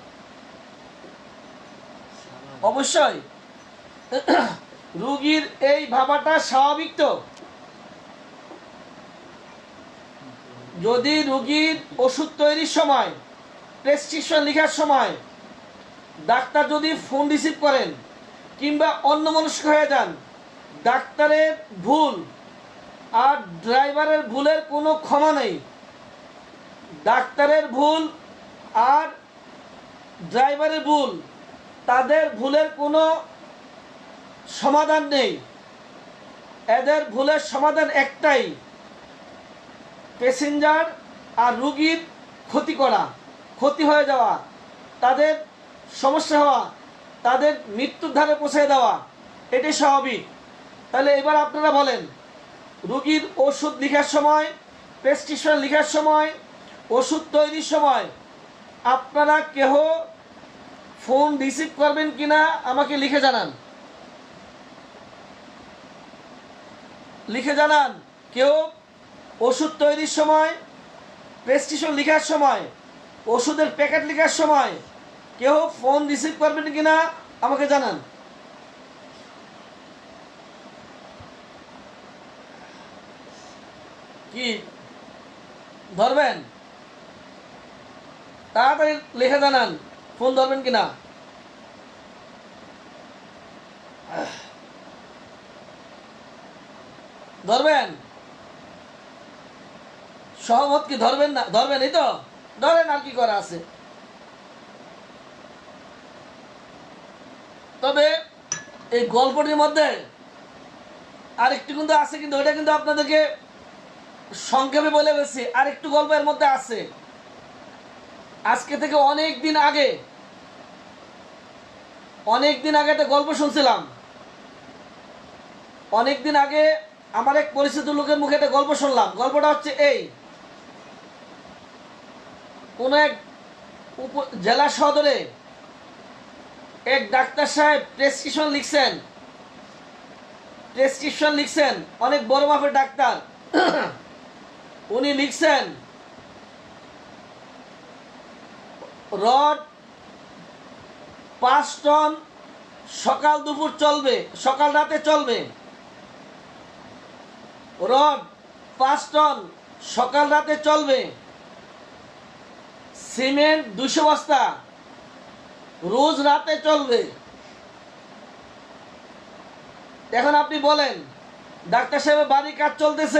Speaker 1: অবশ্যই রুগীর এই ভাবাটা স্বাভাবিক। তো যদি রুগীর ওষুধ তৈরির সময়, প্রেসক্রিপশন লেখার সময় ডাক্তার যদি ফোন রিসিভ করেন কিংবা অন্যমনস্ক হয়ে যান, ডাক্তারের ভুল আর ড্রাইভারের ভুলের কোনো ক্ষমা নেই। ডাক্তারের ভুল আর ড্রাইভারের ভুল, তাদের ভুলের কোনো সমাধান নেই। এদের ভুলের সমাধান একটাই, প্যাসেঞ্জার আর রুগীর ক্ষতি করা, ক্ষতি হয়ে যাওয়া, তাদের সমস্যা হওয়া, তাদের মৃত্যুর ধারে পৌঁছে দেওয়া, এটাই স্বাভাবিক। তাহলে এবার আপনারা বলেন, রুগীর ওষুধ লেখার সময়, প্রেসক্রিপশন লেখার সময়, ওষুধ তৈরির সময় আপনারা কেহ ফোন রিসিভ করবেন কিনা আমাকে লিখে জানান, লিখে জানান। কেউ ওষুধ তৈরির সময়, প্রেসক্রিপশন লেখার সময়, ওষুধের প্যাকেট লেখার সময় কেউ ফোন রিসিভ করবেন কিনা আমাকে জানান। কি ধরবেন? তাড়াতাড়ি লিখে জানান ফোন ধরবেন কিনা। ধরবেন? সহমত কি ধরবেন না? ধরবেন, এই তো ধরেন, আর কি করা আছে। তবে এই গল্পটির মধ্যে আরেকটু কিন্তু আছে, কিন্তু ওইটা কিন্তু আপনাদেরকে সংক্ষেপে বলে গেছি, আরেকটু গল্প এর মধ্যে আছে। আজকে থেকে অনেক দিন আগে অনেক দিন আগে একটা গল্প শুনছিলাম। অনেক দিন আগে আমার এক পরিচিত লোকের মুখে একটা গল্প শুনলাম। গল্পটা হচ্ছে এই, কোন এক জেলা সদরে এক ডাক্তার সাহেব প্রেসক্রিপশন লিখছেন প্রেসক্রিপশন লিখছেন অনেক বড় মাপের ডাক্তার। উনি লিখছেন রড পাঁচ টন সকাল দুপুর চলবে, সকাল রাতে চলবে। রড পাঁচ টন সকাল রাতে চলবে। সিমেন্ট দুশো বস্তা রোজ রাতে চলবে। এখন আপনি বলেন, ডাক্তার সাহেবের বাড়ির কাজ চলতেছে,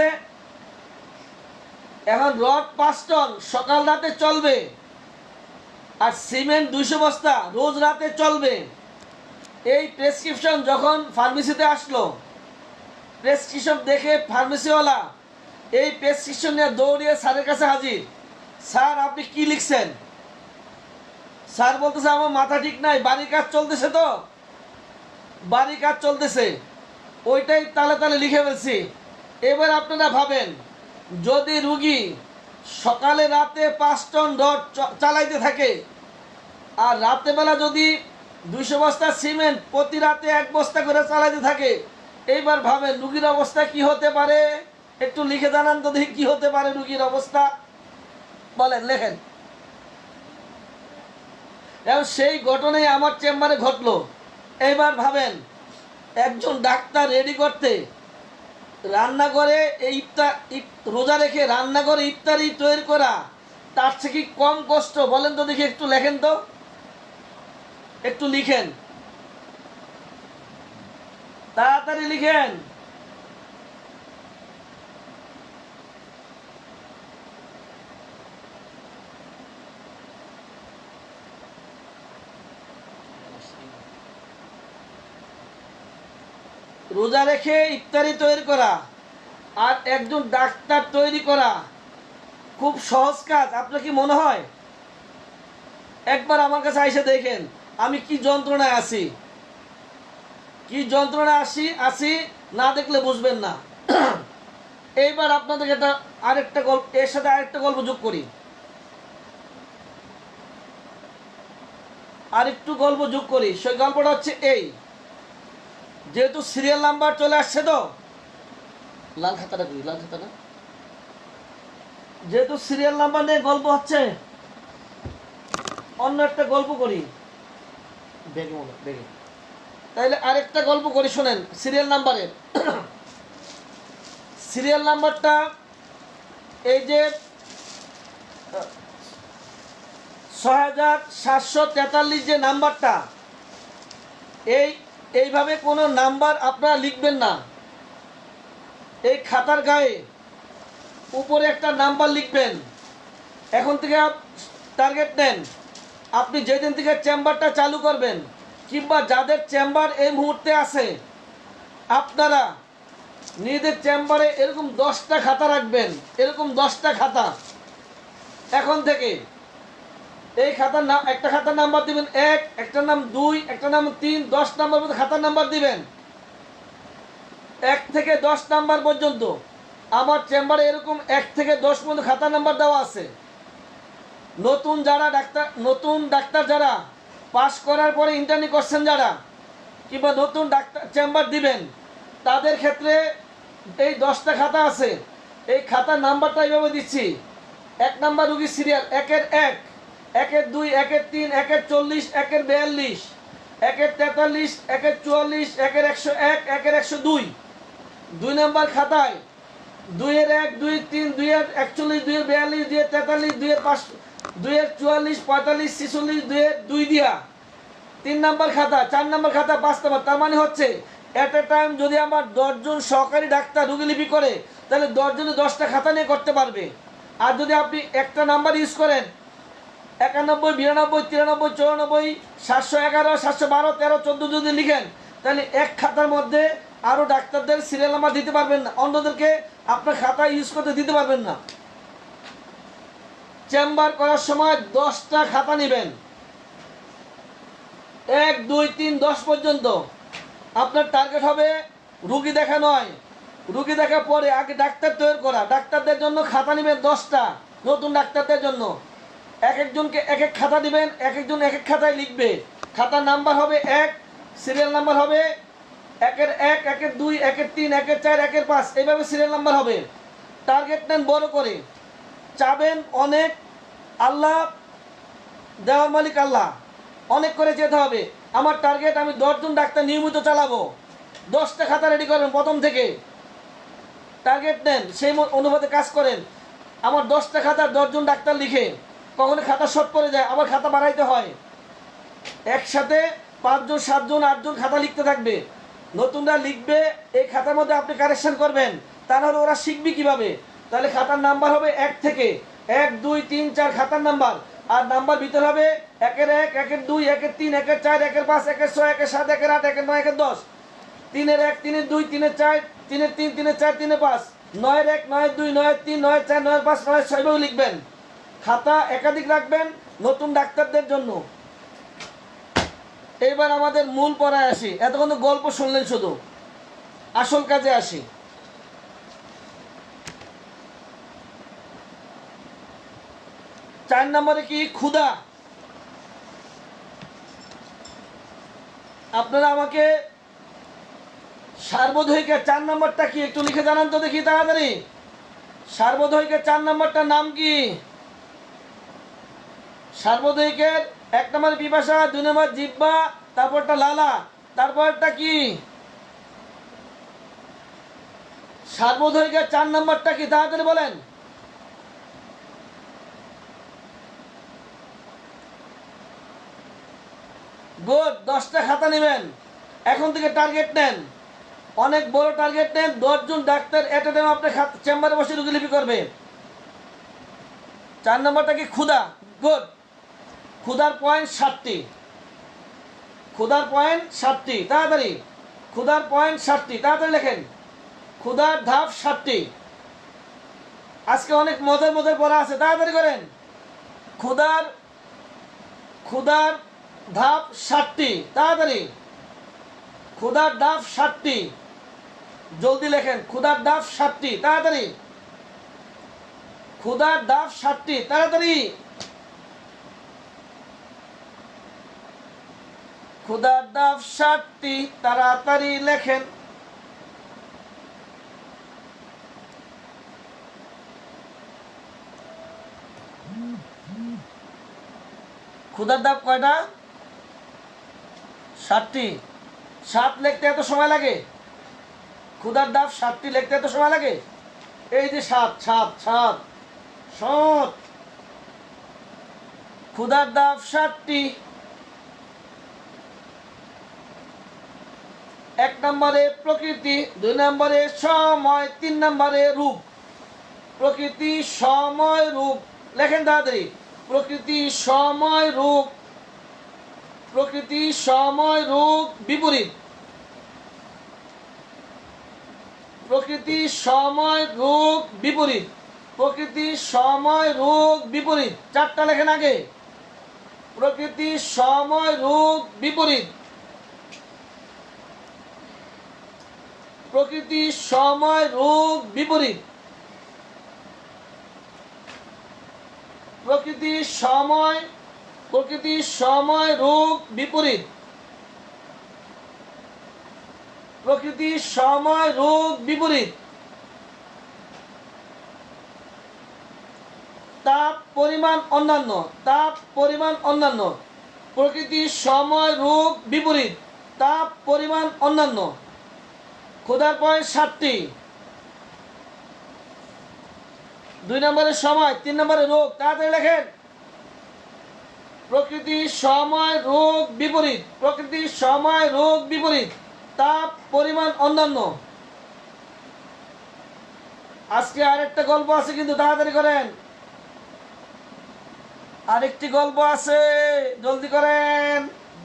Speaker 1: এখন রড পাঁচ টন সকাল রাতে চলবে আর সিমেন্ট দুইশো বস্তা রোজ রাতে চলবে। এই প্রেসক্রিপশন যখন ফার্মেসিতে আসলো, প্রেসক্রিপশন দেখে ফার্মেসিওয়ালা এই প্রেসক্রিপশন নিয়ে দৌড়িয়ে স্যারের কাছে হাজির। স্যার, আপনি কি লিখছেন? স্যার বলতেছে, আমার মাথা ঠিক নাই, বাড়ির কাজ চলতেছে, তো বাড়ির কাজ চলতেছে, ওইটাই তালে তালে লিখে ফেলছি। এবার আপনারা ভাবেন, যদি রুগী সকালে রাতে পাঁচ টন রড চালাইতে থাকে আর রাতেবেলা যদি দুইশো বস্তা সিমেন্ট প্রতি রাতে এক বস্তা করে চালাইতে থাকে, এইবার ভাবেন রুগীর অবস্থা কি হতে পারে? একটু লিখে জানান তো দেখি কি হতে পারে রুগীর অবস্থা, বলেন, লেখেন। এবং সেই ঘটনাই আমার চেম্বারে ঘটলো। এইবার ভাবেন, একজন ডাক্তার রেডি করতে রান্নাঘরে ইফতার রোজা রেখে রান্নাঘরে ইফতারি তৈরি করা, তার থেকে কম কষ্ট? বলেন তো দেখি, একটু লেখেন তো, একটু লিখেন, তাড়াতাড়ি লিখেন। রোজা রেখে ইফতারি তৈরি করা আর একজন ডাক্তার তৈরি করা খুব সহজ কাজ। আপনার কি মনে হয়? একবার আমার কাছে এসে দেখেন আমি কি যন্ত্রণায় আছি, কি যন্ত্রণায় আসি আছি না দেখলে বুঝবেন না। এইবার আপনাদের এটা আরেকটা গল্প, এর সাথে আরেকটা গল্প যোগ করি, আরেকটু গল্প যোগ করি। সেই গল্পটা হচ্ছে এই, যেহেতু সিরিয়াল নাম্বার চলে আসছে, তো লাল খাতাটা করি, লাল খাতাটা, যেহেতু সিরিয়াল নাম্বার নিয়ে গল্প হচ্ছে, অন্য একটা গল্প করি, বেগে মনে বেগে তাইলে আরেকটা গল্প করি, শোনেন। সিরিয়াল নাম্বারের সিরিয়াল নাম্বারটা এই যে ছয় হাজার সাতশো তেতাল্লিশ যে নাম্বারটা, এই এইভাবে কোনো নাম্বার আপনারা লিখবেন না। এই খাতার গায়ে উপরে একটা নাম্বার লিখবেন। এখন থেকে টার্গেট নেন, আপনি যেদিন থেকে চেম্বারটা চালু করবেন, কিংবা যাদের চেম্বার এই মুহূর্তে আছে, আপনারা নিজেদের চেম্বারে এরকম দশটা খাতা রাখবেন, এরকম দশটা খাতা। এখন থেকে এই খাতার নাম, একটা খাতার নাম্বার দিবেন এক, একটা নাম দুই, একটা নাম তিন, দশ নাম্বার মধ্যে খাতার নাম্বার দিবেন। এক থেকে দশ নাম্বার পর্যন্ত আমার চেম্বারে এরকম এক থেকে দশ পর্যন্ত খাতা নাম্বার দেওয়া আছে। নতুন যারা ডাক্তার নতুন ডাক্তার যারা পাস করার পরে ইন্টার্নি করছেন যারা, কিংবা নতুন ডাক্তার চেম্বার দিবেন, তাদের ক্ষেত্রে এই দশটা খাতা আছে। এই খাতার নাম্বারটা এইভাবে দিচ্ছি, এক নাম্বার রুগী সিরিয়াল একের এক, একের দুই, একের তিন, একের চল্লিশ, একের বিয়াল্লিশ, একের তেতাল্লিশ, একের চুয়াল্লিশ, একের একশো এক, একের একশো দুই। দুই নাম্বার খাতায় দুইয়ের এক, দুইয়ের তিন, দুইয়ের একচল্লিশ, দুইয়ের বিয়াল্লিশ, দুইয়ের তেতাল্লিশ, দুইয়ের পাঁচ, দুইয়ের চুয়াল্লিশ, পঁয়তাল্লিশ, ছিচল্লিশ, দুইয়ের দুই দিয়া তিন নাম্বার খাতা, চার নাম্বার খাতা, পাঁচ নাম্বার। তার মানে হচ্ছে এট এ টাইম যদি আমার দশজন সহকারী ডাক্তার রুগীলিপি করে, তাহলে দশজনে দশটা খাতা নিয়ে করতে পারবে। আর যদি আপনি একটা নাম্বার ইউজ করেন, একানব্বই, বিরানব্বই, তিরানব্বই, চৌরানব্বই, সাতশো এগারো, সাতশো বারো, তেরো, চোদ্দো যদি লিখেন, তাহলে এক খাতার মধ্যে আরও ডাক্তারদের সিরিয়াল নাম্বার দিতে পারবেন না, অন্যদেরকে আপনার খাতা ইউজ করতে দিতে পারবেন না। চেম্বার করার সময় দশটা খাতা নেবেন, এক দুই তিন দশ পর্যন্ত। আপনার টার্গেট হবে রুগী দেখা নয়, রুগী দেখা পরে আগে ডাক্তার তৈরি করা। ডাক্তারদের জন্য খাতা নেবেন দশটা, নতুন ডাক্তারদের জন্য এক একজনকে এক এক খাতা দিবেন, এক একজন এক এক খাতায় লিখবে। খাতার নাম্বার হবে এক, সিরিয়াল নাম্বার হবে একের এক, একের দুই, একের তিন, একের চার, একের পাঁচ, এইভাবে সিরিয়াল নাম্বার হবে। টার্গেট নেন বড় করে, চাবেন অনেক, আল্লাহ দেওয়ার মালিক আল্লাহ, অনেক করে যেতে হবে। আমার টার্গেট আমি দশজন ডাক্তার নিয়মিত চালাবো, দশটা খাতা রেডি করবেন প্রথম থেকে। টার্গেট নেন, সেই অনুপাতে কাজ করেন। আমার দশটা খাতা দশজন ডাক্তার লিখে, কখনো খাতা শর্ট পড়ে যায়, আবার খাতা বাড়াইতে হয়। একসাথে পাঁচজন, সাতজন, আটজন খাতা লিখতে থাকবে, নতুনরা লিখবে। এই খাতার মধ্যে আপনি কারেকশন করবেন, তা নাহলে ওরা শিখবে কিভাবে? তাহলে খাতার নাম্বার হবে এক থেকে, এক দুই তিন চার খাতার নাম্বার। আর নাম্বার ভিতর হবে একের এক, একের দুই, একের তিন, একের চার, একের পাঁচ, একের ছয়, একের সাত, একের আট, একের নয়, একের দশ। তিনের এক, তিনের দুই, তিনের চার, তিনের তিন, তিনের চার, তিনের পাঁচ, নয়ের এক, নয়ের দুই, নয়ের তিন, নয়ের চার, নয়ের পাঁচ, নয়ের ছয়ভাবে লিখবেন। খাতা একাধিক রাখবেন নতুন ডাক্তারদের জন্য। এইবার আমাদের মূল পড়ায় আসি। এতক্ষণ তো গল্প শুনলেন, শুধু আসল কাজে আসি। চার নম্বরে কি? ক্ষুধা। আপনারা আমাকে সার্বধায়িকের চার নম্বরটা কি একটু লিখে জানান তো দেখি তাড়াতাড়ি। সার্বধায়িকের চার নম্বরটার নাম কি? সার্বধায়িকের এক নম্বর পিপাসা, দুই নম্বর জিহ্বা, তারপরটা লালা, তারপরটা কি? সার্বধায়িকের চার নম্বরটা কি তাড়াতাড়ি বলেন। গুড, দশটা খাতা নেবেন এখন থেকে। টার্গেট নেন, অনেক বড় টার্গেট নেন। দশজন ডাক্তার এট এ টাইম আপনার চেম্বারে বসে রুগীলিপি করবে। চার নম্বরটা কি? ক্ষুধা। গুড, ক্ষুধার পয়েন্ট ষাটটি, ক্ষুধার পয়েন্ট ষাটটি, তাড়াতাড়ি। ক্ষুধার পয়েন্ট ষাটটি, তাড়াতাড়ি লেখেন। ক্ষুধার ধাপ ষাটটি। আজকে অনেক মজার মজার পড়া আছে, তাড়াতাড়ি করেন। ক্ষুধার ক্ষুধার ধাপ ষাটটি, তাড়াতাড়ি। ক্ষুধার ধাপ ষাটটি, জলদি লেখেন। ক্ষুধার ধাপ ষাটটি, তাড়াতাড়ি। ক্ষুধার ধাপ ষাটটি, তাড়াতাড়ি। ক্ষুধার ধাপ ষাটটি, তাড়াতাড়ি লেখেন। ক্ষুধার ধাপ কয়টা? ষাটটি। সাত লিখতে এত সময় লাগে? ক্ষুধার ধাপ ষাটটি লিখতে এত সময় লাগে? এই যে সাত, সাত, সাত, সাত। ক্ষুধার ধাপ ষাটটি। এক নম্বরে প্রকৃতি, দুই নম্বরে সময়, তিন নম্বরে রূপ। প্রকৃতি, সময়, রূপ লেখেন তাড়াতাড়ি। প্রকৃতি, সময়, রূপ। প্রকৃতি, সময়, রূপ, বিপরীত। প্রকৃতি, সময়, রূপ, বিপরীত। প্রকৃতি, সময়, রূপ, বিপরীত। চারটা লেখেন আগে। প্রকৃতি, সময়, রূপ, বিপরীত। প্রকৃতি, সময়, রূপ, বিপরীত। প্রকৃতি, সময়, প্রকৃতি, সময়, রূপ, বিপরীত। প্রকৃতি, সময়, রূপ, বিপরীত। তাপ, পরিমাণ, অন্যান্য। তাপ, পরিমাণ, অন্যান্য। প্রকৃতি, সময়, রূপ, বিপরীত। তাপ, পরিমাণ, অন্যান্য। ক্ষুধার পয়েন্ট ষাটটি। দুই নম্বরে সময়, তিন নম্বরে রোগ, তাড়াতাড়ি লেখেন। প্রকৃতি, সময়, রোগ, বিপরীত। প্রকৃতি, সময়, রোগ, বিপরীত। তাপ, পরিমাণ, অন্যান্য। আজকে আরেকটা গল্প আছে কিন্তু তাড়াতাড়ি করেন। আরেকটি গল্প আছে, জলদি করেন।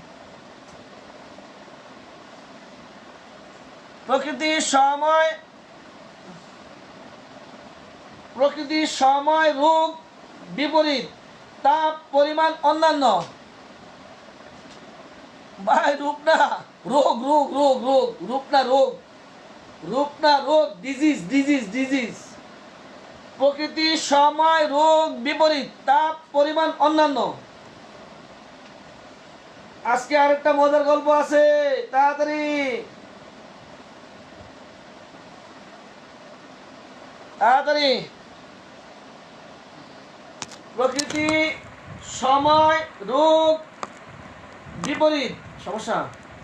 Speaker 1: প্রকৃতি, সময়, প্রকৃতি, সময়, রোগ, বিপরীত তাপ পরিমাণ অন্যান্য। ভাই রূপ না রোগ, রোগ রোগ রোগ রূপ না রোগ, রূপ না রোগ, ডিজিজ ডিজিজ ডিজিজ। প্রকৃতি সময় রোগ বিপরীত তাপ পরিমাণ অন্যান্য। আজকে আরেকটা মজার গল্প আছে, তাড়াতাড়ি তাড়াতাড়ি। প্রকৃতি সময় রোগ বিপরীত সমস্যা।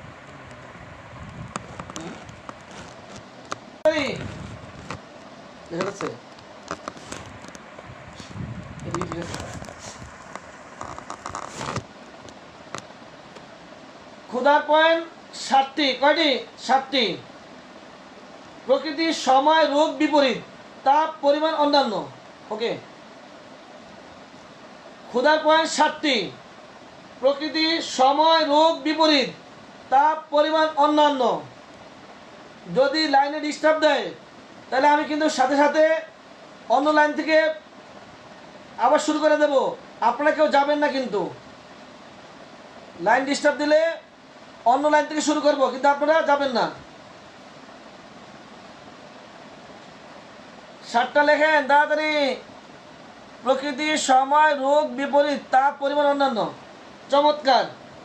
Speaker 1: দেখা যাচ্ছে ক্ষুধার পয়েন্ট সাতটি, কয়টি? সাতটি। প্রকৃতির সময় রোগ বিপরীত তাপ পরিমাণ অন্যান্য। ওকে, ক্ষুধার পয়েন্ট সাতটি। প্রকৃতির সময় রোগ বিপরীত তাপ পরিমাণ অন্যান্য। যদি লাইনে ডিস্টার্ব দেয় তাহলে আমি কিন্তু সাথে সাথে অন্য লাইন থেকে আবার শুরু করে দেব, আপনারা কেউ যাবেন না কিন্তু। লাইন ডিস্টার্ব দিলে অন্য লাইন থেকে শুরু করব, কিন্তু আপনারা যাবেন না। সাতটা লেখেন তাড়াতাড়ি। প্রকৃতি সময় রোগ বিপরীত তাপ পরিমাণ অন্যান্য। চমৎকার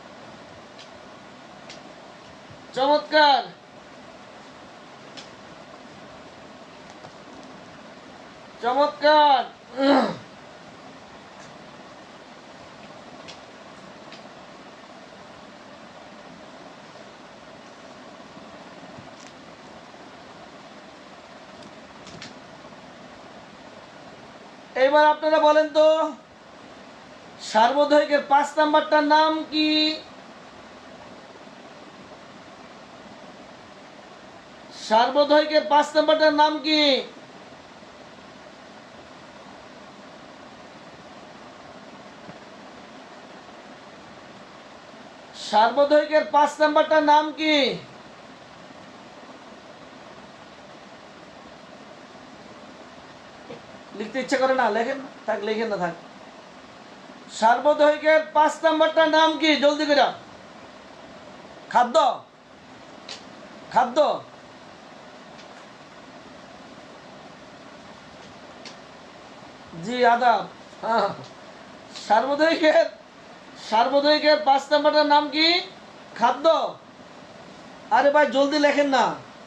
Speaker 1: চমৎকার। চমৎকার। এবার আপনারা বলেন তো সার্বধায়িকের পাঁচ নাম্বারটার নাম কি? সার্বধায়িকের পাঁচ নাম্বারটার নাম কি? সার্বধায়িকের পাঁচ নাম্বারটার নাম কি? লিখতে ইচ্ছা করে না, লেখেন থাক, লেখেন না থাক। সার্বধায়িকের পাঁচ নাম্বারটার নাম কি? জলদি করে। খাদ্য, খাদ্য। জি আদাব। হ্যাঁ, সার্বধায়িকের সার্বধায়িকের পাঁচ নাম্বারটার নাম কি? খাদ্য। আরে ভাই জলদি লেখেন না,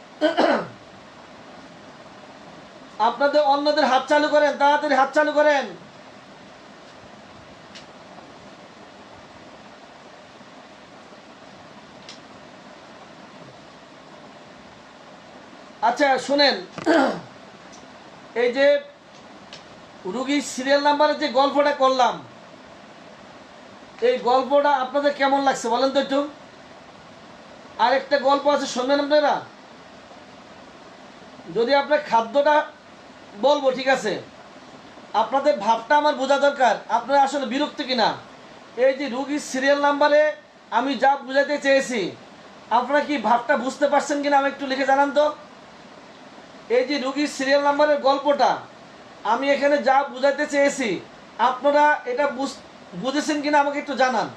Speaker 1: আপনাদের অন্যদের হাত চালু করেন, তাড়াতাড়ি হাত চালু করেন। আচ্ছা শুনেন, এই যে রুগীর সিরিয়াল নাম্বারে যে গল্পটা করলাম, এই গল্পটা আপনাদের কেমন লাগছে বলেন তো একটু। আরেকটা গল্প আছে, শুনবেন আপনারা? যদি আপনার খাদ্যটা বলবো, ঠিক আছে, আপনাদের ভাবটা আমার বোঝা দরকার, আপনারা আসলে বিরক্ত কিনা। এই যে রুগীর সিরিয়াল নাম্বারে আমি যা বুঝাতে চেয়েছি, আপনারা কি ভাবটা বুঝতে পারছেন কিনা আমি একটু লিখে জানান তো। এই যে রুগীর সিরিয়াল নাম্বারের গল্পটা আমি এখানে যা বুঝাতে চেয়েছি, আপনারা এটা বুঝেছেন কিনা আমাকে একটু জানান।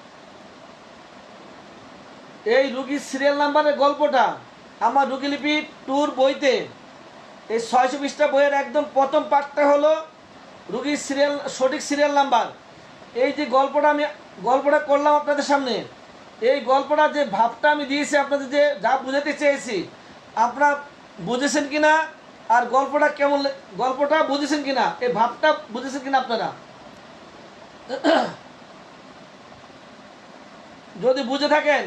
Speaker 1: এই রুগীর সিরিয়াল নাম্বারের গল্পটা আমার রুগীলিপি ট্যুর বইতে, এই ছয়শো বিশটা বইয়ের একদম প্রথম পার্টটা হলো রুগীর সিরিয়াল, সঠিক সিরিয়াল নাম্বার। এই যে গল্পটা আমি গল্পটা করলাম আপনাদের সামনে, এই গল্পটা যে ভাবটা আমি দিয়েছি আপনাদের, যে যা বুঝাতে চেয়েছি, আপনারা বুঝেছেন কিনা, আর গল্পটা কেমন, গল্পটা বুঝেছেন কিনা, এই ভাবটা বুঝেছেন কিনা আপনারা। যদি বুঝে থাকেন,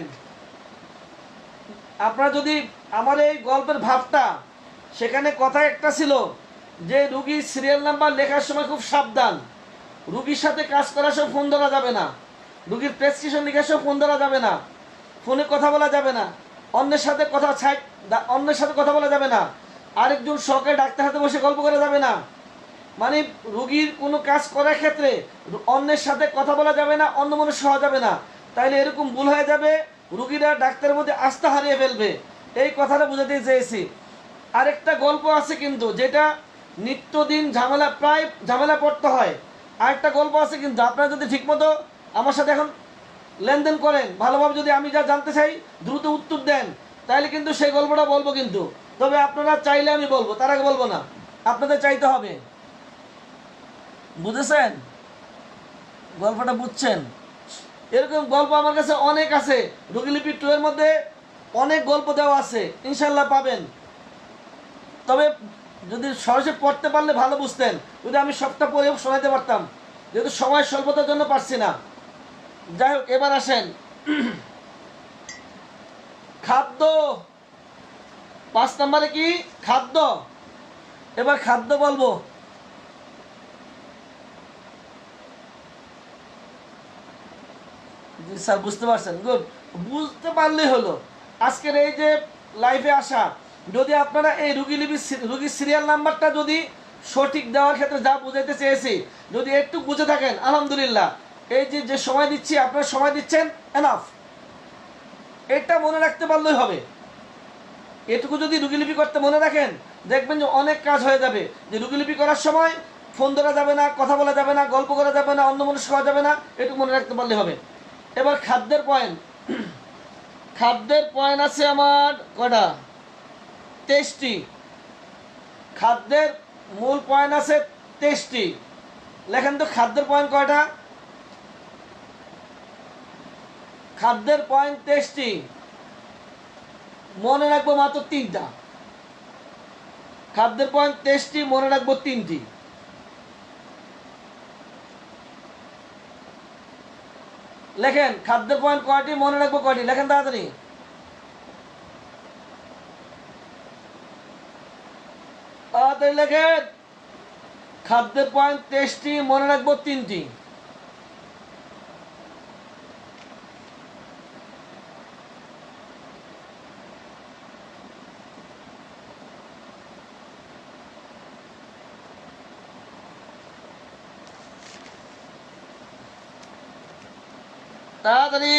Speaker 1: আপনারা যদি আমার এই গল্পের ভাবটা, সেখানে কথা একটা ছিল যে রুগীর সিরিয়াল নাম্বার লেখার সময় খুব সাবধান, রুগীর সাথে কাজ করার সময় ফোন ধরা যাবে না, রুগীর প্রেসক্রিপশন লেখার সময় ফোন ধরা যাবে না, ফোনে কথা বলা যাবে না, অন্যের সাথে কথা ছাই অন্যের সাথে কথা বলা যাবে না, আরেকজন সহকারী ডাক্তার হাতে বসে গল্প করা যাবে না। মানে রুগীর কোনো কাজ করার ক্ষেত্রে অন্যের সাথে কথা বলা যাবে না, অন্য মনে হওয়া যাবে না, তাইলে এরকম ভুল হয়ে যাবে, রুগীরা ডাক্তারের মধ্যে আস্থা হারিয়ে ফেলবে। এই কথাটা বুঝাতে চেয়েছি। আরেকটা গল্প আছে কিন্তু, যেটা নিত্যদিন ঝামেলা, প্রায় ঝামেলা পড়তে হয়, আরেকটা গল্প আছে, কিন্তু আপনারা যদি ঠিকমতো আমার সাথে এখন লেনদেন করেন, ভালোভাবে যদি আমি যা জানতে চাই দ্রুত উত্তর দেন, তাহলে কিন্তু সেই গল্পটা বলবো। কিন্তু তবে আপনারা চাইলে আমি বলবো, তার আগে বলবো না, আপনাদের চাইতে হবে। বুঝেছেন? গল্পটা বুঝছেন? এরকম গল্প আমার কাছে অনেক আছে। রোগীলিপি টু এর মধ্যে অনেক গল্প দেওয়া আছে, ইনশাল্লাহ পাবেন। তবে যদি সরাসরি পড়তে পারলে ভালো বুঝতেন, যদি আমি সবটা পড়ে শোনাতে পারতাম, যেহেতু সময় স্বল্পতার জন্য পারছি না। যাই হোক, এবার আসেন খাদ্য। পাঁচ নম্বরে কি? খাদ্য। এবার খাদ্য বলবো। জি স্যার, বুঝতে পারছেন? গুড, বুঝতে পারলেই হলো। আজকের এই যে লাইভে আসা, যদি আপনারা এই রুগীলিপি রুগীর সিরিয়াল নাম্বারটা যদি সঠিক দেওয়ার ক্ষেত্রে যা বুঝাইতে চেয়েছি যদি একটু বুঝে থাকেন, আলহামদুলিল্লাহ। এই যে যে সময় দিচ্ছি, আপনারা সময় দিচ্ছেন, এনাফ। এটা মনে রাখতে পারলেই হবে। এটুকু যদি রুগীলিপি করতে মনে রাখেন, দেখবেন যে অনেক কাজ হয়ে যাবে। যে রুগীলিপি করার সময় ফোন ধরা যাবে না, কথা বলা যাবে না, গল্প করা যাবে না, অন্যমনস্ক হওয়া যাবে না, এটুকু মনে রাখতে পারলে হবে। এবার খাদ্যের পয়েন্ট। খাদ্যের পয়েন্ট আছে আমার কটা? তেইশটি। খাদ্যের মূল পয়েন্ট আছে তেইশটি। লেখেন তো খাদ্যের পয়েন্ট কয়টা? খাদ্যের পয়েন্ট তেইশটি, মনে রাখবো মাত্র তিনটা। খাদ্যের পয়েন্ট তেইশটি, মনে রাখবো তিনটি। লেখেন খাদ্যের পয়েন্ট কয়টি, মনে রাখবো কয়টি? লেখেন তাড়াতাড়ি। তাড়াতাড়ি লেখেন। খাদ্যের পয়েন্ট তেইশটি, মনে রাখবো তিনটি। তাড়াতাড়ি।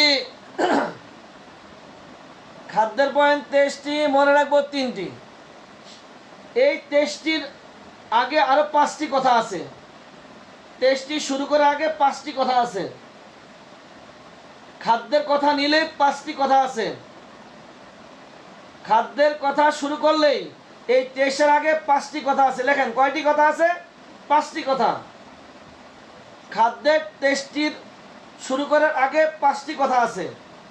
Speaker 1: খাদ্যের পয়েন্ট তেইশটি, মনে রাখবো তিনটি। এই তেইশটির আগে আরো পাঁচটি কথা আছে। তেইশটি শুরু করে আগে পাঁচটি কথা আছে। খাদ্যের কথা নিলে পাঁচটি কথা আছে। খাদ্যের কথা শুরু করলেই এই তেইশের আগে পাঁচটি কথা আছে। লেখেন কয়টি কথা আছে? পাঁচটি কথা। খাদ্যের তেইশটির শুরু করার আগে পাঁচটি কথা আছে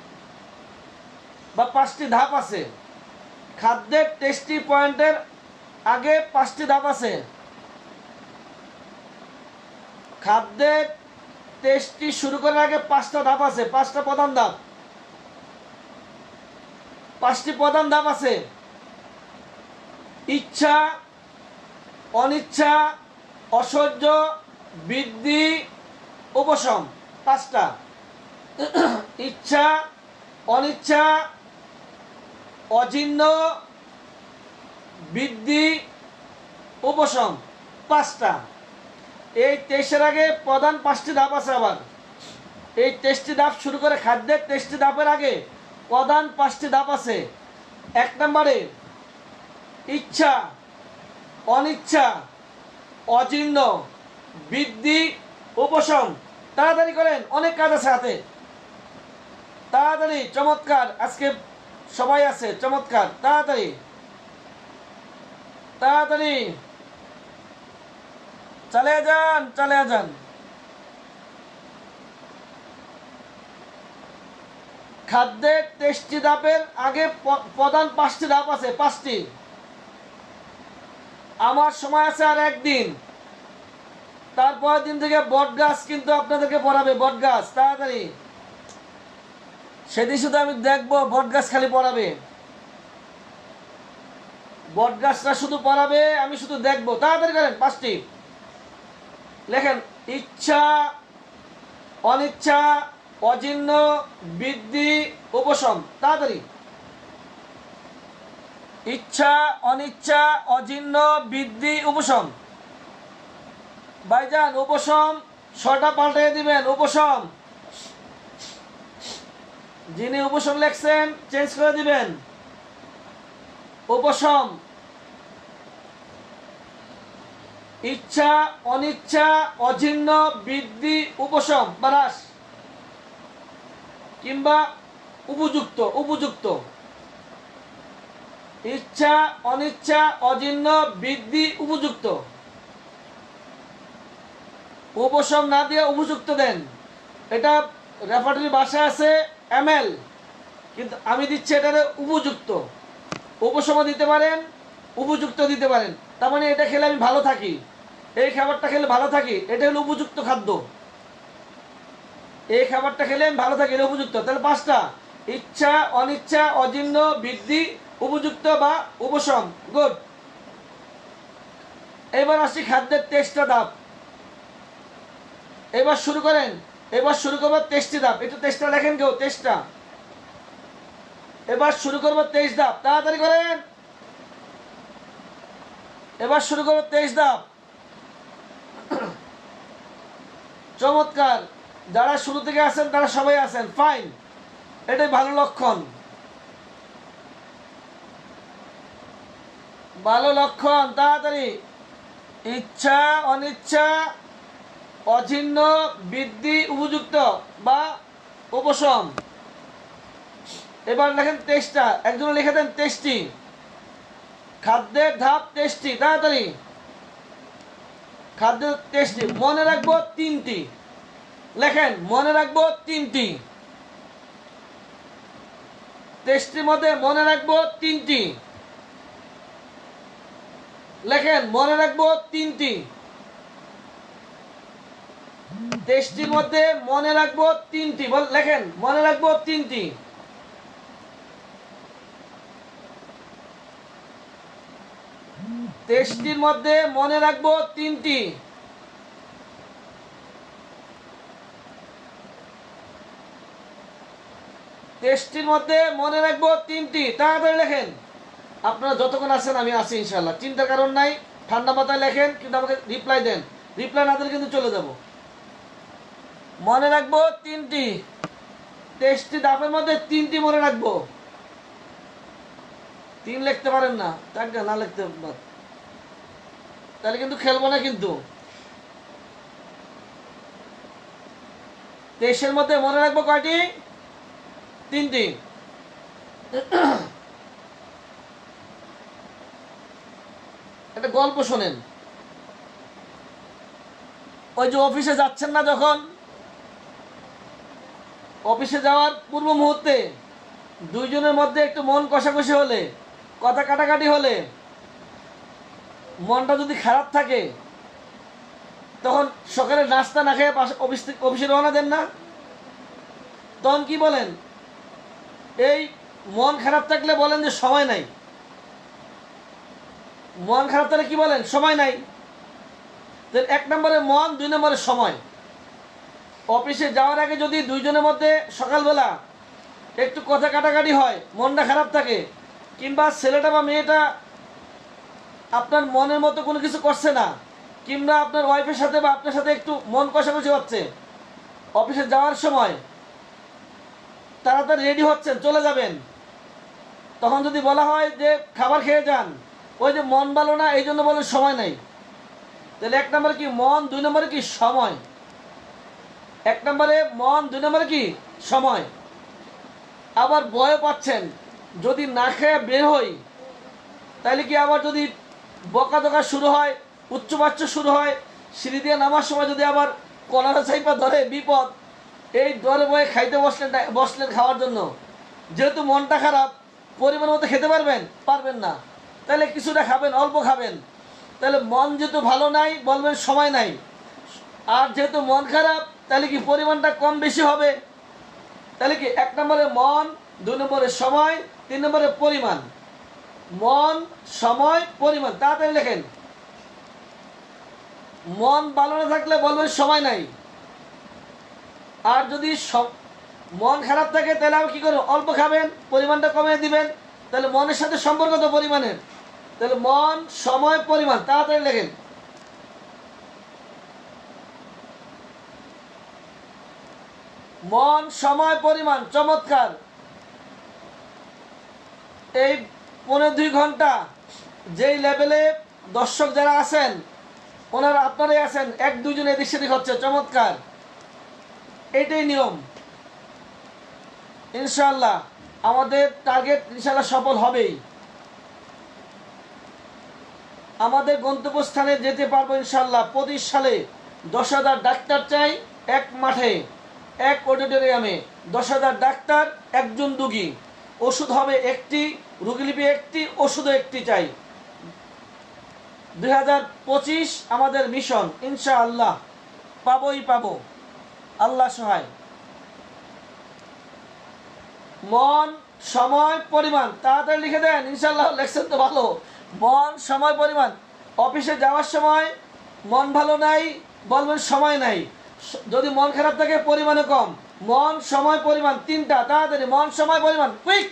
Speaker 1: বা পাঁচটি ধাপ আছে। খাদ্যের তেইশটি পয়েন্টের আগে পাঁচটি ধাপ আছে। খাদ্যের তেইশটি শুরু করার আগে পাঁচটা ধাপ আছে, পাঁচটা প্রধান ধাপ। পাঁচটি প্রধান ধাপ আছে। ইচ্ছা, অনিচ্ছা, অসহ্য, বৃদ্ধি, উপশম। পাঁচটা। ইচ্ছা, অনিচ্ছা, অজীর্ণ, বৃদ্ধি, উপশম। পাঁচটা। এই তেইশের আগে প্রধান পাঁচটি ধাপ আছে। আবার এই তেইশটি ধাপ শুরু করে খাদ্যের তেইশটি ধাপের আগে প্রধান পাঁচটি ধাপ আছে। এক নম্বরে ইচ্ছা, অনিচ্ছা, অজীর্ণ, বৃদ্ধি, উপশম। তাড়াতাড়ি করেন, অনেক কাজ আছে হাতে। তাড়াতাড়ি। চমৎকার, আজকে সবাই আছে, চমৎকার। তাড়াতাড়ি তাড়াতাড়ি চালিয়ে যান, চালিয়ে যান। খাদ্যের তেইশটি ধাপের আগে প্রধান পাঁচটি ধাপ আছে, পাঁচটি। আমার সময় আছে আর একদিন। তারপরের দিন থেকে বট গাছ কিন্তু আপনাদেরকে পড়াবে, বট গাছ। তাড়াতাড়ি। সেদিন শুধু আমি দেখবো বট গাছ খালি পড়াবে, বট গাছটা শুধু পড়াবে, আমি শুধু দেখবো। তাড়াতাড়ি করেন। পাঁচটি লেখেন। ইচ্ছা, অনিচ্ছা, অজীর্ণ, বৃদ্ধি, উপশম। তাড়াতাড়ি। ইচ্ছা, অনিচ্ছা, অজীর্ণ, বৃদ্ধি, উপশম। ভাইজান উপশম ছটা পাল্টে দিবেন। উপশম, যিনি উপশম লেখছেন চেঞ্জ করে দিবেন। উপশম, ইচ্ছা, অনিচ্ছা, অজীর্ণ, বৃদ্ধি, উপশম বা হ্রাস, কিংবা উপযুক্ত। উপযুক্ত ইচ্ছা, অনিচ্ছা, অজীর্ণ, বৃদ্ধি, উপযুক্ত। উপশম না দিয়ে উপযুক্ত দেন। এটা রেফারেটরি ভাষায় আছে এমএল, কিন্তু আমি দিচ্ছি এটারে উপযুক্ত। উপশম দিতে পারেন, উপযুক্ত দিতে পারেন। তার মানে এটা খেলে আমি ভালো থাকি, এই খাবারটা খেলে ভালো থাকি, এটা হলো উপযুক্ত খাদ্য। এই খাবারটা খেলে আমি ভালো থাকি, এটা উপযুক্ত। তাহলে পাঁচটা: ইচ্ছা, অনিচ্ছা, অজীর্ণ, বৃদ্ধি, উপযুক্ত বা উপশম। গুড। এবার আসি খাদ্যের তেষ্টা দাপ। এবার শুরু করেন। এবার শুরু করবো তেষ্টি দাপ। একটু তেষ্টা লেখেন কেউ, তেষ্টা। এবার শুরু করবো তেইশ ধাপ, তাড়াতাড়ি করেন। এবার শুরু করবো তেইশ ধাপ। চমৎকার, যারা শুরু থেকে আছেন তারা সবাই আছেন, ফাইন, এটাই ভালো লক্ষণ। ভালো লক্ষণ, তাড়াতাড়ি। ইচ্ছা, অনিচ্ছা, অজীর্ণ, বৃদ্ধি, উপযুক্ত বা উপশম। এবার লেখেন তেষ্টা। একজন লিখে দেন তেষ্টি। খাদ্যের ধাপ তেষ্টি, তাড়াতাড়ি। খাদ্যের তেষ্টি মনে রাখবো তিনটি। লেখেন, মনে রাখবো তিনটি। তেষ্টির মধ্যে মনে রাখবো তিনটি। লেখেন, মনে রাখবো তিনটি। তেষ্টির মধ্যে মনে রাখবো তিনটি। বল, লেখেন, মনে রাখবো তিনটি। তেষ্টির মধ্যে মনে রাখবো তিনটি। তেষ্টির মধ্যে মনে রাখবো তিনটি, তাড়াতাড়ি লেখেন। আপনারা যতক্ষণ আছেন আমি আছি ইনশাল্লাহ, চিন্তার কারণ নাই। ঠান্ডা মাথায় লেখেন, কিন্তু আমাকে রিপ্লাই দেন। রিপ্লাই না দিলে কিন্তু চলে যাব। মনে রাখবো তিনটি। তেষ্টি ধাপের মধ্যে তিনটি মনে রাখবো। তিন লিখতে পারেন না, তাকে না লিখতে পারেন তাহলে কিন্তু খেলবো না। কিন্তু তেইশের মধ্যে মনে রাখবো কয়টি? তিনটি। একটা গল্প শোনেন। ওই যে অফিসে যাচ্ছেন না, যখন অফিসে যাওয়ার পূর্ব মুহূর্তে দুইজনের মধ্যে একটু মন কষাকষি হলে, কথা কাটাকাটি হলে, মনটা যদি খারাপ থাকে, তখন সকালে নাস্তা না খেয়ে অফিস অফিসে রওনা দেন না? তখন কি বলেন? এই মন খারাপ থাকলে বলেন যে সময় নাই। মন খারাপ থাকলে কি বলেন? সময় নাই। এক নম্বরে মন, দুই নম্বরে সময়। অফিসে যাওয়ার আগে যদি দুইজনের মধ্যে সকালবেলা একটু কথা কাটাকাটি হয়, মনটা খারাপ থাকে, কিংবা ছেলেটা বা মেয়েটা আপনার মনের মতো কোনো কিছু করছে না, কিংবা আপনার ওয়াইফের সাথে বা আপনার সাথে একটু মন কষাকষি হচ্ছে, অফিসে যাওয়ার সময় তাড়াতাড়ি রেডি হচ্ছেন, চলে যাবেন, তখন যদি বলা হয় যে খাবার খেয়ে যান, ওই যে মন ভালো না, এই জন্য বলেন সময় নেই। তাহলে এক নম্বরে কি মন, দুই নম্বরে কি সময়। এক নম্বরে মন, দুই নম্বরে কি সময়। আবার ভয় পাচ্ছেন, যদি না খেয়ে বের হই তাহলে কি আবার যদি বকা দকা শুরু হয়, উচ্চবাচ্য শুরু হয়, সিঁড়ি দিয়ে নামার সময় যদি আবার কলারা চাইপা ধরে, বিপদ। এই ডরে ভয়ে খাইতে বসলেন বসলেন খাওয়ার জন্য, যেহেতু মনটা খারাপ, পরিমাণ মতো খেতে পারবেন পারবেন না, তাহলে কিছুটা খাবেন, অল্প খাবেন। তাহলে মন যেহেতু ভালো নাই, বলবেন সময় নাই। আর যেহেতু মন খারাপ, তাহলে কি পরিমাণটা কম বেশি হবে। তাহলে কি এক নম্বরে মন, দুই নম্বরে সময়, তিন নম্বরে পরিমাণ। মন, সময়, পরিমাণ। তাড়াতাড়ি লেখেন। মন ভালো না থাকলে বলবেন সময় নাই। আর যদি মন খারাপ থাকে, তাহলে আমি কি করব? অল্প খাবেন, পরিমাণটা কমিয়ে দিবেন। তাহলে মনের সাথে সম্পর্ক তো পরিমাণের। তাহলে মন, সময়, পরিমাণ। তাড়াতাড়ি লেখেন। মন, সময়, পরিমাণ। চমৎকার। এই পনেরো দুই ঘন্টা যেই লেভেলে দর্শক যারা আছেন, ওনারা আপনারাই আছেন, এক দুইজন এদিক সেদিক হচ্ছে, চমৎকার, এটাই নিয়ম। ইনশাআল্লাহ আমাদের টার্গেট ইনশাআল্লাহ সফল হবেই, আমাদের গন্তব্যস্থানে যেতে পারবো ইনশাআল্লাহ। পঁচিশ সালে দশ হাজার ডাক্তার চাই, এক মাঠে এক অডিটোরিয়ামে দশ হাজার ডাক্তার, একজন রুগী, ওষুধ হবে একটি, রুগী লিপি একটি, ওষুধও একটি চাই। দুই হাজার পঁচিশ আমাদের মিশন, ইনশাআল্লাহ পাবোই পাবো, আল্লাহ সহায়। মন, সময়, পরিমাণ তাড়াতাড়ি লিখে দেন, ইনশাআল্লাহ লেখছেন তো ভালো। মন, সময়, পরিমাণ। অফিসে যাওয়ার সময় মন ভালো নাই, বলবেন সময় নাই। যদি মন খারাপ থাকে পরিমাণে কম। মন, সময়, পরিমাণ, তিনটা তাড়াতাড়ি, মন, সময়, পরিমাণ, কুইক।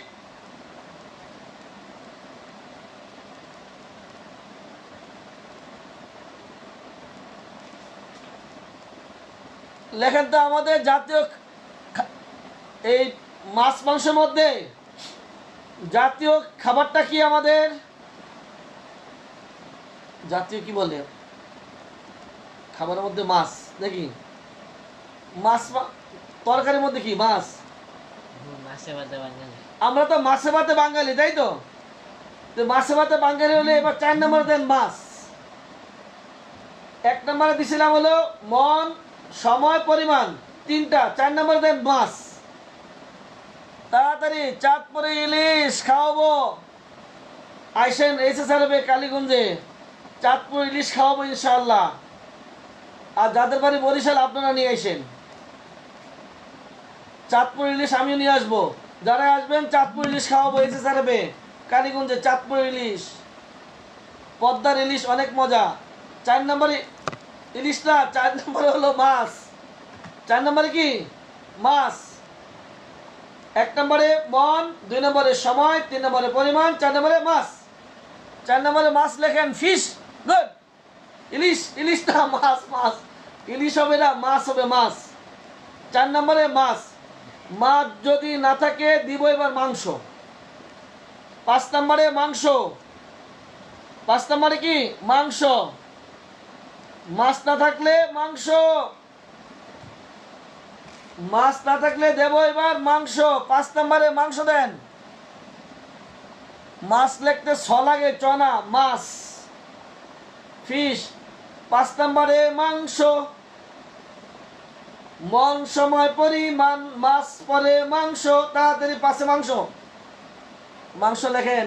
Speaker 1: লেখেন তো আমাদের জাতীয় এই মাছ মাংসের মধ্যে জাতীয় খাবারটা কি? আমাদের জাতীয় কি বলে খাবারের মধ্যে? মাছ নাকি? মাছ তরকারির মধ্যে কি? মাছ। আমরা তো মাছে ভাতে বাঙালি, তাই তো? মাছে ভাতে বাঙালি হলে এবার চার নম্বর দেন মাছ। এক নম্বরে দিছিলাম হলো মন, সময়, পরিমাণ, তিনটা। চার নম্বর দেন মাছ। তাড়াতাড়ি চাঁদপুরে ইলিশ খাওয়াবো, আইসেন এসে সারবে কালীগঞ্জে, চাঁদপুর ইলিশ খাওয়াবো ইনশাআল্লাহ। আর যাদের বাড়ি বরিশাল আপনারা নিয়ে আসেন, চাঁদপুর ইলিশ আমিও নিয়ে আসবো। যারা আসবেন চাঁদপুর ইলিশ খাওয়াবো, এসে সারবে কালীগঞ্জে, চাঁদপুর ইলিশ, পদ্মার ইলিশ অনেক মজা। চার নম্বরে ইলিশটা, চার নম্বরে হলো মাছ। চার নম্বরে কি? মাছ। এক নম্বরে মন, দুই নম্বরে সময়, তিন নম্বরে পরিমাণ, চার নম্বরে মাছ। চার নম্বরে মাছ লেখেন ফিশ। গুড। ইলিশ, ইলিশটা মাছ, মাছ ইলিশ হবে না, মাছ হবে, মাছ। চার নম্বরে মাছ। মাছ যদি না থাকে দিব এবার মাংস। পাঁচ নম্বরে মাংস। পাঁচ নম্বরে কি? মাংস। মাছ না থাকলে মাংস, মাছ না থাকলে দেব এবার মাংস। পাঁচ নম্বরে মাংস দেন। মাছ লিখতে ছ লাগে, চ না, মাছ, ফিশ। পাঁচ নম্বরে মাংস। মন, সময়, পরিমাণ, মাছ পরে মাংস, তাড়াতাড়ি পাশে মাংস। মাংস লেখেন,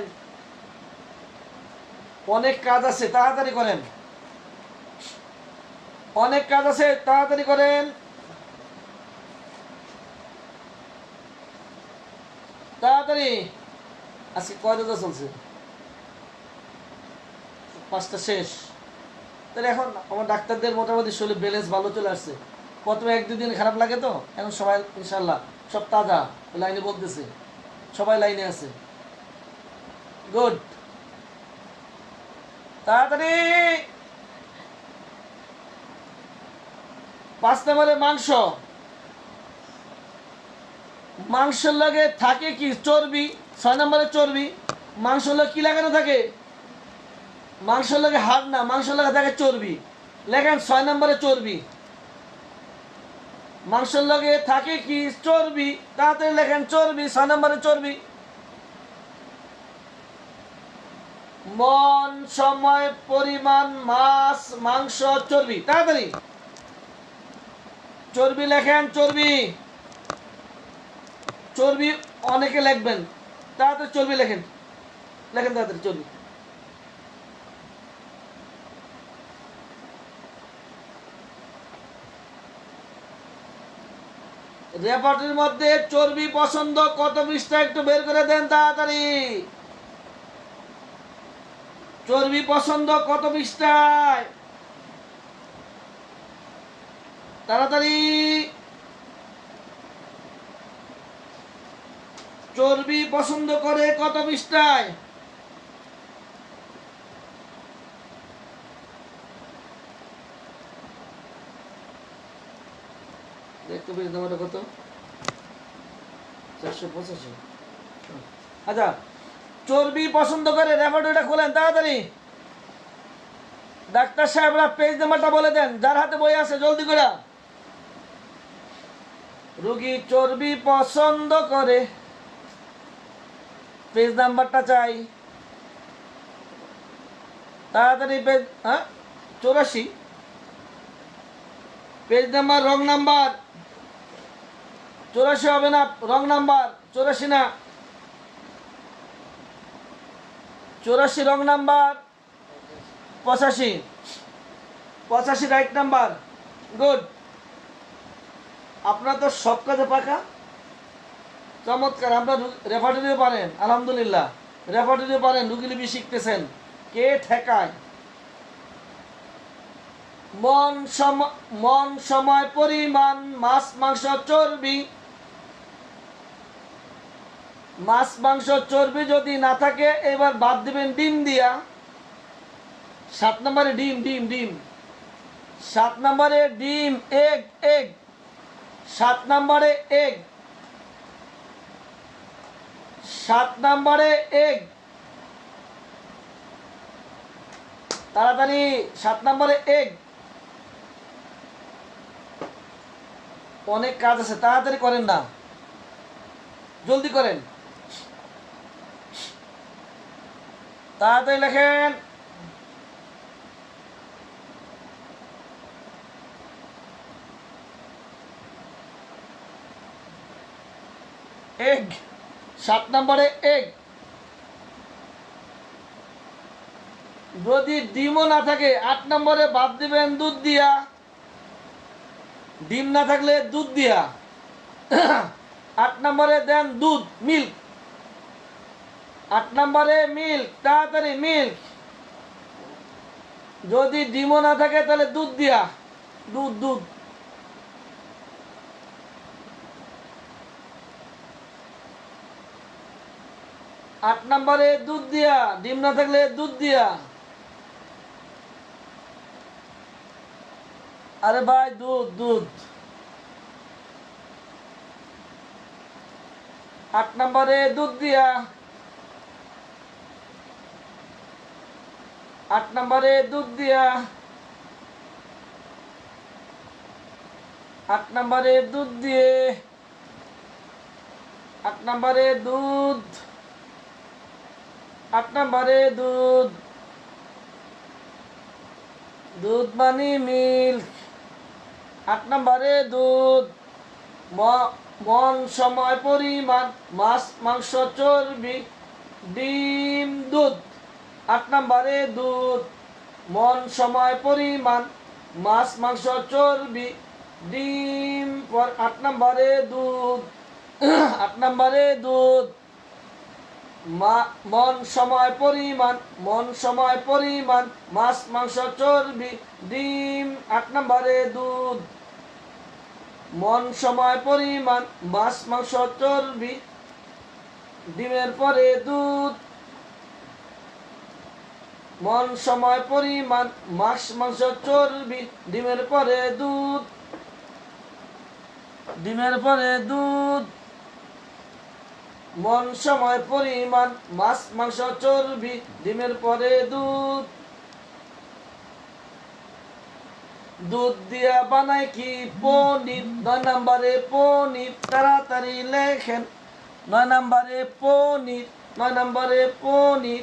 Speaker 1: অনেক কাজ আছে, তাড়াতাড়ি করেন, অনেক কাজ আছে, তাড়াতাড়ি করেন, তাড়াতাড়ি। আজকে কয় রোজা চলছে? পাঁচটা শেষ। তাহলে এখন আমার ডাক্তারদের মোটামুটি শরীর ব্যালেন্স ভালো চলে আসছে। প্রথমে এক দুদিন খারাপ লাগে, তো এখন সবাই ইনশাল্লাহ সব তাজা লাইনে বলতেছে, সবাই লাইনে আছে। গুড। তাড়াতাড়ি। পাঁচ নম্বরে মাংস। মাংসের লগে থাকে কি? চর্বি। ছয় নম্বরে চর্বি। মাংসের লগে কি লাগানো থাকে? মাংসের লগে হাড় না, মাংসের লগে থাকে চর্বি। লেখেন ছয় নম্বরে চর্বি। মাংসের লগে থাকে কি? চর্বি। তাড়াতাড়ি লেখেন চর্বি, ছয় নম্বরে চর্বি। মন, সময়, পরিমাণ, মাছ, মাংস, চর্বি, তাড়াতাড়ি চর্বি লেখেন, চর্বি। চর্বি অনেকে লিখবেন, তাড়াতাড়ি চর্বি লেখেন, লেখেন তাড়াতাড়ি চর্বি। রেপার্টির মধ্যে চর্বি পছন্দ কত পৃষ্ঠা একটু বের করে দেন তাড়াতাড়ি। চর্বি পছন্দ কত পৃষ্ঠায়? তাড়াতাড়ি। চর্বি পছন্দ করে কত পৃষ্ঠায়? দেখতে পেয়ে তোমার কত? চারশো পঁচাশি। আচ্ছা, চর্বি পছন্দ করে রেপার্টরিটা খোলেন তাড়াতাড়ি। ডাক্তার সাহেবরা পেজ নাম্বারটা বলে দেন, যার হাতে বই আছে জলদি করে। রোগী চর্বি পছন্দ করে, পেজ নাম্বারটা চাই তাড়াতাড়ি। পেজ হ্যাঁ চৌরাশি, পেজ নাম্বার রং নাম্বার চৌরাশি হবে না, রং নাম্বার চৌরাশি না, চৌরাশি রং নাম্বার, পঁচাশি, পঁচাশি রাইট নাম্বার। গুড, আপনারা তো সব কাজে পাকা, চমৎকার। আপনার রেফার্টরিও পারেন, আলহামদুলিল্লাহ, রেফার্টরিও পারেন, রুগীলিপি শিখতেছেন। কে ঠেকায়? মন সম মন সময় পরিমাণ মাছ মাংস চর্বি, মাছ মাংস চর্বি যদি না থাকে এবার বাদ দিবেন ডিম দিয়া। সাত নম্বরে ডিম, ডিম ডিম সাত নম্বরে ডিম, এগ এগ সাত নম্বরে এগ, সাত নম্বরে এগ, তাড়াতাড়ি সাত নম্বরে এগ। অনেক কাজ আছে, তাড়াতাড়ি করেন না, জলদি করেন, তাড়াতাড়ি লেখেন। এগ, সাত নম্বরে এগ। যদি ডিমও না থাকে আট নম্বরে বাদ দিবেন দুধ দিয়া, ডিম না থাকলে দুধ দিয়া। আট নম্বরে দেন দুধ, মিল্ক, আট নম্বরে মিল্ক, তাড়াতাড়ি মিল্ক। যদি ডিমও না থাকে তাহলে দুধ দিয়া, দুধ দুধ। আট নম্বরে দুধ দিয়া, ডিম না থাকলে দুধ দিয়া। আরে ভাই দুধ দুধ। আট নম্বরে দুধ দিয়া, আট নম্বরে দুধ দিয়া, আট নম্বরে দুধ দিয়ে, আট নম্বরে দুধ, আট নম্বরে দুধ, দুধ মানে মিল্ক। আট নম্বরে দুধ, মন সময় পরিমাণ মাছ মাংস চর্বি ডিম দুধ। আট নম্বরে দুধ, মন সময় পরিমাণ মাছ মাংস চর্বি ডিম। আট নম্বরে দুধ, আট নম্বরে দুধ, মন সময় পরিমাণ, মন সময় পরিমাণ মাছ মাংস চর্বি ডিম। আট নম্বরে দুধ, মন সময় পরিমাণ মাছ মাংস চর্বি ডিমের পরে দুধ, মন সময় পরিমাণ মাছ মাংস চর্বি ডিমের পরে দুধ, ডিমের পরে দুধ, মন সময় পরিমাণ মাছ মাংস চর্বি ডিমের পরে দুধ। দুধ দিয়া বানায় কি পনির, নয় নম্বরে পনির, তাড়াতাড়ি লেখেন। নয় নম্বরে পনির, নয় নম্বরে পনির।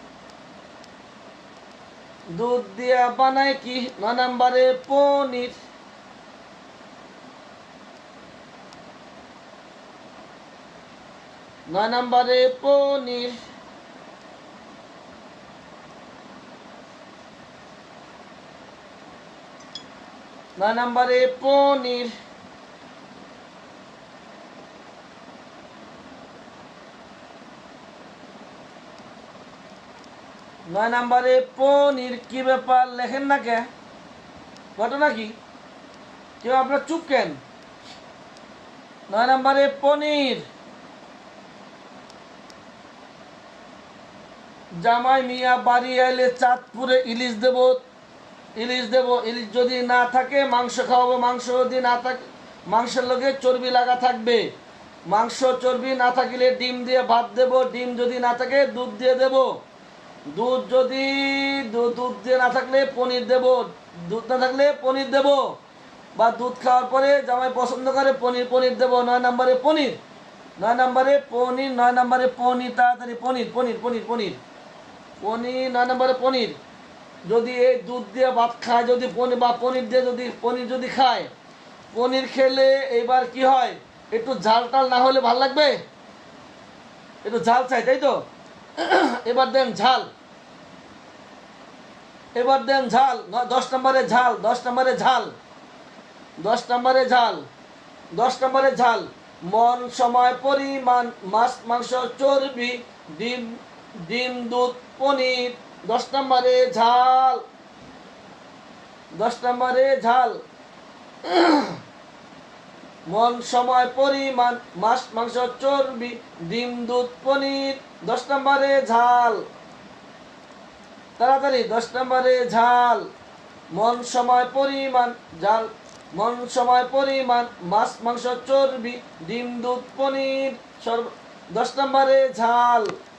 Speaker 1: দুধ দিয়া বানায় কি, নয় নম্বরে পনির। নয় নম্বরে পনির। নয় নম্বরে পনির। নয় নম্বরে পনির। কি ব্যাপার লেখেন না কে? ঘটনা কি? কেউ আপনার চুপ কেন? নয় নম্বরে পনির। জামাই মিয়া বাড়ি আইলে চাঁদপুরে ইলিশ দেব, ইলিশ দেব। ইলিশ যদি না থাকে মাংস খাওয়াবো, মাংস যদি না থাকে মাংসের লগে চর্বি লাগা থাকবে। মাংস চর্বি না থাকলে ডিম দিয়ে ভাত দেব, ডিম যদি না থাকে দুধ দিয়ে দেব। দুধ যদি দুধ দিয়ে না থাকলে পনির দেব, দুধ না থাকলে পনির দেব, বা দুধ খাওয়ার পরে জামাই পছন্দ করে পনির পনির দেব। নয় নম্বরে পনির, নয় নম্বরে পনির, নয় নম্বরে পনির, তাড়াতাড়ি পনির পনির পনির পনির পনির নয় নম্বরে পনির। যদি এই দুধ দিয়ে ভাত খায়, যদি পনির বা পনির দিয়ে যদি পনির যদি খায়, পনির খেলে এবার কি হয়, একটু ঝাল টাল না হলে ভাল লাগবে, একটু ঝাল চাই, তাই তো? এবার দেন ঝাল, এবার দেন ঝাল। দশ নম্বরে ঝাল, দশ নম্বরে ঝাল, দশ নম্বরে ঝাল, দশ নম্বরে ঝাল। মন সময় পরিমাণ মাছ মাংস চর্বি ডিম ডিম দুধ পনির। দশ নম্বরে ঝাল, দশ নম্বরে ঝাল। মন সময় পরিমাণ মাছ মাংস চর্বি ডিম দুধ পনির। দশ নম্বরে ঝাল, তাড়াতাড়ি দশ নম্বরে ঝাল। মন সময় পরিমাণ ঝাল, মন সময় পরিমাণ মাছ মাংস চর্বি ডিম দুধ পনির। সর্ব দশ নম্বরে ঝাল,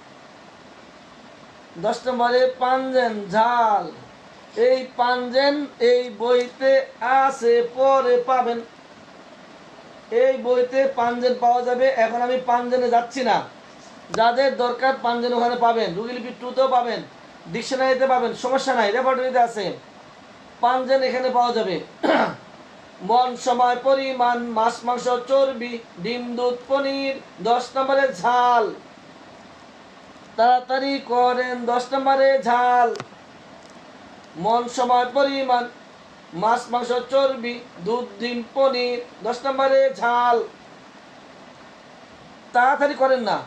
Speaker 1: দশ নম্বরে পাঞ্জেন ঝাল। এই পাঞ্জেন এই বইতে আছে, পরে পাবেন। এই বইতে পাঞ্জেন পাওয়া যাবে। এখন আমি পাঞ্জেনে যাচ্ছি না, যাদের দরকার পাঞ্জেন ওখানে পাবেন, রুগীলিপি টুতেও পাবেন, ডিকশনারিতে পাবেন, সমস্যা নাই, রেপার্টরিতে আছে। পাঞ্জেন এখানে পাওয়া যাবে। মন সময় পরিমাণ মাছ মাংস চর্বি ডিম দুধ পনির। দশ নম্বরে ঝাল, তাড়াতাড়ি করেন, দশ নম্বরে ঝাল। মন সময় পরিমাণ মাছ মাংস চর্বি দুধ ডিম পনির। দশ নম্বরে ঝাল, তাড়াতাড়ি করেন না,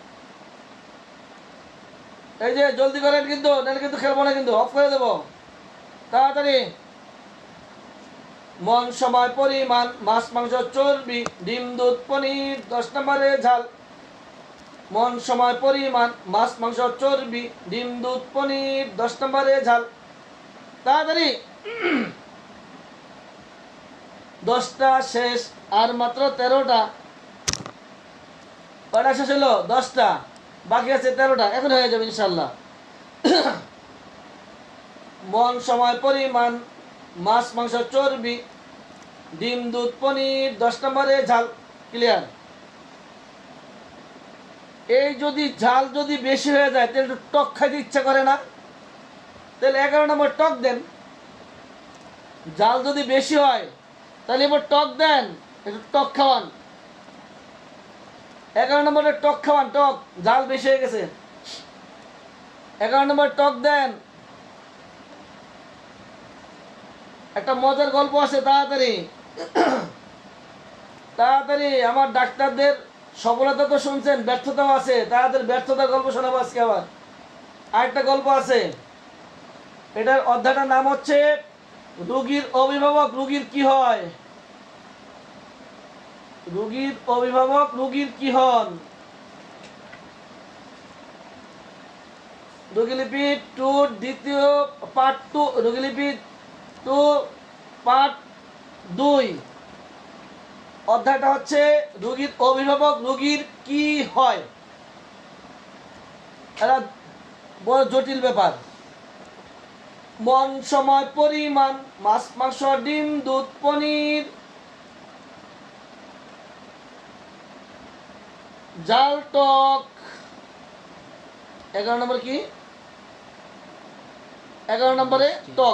Speaker 1: এই যে জলদি করেন কিন্তু, নাহলে কিন্তু খেলবো না, কিন্তু অফ করে দেবো। তাড়াতাড়ি। মন সময় পরিমাণ মাছ মাংস চর্বি ডিম দুধ পনির। দশ নম্বরে ঝাল। মন সময় পরিমাণ মাছ মাংস চর্বি ডিম দুধ পনির। দশ নম্বরে ঝাল, তাড়াতাড়ি। দশটা শেষ, আর মাত্র তেরোটা। কয়টা শেষ হলো? দশটা, বাকি আছে তেরোটা, এখন হয়ে যাবে ইনশাল্লাহ। মন সময় পরিমাণ মাছ মাংস চর্বি ডিম দুধ পনির। দশ নম্বরে ঝাল, ক্লিয়ার। এই যদি ঝাল যদি বেশি হয়ে যায়, তাহলে একটু টক খাইতে ইচ্ছা করে না? তাহলে এগারো নম্বর টক দেন। ঝাল যদি বেশি হয় তাহলে এবার টক দেন, একটু টক খাওয়ান। এগারো নম্বরে টক খাওয়ান, টক, ঝাল বেশি হয়ে গেছে। এগারো নম্বর টক দেন। একটা মজার গল্প আছে, তাড়াতাড়ি তাড়াতাড়ি। আমার ডাক্তারদের সফলতা তো শুনছেন, ব্যর্থতাও আছে, তাড়াতাড়ি ব্যর্থতার গল্প শোনাবো আজকে। আবার আরেকটা গল্প আছে, এটার অধ্যায়টার নাম হচ্ছে রোগীর অভিভাবক রোগীর কি হয়। রোগীর অভিভাবক রোগীর কি হন। রোগীলিপি টু দ্বিতীয় part two, Rogilipi two part দুই। অধ্যায়টা হচ্ছে রোগীর অভিভাবক রোগীর কি হয়। এটা বড় জটিল ব্যাপার। মন সময় পরিমাণ মাছ মাংস ডিম দুধ পনির। জাল টক। এগারো নম্বর কি? এগারো নম্বরে টক।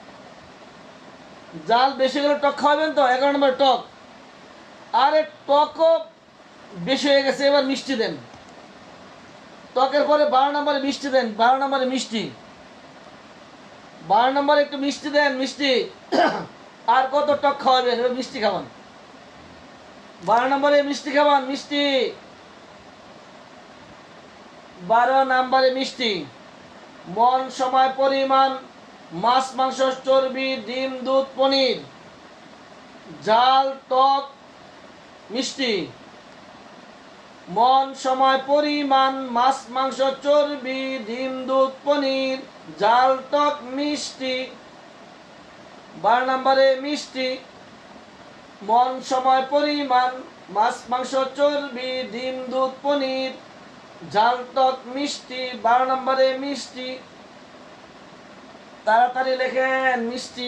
Speaker 1: জাল বেশি গেলে টক খাওয়াবেন তো, এগারো নম্বরে টক। আরে টকও বেশি হয়ে গেছে, এবার মিষ্টি দেন। টকের পরে বারো নম্বরে মিষ্টি দেন, বারো নম্বরে মিষ্টি, বারো নম্বরে একটু মিষ্টি দেন, মিষ্টি। আর কত টক খাওয়াবেন, এবার মিষ্টি খাওয়ান। বারো নম্বরে মিষ্টি খাওয়ান, মিষ্টি, বারো নম্বরে মিষ্টি। মন সময় পরিমাণ মাছ মাংস চর্বি ডিম দুধ পনির। জাল টক মিষ্টি। মন সময় পরিমাণ মাছ মাংস চর্বি ডিম দুধ পনির। জাল টক মিষ্টি, বারো নম্বরে মিষ্টি। মন সময় পরিমাণ মাছ মাংস চর্বি ডিম দুধ পনির। ঝাল টক মিষ্টি, বারো নম্বরে মিষ্টি, তাড়াতাড়ি লেখেন মিষ্টি।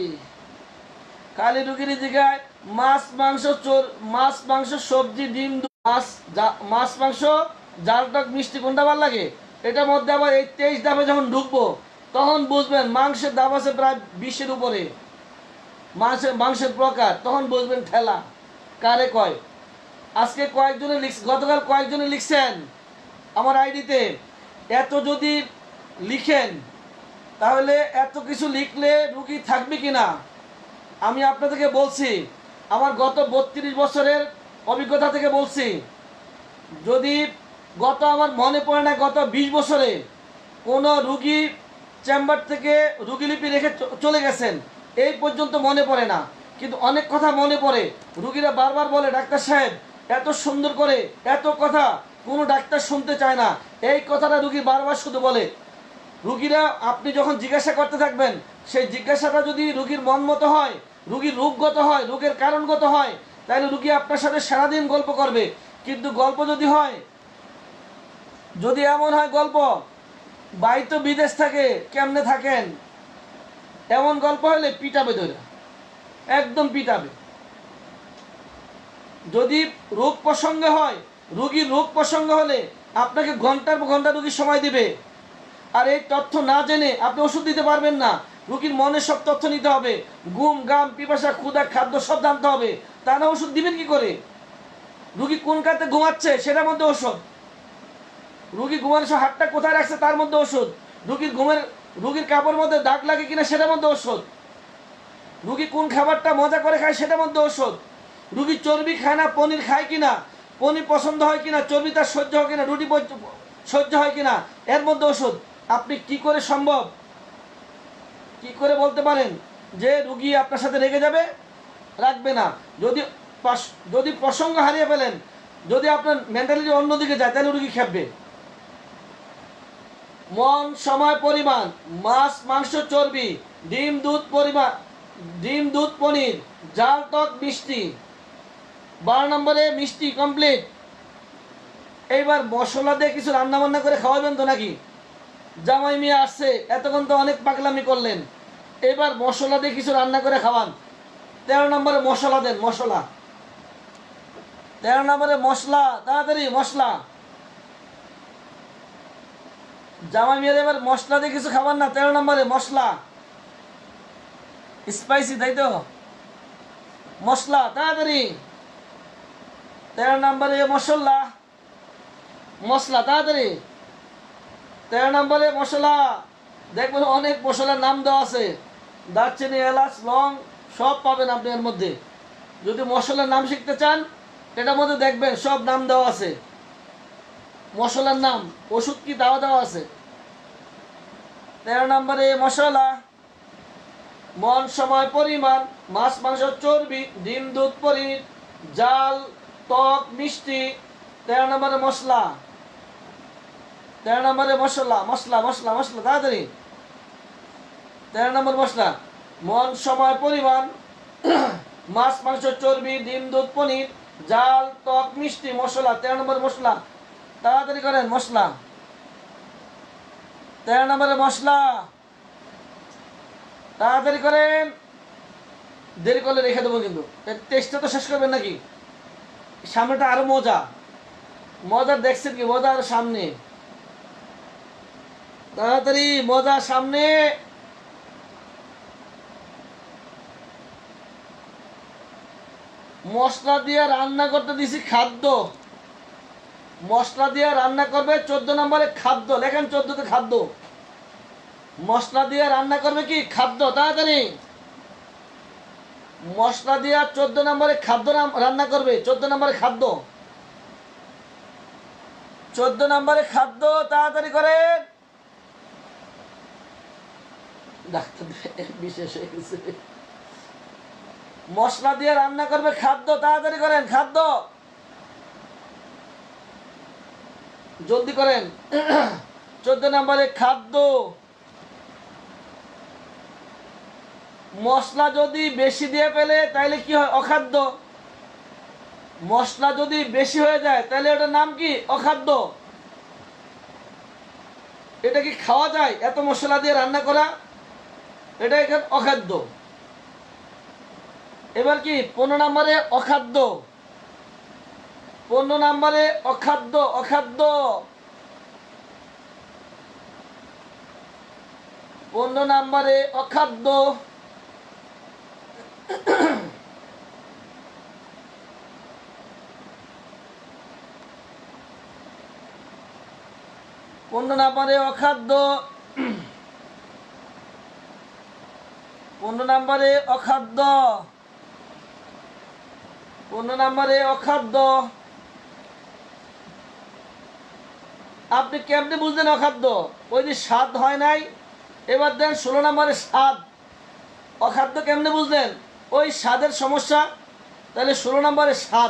Speaker 1: কালী রুগীর জিগায় মাছ মাংস চোর, মাছ মাংস সবজি ডিম মাছ, মাছ মাংস ঝাল টক মিষ্টি কোনটা ভালো লাগে? এটার মধ্যে আবার এই তেইশ দামে যখন ঢুকবো তখন বুঝবেন মাংসের দাম আছে প্রায় বিশের উপরে, মাংসের মাংসের প্রকার, তখন বুঝবেন ঠেলা কারে কয়। আজকে কয়েকজনে লিখ, গতকাল কয়েকজনে লিখছেন আমার আইডিতে, এত যদি লিখেন তাহলে এত কিছু লিখলে রুগী থাকবে কিনা? আমি আপনাদেরকে বলছি, আমার গত বত্রিশ বছরের অভিজ্ঞতা থেকে বলছি, যদি গত আমার মনে পড়ে না গত বিশ বছরে কোনো রুগী চেম্বার থেকে রুগীলিপি রেখে চলে গেছেন এই পর্যন্ত মনে পড়ে না, কিন্তু অনেক কথা মনে পড়ে। রুগীরা বারবার বলে ডাক্তার সাহেব এত সুন্দর করে এত কথা কোনো ডাক্তার শুনতে চায় না, এই কথাটা রুগী বারবার শুধু বলে। রুগীরা আপনি যখন জিজ্ঞাসা করতে থাকবেন, সেই জিজ্ঞাসাটা যদি রুগীর মন মতো হয়, রুগীর রোগগত হয়, রোগের কারণগত হয়, তাহলে রুগী আপনার সাথে সারাদিন গল্প করবে। কিন্তু গল্প যদি হয়, যদি এমন হয় গল্প ভাই তো বিদেশ থাকে কেমনে থাকেন, এমন গল্প হলে পিটাবে ধরে, একদম পিটাবে। যদি রোগ প্রসঙ্গে হয়, রুগীর রোগ প্রসঙ্গ হলে আপনাকে ঘন্টার পর ঘন্টা রুগীর সময় দিবে, আর এই তথ্য না জেনে আপনি ওষুধ দিতে পারবেন না। রুগীর মনে সব তথ্য নিতে হবে, ঘুম গাম পিপাসা ক্ষুধা খাদ্য সব জানতে হবে, তা না ওষুধ দিবেন কি করে? রুগী কোন কাতে ঘুমাচ্ছে সেটার মধ্যে ওষুধ, রুগী ঘুমানোর সময় হাতটা কোথায় রাখছে তার মধ্যে ওষুধ, রুগীর ঘুমের রুগীর কাপড়ের মধ্যে দাগ লাগে কিনা সেটার মধ্যে ওষুধ, রুগী কোন খাবারটা মজা করে খায় সেটার মধ্যে ওষুধ, রুগী চর্বি খায় না পনির খায় কিনা, পনির পছন্দ হয় কিনা, চর্বি তার সহ্য হয় কিনা, রুটি সহ্য হয় কিনা, এর মধ্যে ওষুধ। আপনি কি করে সম্ভব, কি করে বলতে পারেন যে রুগী আপনার সাথে রেগে যাবে? রাখবে না। যদি যদি প্রসঙ্গ হারিয়ে ফেলেন, যদি আপনার মেন্টালিটি অন্যদিকে যায়, তাহলে রুগী খেপবে। মন সময় পরিমাণ, মাছ মাংস চর্বি, ডিম দুধ পরিমাণ, ডিম দুধ পনির, জাল টক মিষ্টি, বারো নম্বরে মিষ্টি কমপ্লিট। এইবার মশলা দিয়ে কিছু রান্না বান্না করে খাওয়াবেন তো নাকি? জামাই মেয়ে আসছে, এতক্ষণ তো অনেক পাগলামি করলেন, এবার মশলা দিয়ে কিছু রান্না করে খাওয়ান। তেরো নম্বরে মশলা দেন, মশলা, তেরো নম্বরে মশলা, তাড়াতাড়ি মশলা। জামাই মেয়ের এবার মশলা দিয়ে কিছু খাবার না, তেরো নম্বরে মশলা, স্পাইসি, তাই তো? মশলা তাড়াতাড়ি, তেরো নম্বরে মশলা, মশলা তাড়াতাড়ি, তেরো নম্বরে মশলা। দেখবেন অনেক মশলার নাম দেওয়া আছে, দারচিনি এলাচ লং সব পাবেন আপনি এর মধ্যে। যদি মশলার নাম শিখতে চান এটার মধ্যে দেখবেন সব নাম দেওয়া আছে, মশলার নাম, ওষুধ কি দেওয়া দেওয়া আছে। তেরো নম্বরে মশলা, মন সময় পরিমাণ, মাছ মাংস চর্বি, ডিম দুধ পনির, জাল টক মিষ্টি। তেরো নম্বরে মশলা, তেরো নম্বরে মশলা, মশলা মশলা মশলা তাড়াতাড়ি, তেরো নম্বর মশলা, মন সময় পরিমাণ, মাছ মাংস চর্বি, ডিম দুধ পনির, জাল টক মিষ্টি, মশলা। তেরো নম্বর মশলা, তাড়াতাড়ি করেন মশলা, তেরো নম্বরে মশলা, তাড়াতাড়ি করেন, দেরি করলে রেখে দেবো কিন্তু। টেস্টটা তো শেষ করবেন নাকি? সামনেটা আরো মজা, মজা দেখছেন কি? মজা আরো সামনে, তাড়াতাড়ি মজা সামনে। মশলা দিয়ে রান্না করতে দিছি খাদ্য, মশলা দিয়ে রান্না করবে চোদ্দ নম্বরে খাদ্য, লেখেন চোদ্দতে খাদ্য, মশলা দিয়ে রান্না করবে কি? খাদ্য, তাড়াতাড়ি মশলা দিয়ে চোদ্দ নম্বরে খাদ্য রান্না করবে, চোদ্দ নম্বরে খাদ্য, চোদ্দ নম্বরে খাদ্য, তাড়াতাড়ি করেন। ডাক্তার বিশেষ হয়ে গেছে, মশলা দিয়ে রান্না করবে খাদ্য, তাড়াতাড়ি করেন খাদ্য, জলদি করেন। চোদ্দ নম্বরে খাদ্য। মশলা যদি বেশি দিয়ে ফেলে তাহলে কি হয়? অখাদ্য। মশলা যদি বেশি হয়ে যায় তাহলে ওটার নাম কি? অখাদ্য। এটা কি খাওয়া যায় এত মশলা দিয়ে রান্না করা? এটা এখানে অখাদ্য। এবার কি পনেরো নম্বরে অখাদ্য, পনেরো নম্বরে অখাদ্য, অখাদ্য পনেরো নম্বরে অখাদ্য। পনেরো নম্বরে অখাদ্য, পনেরো নম্বরে অখাদ্য, পনেরো নম্বরে অখাদ্য। আপনি কেমনে বুঝলেন অখাদ্য? ওই যে স্বাদ হয় নাই। এবার দেন ষোলো নম্বরে স্বাদ। অখাদ্য কেমনে বুঝলেন? ওই স্বাদের সমস্যা। তাহলে ষোলো নম্বরে স্বাদ,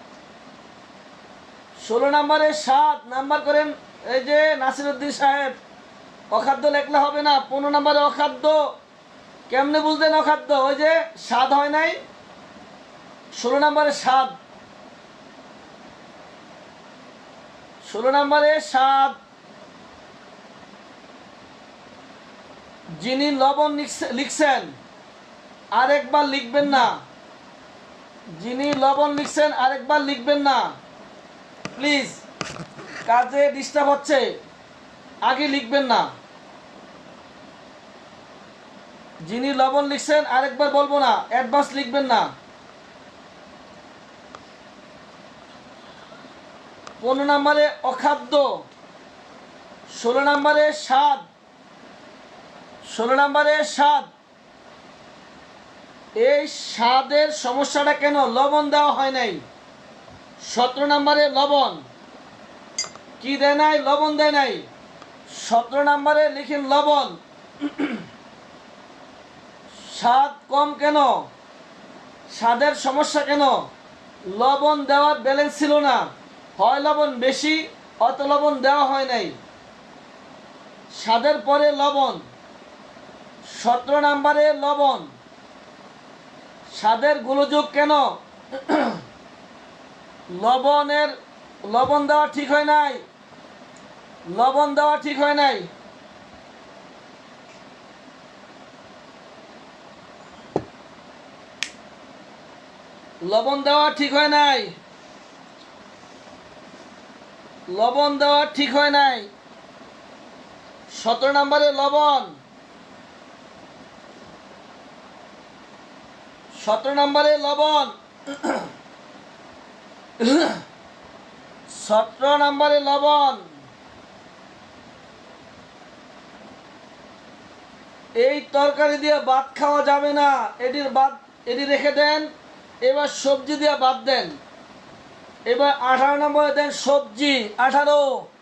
Speaker 1: ষোলো নম্বরে স্বাদ নাম্বার করেন। এই যে নাসিরউদ্দিন সাহেব, অখাদ্য লেখলে হবে না, পনেরো নম্বরে অখাদ্য। কেমনে বুঝলেন অখাদ্য? ওই যে স্বাদ হয় নাই, ষোলো নম্বরে স্বাদ, ষোলো নম্বরে স্বাদ। যিনি লবণ লিখছেন আরেকবার লিখবেন না, যিনি লবণ লিখছেন আরেকবার লিখবেন না প্লিজ, কাজে ডিস্টার্ব হচ্ছে, আগে লিখবেন না। যিনি লবণ লিখছেন আরেকবার বলবো না, অ্যাডভান্স লিখবেন না। পনেরো নম্বরে অখাদ্য, ষোলো নম্বরে স্বাদ, ষোলো নম্বরে স্বাদ। এই স্বাদের সমস্যাটা কেন? লবণ দেওয়া হয় নাই। সতেরো নম্বরে লবণ কি দেয় নাই? লবণ দেয় নাই। সতেরো নম্বরে লিখেন লবণ। স্বাদ কম কেন? স্বাদের সমস্যা কেন? লবণ দেওয়ার ব্যালেন্স ছিল না, হয় লবণ বেশি অত লবণ দেওয়া হয় নাই। স্বাদের পরে লবণ, সতেরো নম্বরে লবণ। স্বাদের গোলযোগ কেন? লবণের লবণ দেওয়া ঠিক হয় নাই, লবণ দেওয়া ঠিক হয় নাই। লবণ দেওয়া ঠিক হয় নাই, লবণ দেওয়া ঠিক হয় নাই। সতেরো নম্বরে লবণ, সতেরো নম্বরে লবণ, সতেরো নম্বরে লবণ। এই তরকারি দিয়ে ভাত খাওয়া যাবে না, এটির বাদ, এটি রেখে দেন। এবার সবজি দিয়ে বাদ দেন। এবার আঠারো নম্বরে দেন সবজি, আঠারো,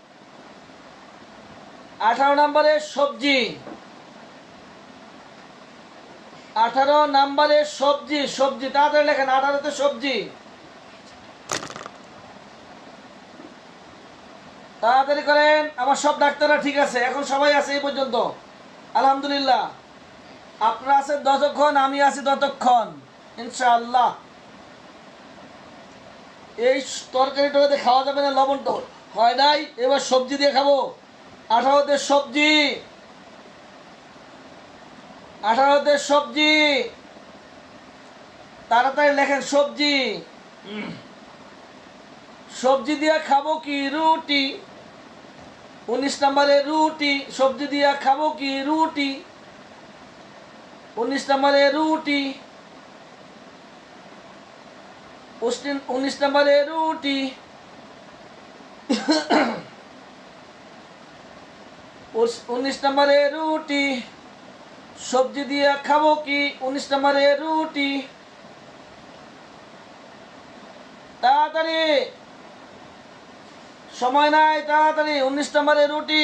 Speaker 1: আঠারো নম্বরে সবজি, আঠারো নম্বরে সবজি, সবজি তাড়াতাড়ি লেখেন, আঠারোতে সবজি, তাড়াতাড়ি করেন। আমার সব ডাক্তাররা ঠিক আছে, এখন সবাই আছে এই পর্যন্ত, আলহামদুলিল্লাহ। আপনারা আছেন যতক্ষণ, আমি আছি ততক্ষণ ইনশাআল্লাহ। এই তরকারিটাতে খাওয়া যাবে না, লবণ তো হয় নাই। এবার সবজি দিয়ে খাবো। আঠারোতে সবজি, আঠারোতে সবজি, তাড়াতাড়ি লেখেন সবজি। সবজি দিয়ে খাবো কি? রুটি। উনিশ নম্বরে রুটি, সবজি দিয়ে খাবো কি? রুটি। উনিশ নম্বরে রুটি, উনিশ নম্বরে রুটি। উনিশ নম্বরে রুটি, সবজি দিয়ে খাবো কি? উনিশ নম্বরে রুটি। তাড়াতাড়ি, সময় নাই, তাড়াতাড়ি। উনিশ নম্বরে রুটি।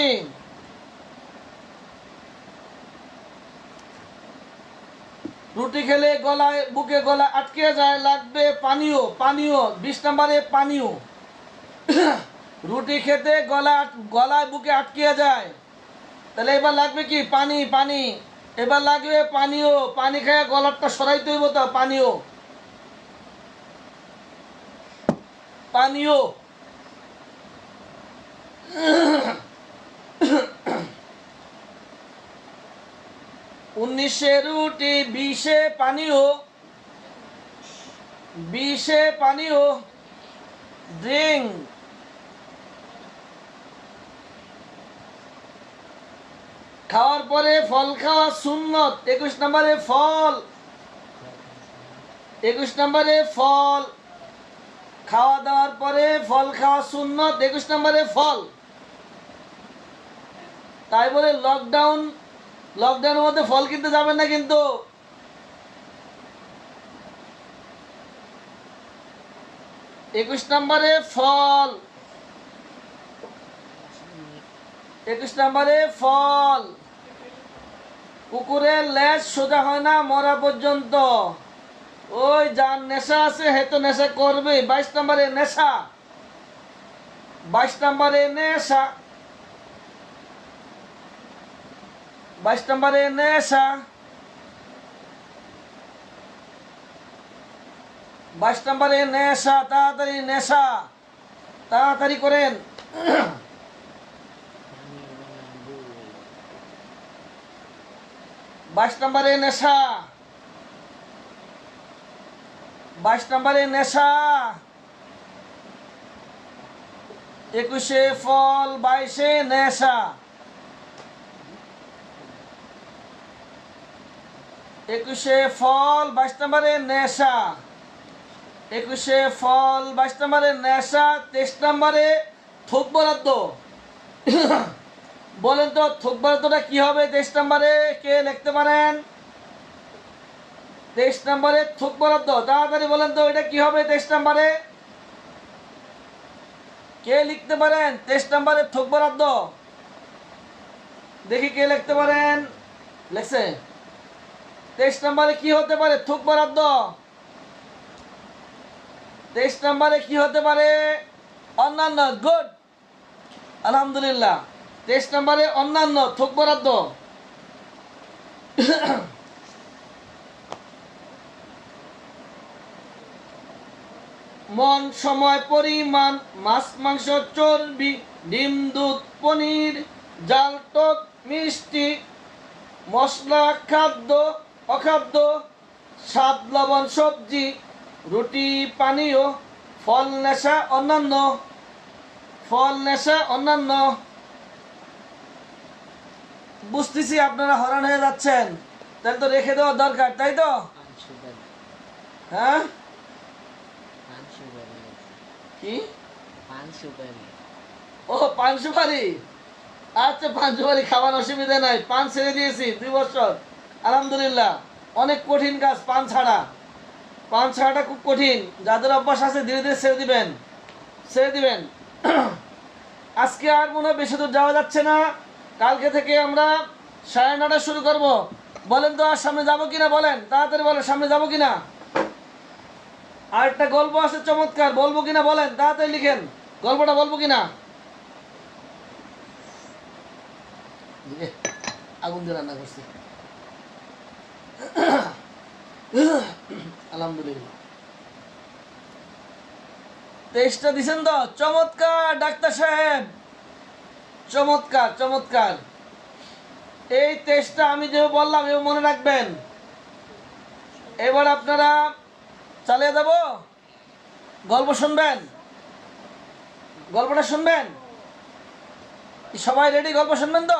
Speaker 1: রুটি খেলে গলায়, বুকে গলা আটকে যায়, লাগবে পানীয়, পানীয়। বিশ নম্বরে পানীয়। রুটি খেতে গলা, গলায় বুকে আটকে যায়, তাহলে এবার লাগবে কি? পানি, পানি। এবার লাগবে পানীয়, পানি খেয়ে গলাটা সরাইতে হইব, তো পানীয়, পানীয়। উনিশে রুটি, বিশে পানীয়, বিশে পানীয়, ড্রিঙ্ক। খাওয়ার পরে ফল খাওয়া সুন্নত, একুশ নম্বরে ফল, একুশ নম্বরে ফল, খাওয়া দাওয়ার পরে ফল খাওয়া সুন্নত, একুশ নম্বরে ফল। তাই বলে লকডাউন লকডাউনের মধ্যে ফল কিনতে যাবেন না কিন্তু। একুশ নম্বরে ফল, একুশ নম্বরে ফল। কুকুরের লেজ সোজা হয় না মরা পর্যন্ত। ওই যার নেশা আছে হে তো নেশা করবে। বাইশ নম্বরে নেশা, বাইশ নম্বরে নেশা, বাইশ নম্বরে নেশা, বাইশ নম্বরে নেশা। তাড়াতাড়ি নেশা, তাড়াতাড়ি করেন। বাইশ নম্বরে নেশা, বাইশ নম্বরে নেশা। একুশে ফল, বাইশে নেশা। একুশে ফল, বাইশ নম্বরে নেশা, একুশে ফল, বাইশ নম্বরে নেশা। তেইশ নম্বরে থোক বরাদ্দ। বলেন তো থোক বরাদ্দটা কি হবে? তেইশ নম্বরে কে লিখতে পারেন? তেইশ নম্বরে থোক বরাদ্দ, তাড়াতাড়ি বলেন তো এটা কি হবে? তেইশ নম্বরে কে লিখতে পারেন? তেইশ নম্বরে থোক বরাদ্দ, দেখি কে লিখতে পারেন। লেখছে তেইশ নম্বরে কি হতে পারে? থোক বরাদ্দ। তেইশ নম্বরে কি হতে পারে? অন্যান্য। গুড, আলহামদুলিল্লাহ। তেইশ নম্বরে অন্যান্য, থোক বরাদ্দ। মন, সময়, পরিমাণ, মাছ, মাংস, চর্বি, ডিম, দুধ, পনির, জাল, টক, মিষ্টি, মশলা, খাদ্য, অখাদ্য, স্বাদ, লবণ, সবজি, রুটি, পানীয়, ফল, নেশা, অন্যান্য, ফল, নেশা, অন্যান্য। বুঝতেছি আপনারা হরান হয়ে যাচ্ছেন, তাহলে তো রেখে দেওয়া দরকার, তাই তো? হ্যাঁ, কি ও পান সুপারি? আচ্ছা, পান সুপারি খাওয়ার অসুবিধা নাই, পান ছেড়ে দিয়েছি দুই বছর, আলহামদুলিল্লাহ। অনেক কঠিন কাজ পান ছাড়া, পান ছাড়াটা খুব কঠিন। যাদের অভ্যাস আছে ধীরে ধীরে ছেড়ে দিবেন, ছেড়ে দিবেন। আজকে আর মনে হয় বেশি দূর যাওয়া যাচ্ছে না। কালকে থেকে আমরা সাড়ে নটা শুরু করব। বলেন তো আর সামনে যাবো কিনা? বলেন তাড়াতাড়ি বলেন, সামনে যাবো কিনা? আর একটা গল্প আছে চমৎকার, বলবো কিনা বলেন, তাড়াতাড়ি লিখেন। গল্পটা বলবো কিনা? আগুন দিয়ে রান্না করছি, আলহামদুলিল্লাহ। তেইশটা দিছেন তো? চমৎকার ডাক্তার সাহেব, চমৎকার চমৎকার। এই তেইশটা আমি যে বললাম এ মনে রাখবেন। এবার আপনারা চালিয়ে যাব, গল্প শুনবেন, গল্পটা শুনবেন। সবাই রেডি? গল্প শুনবেন তো?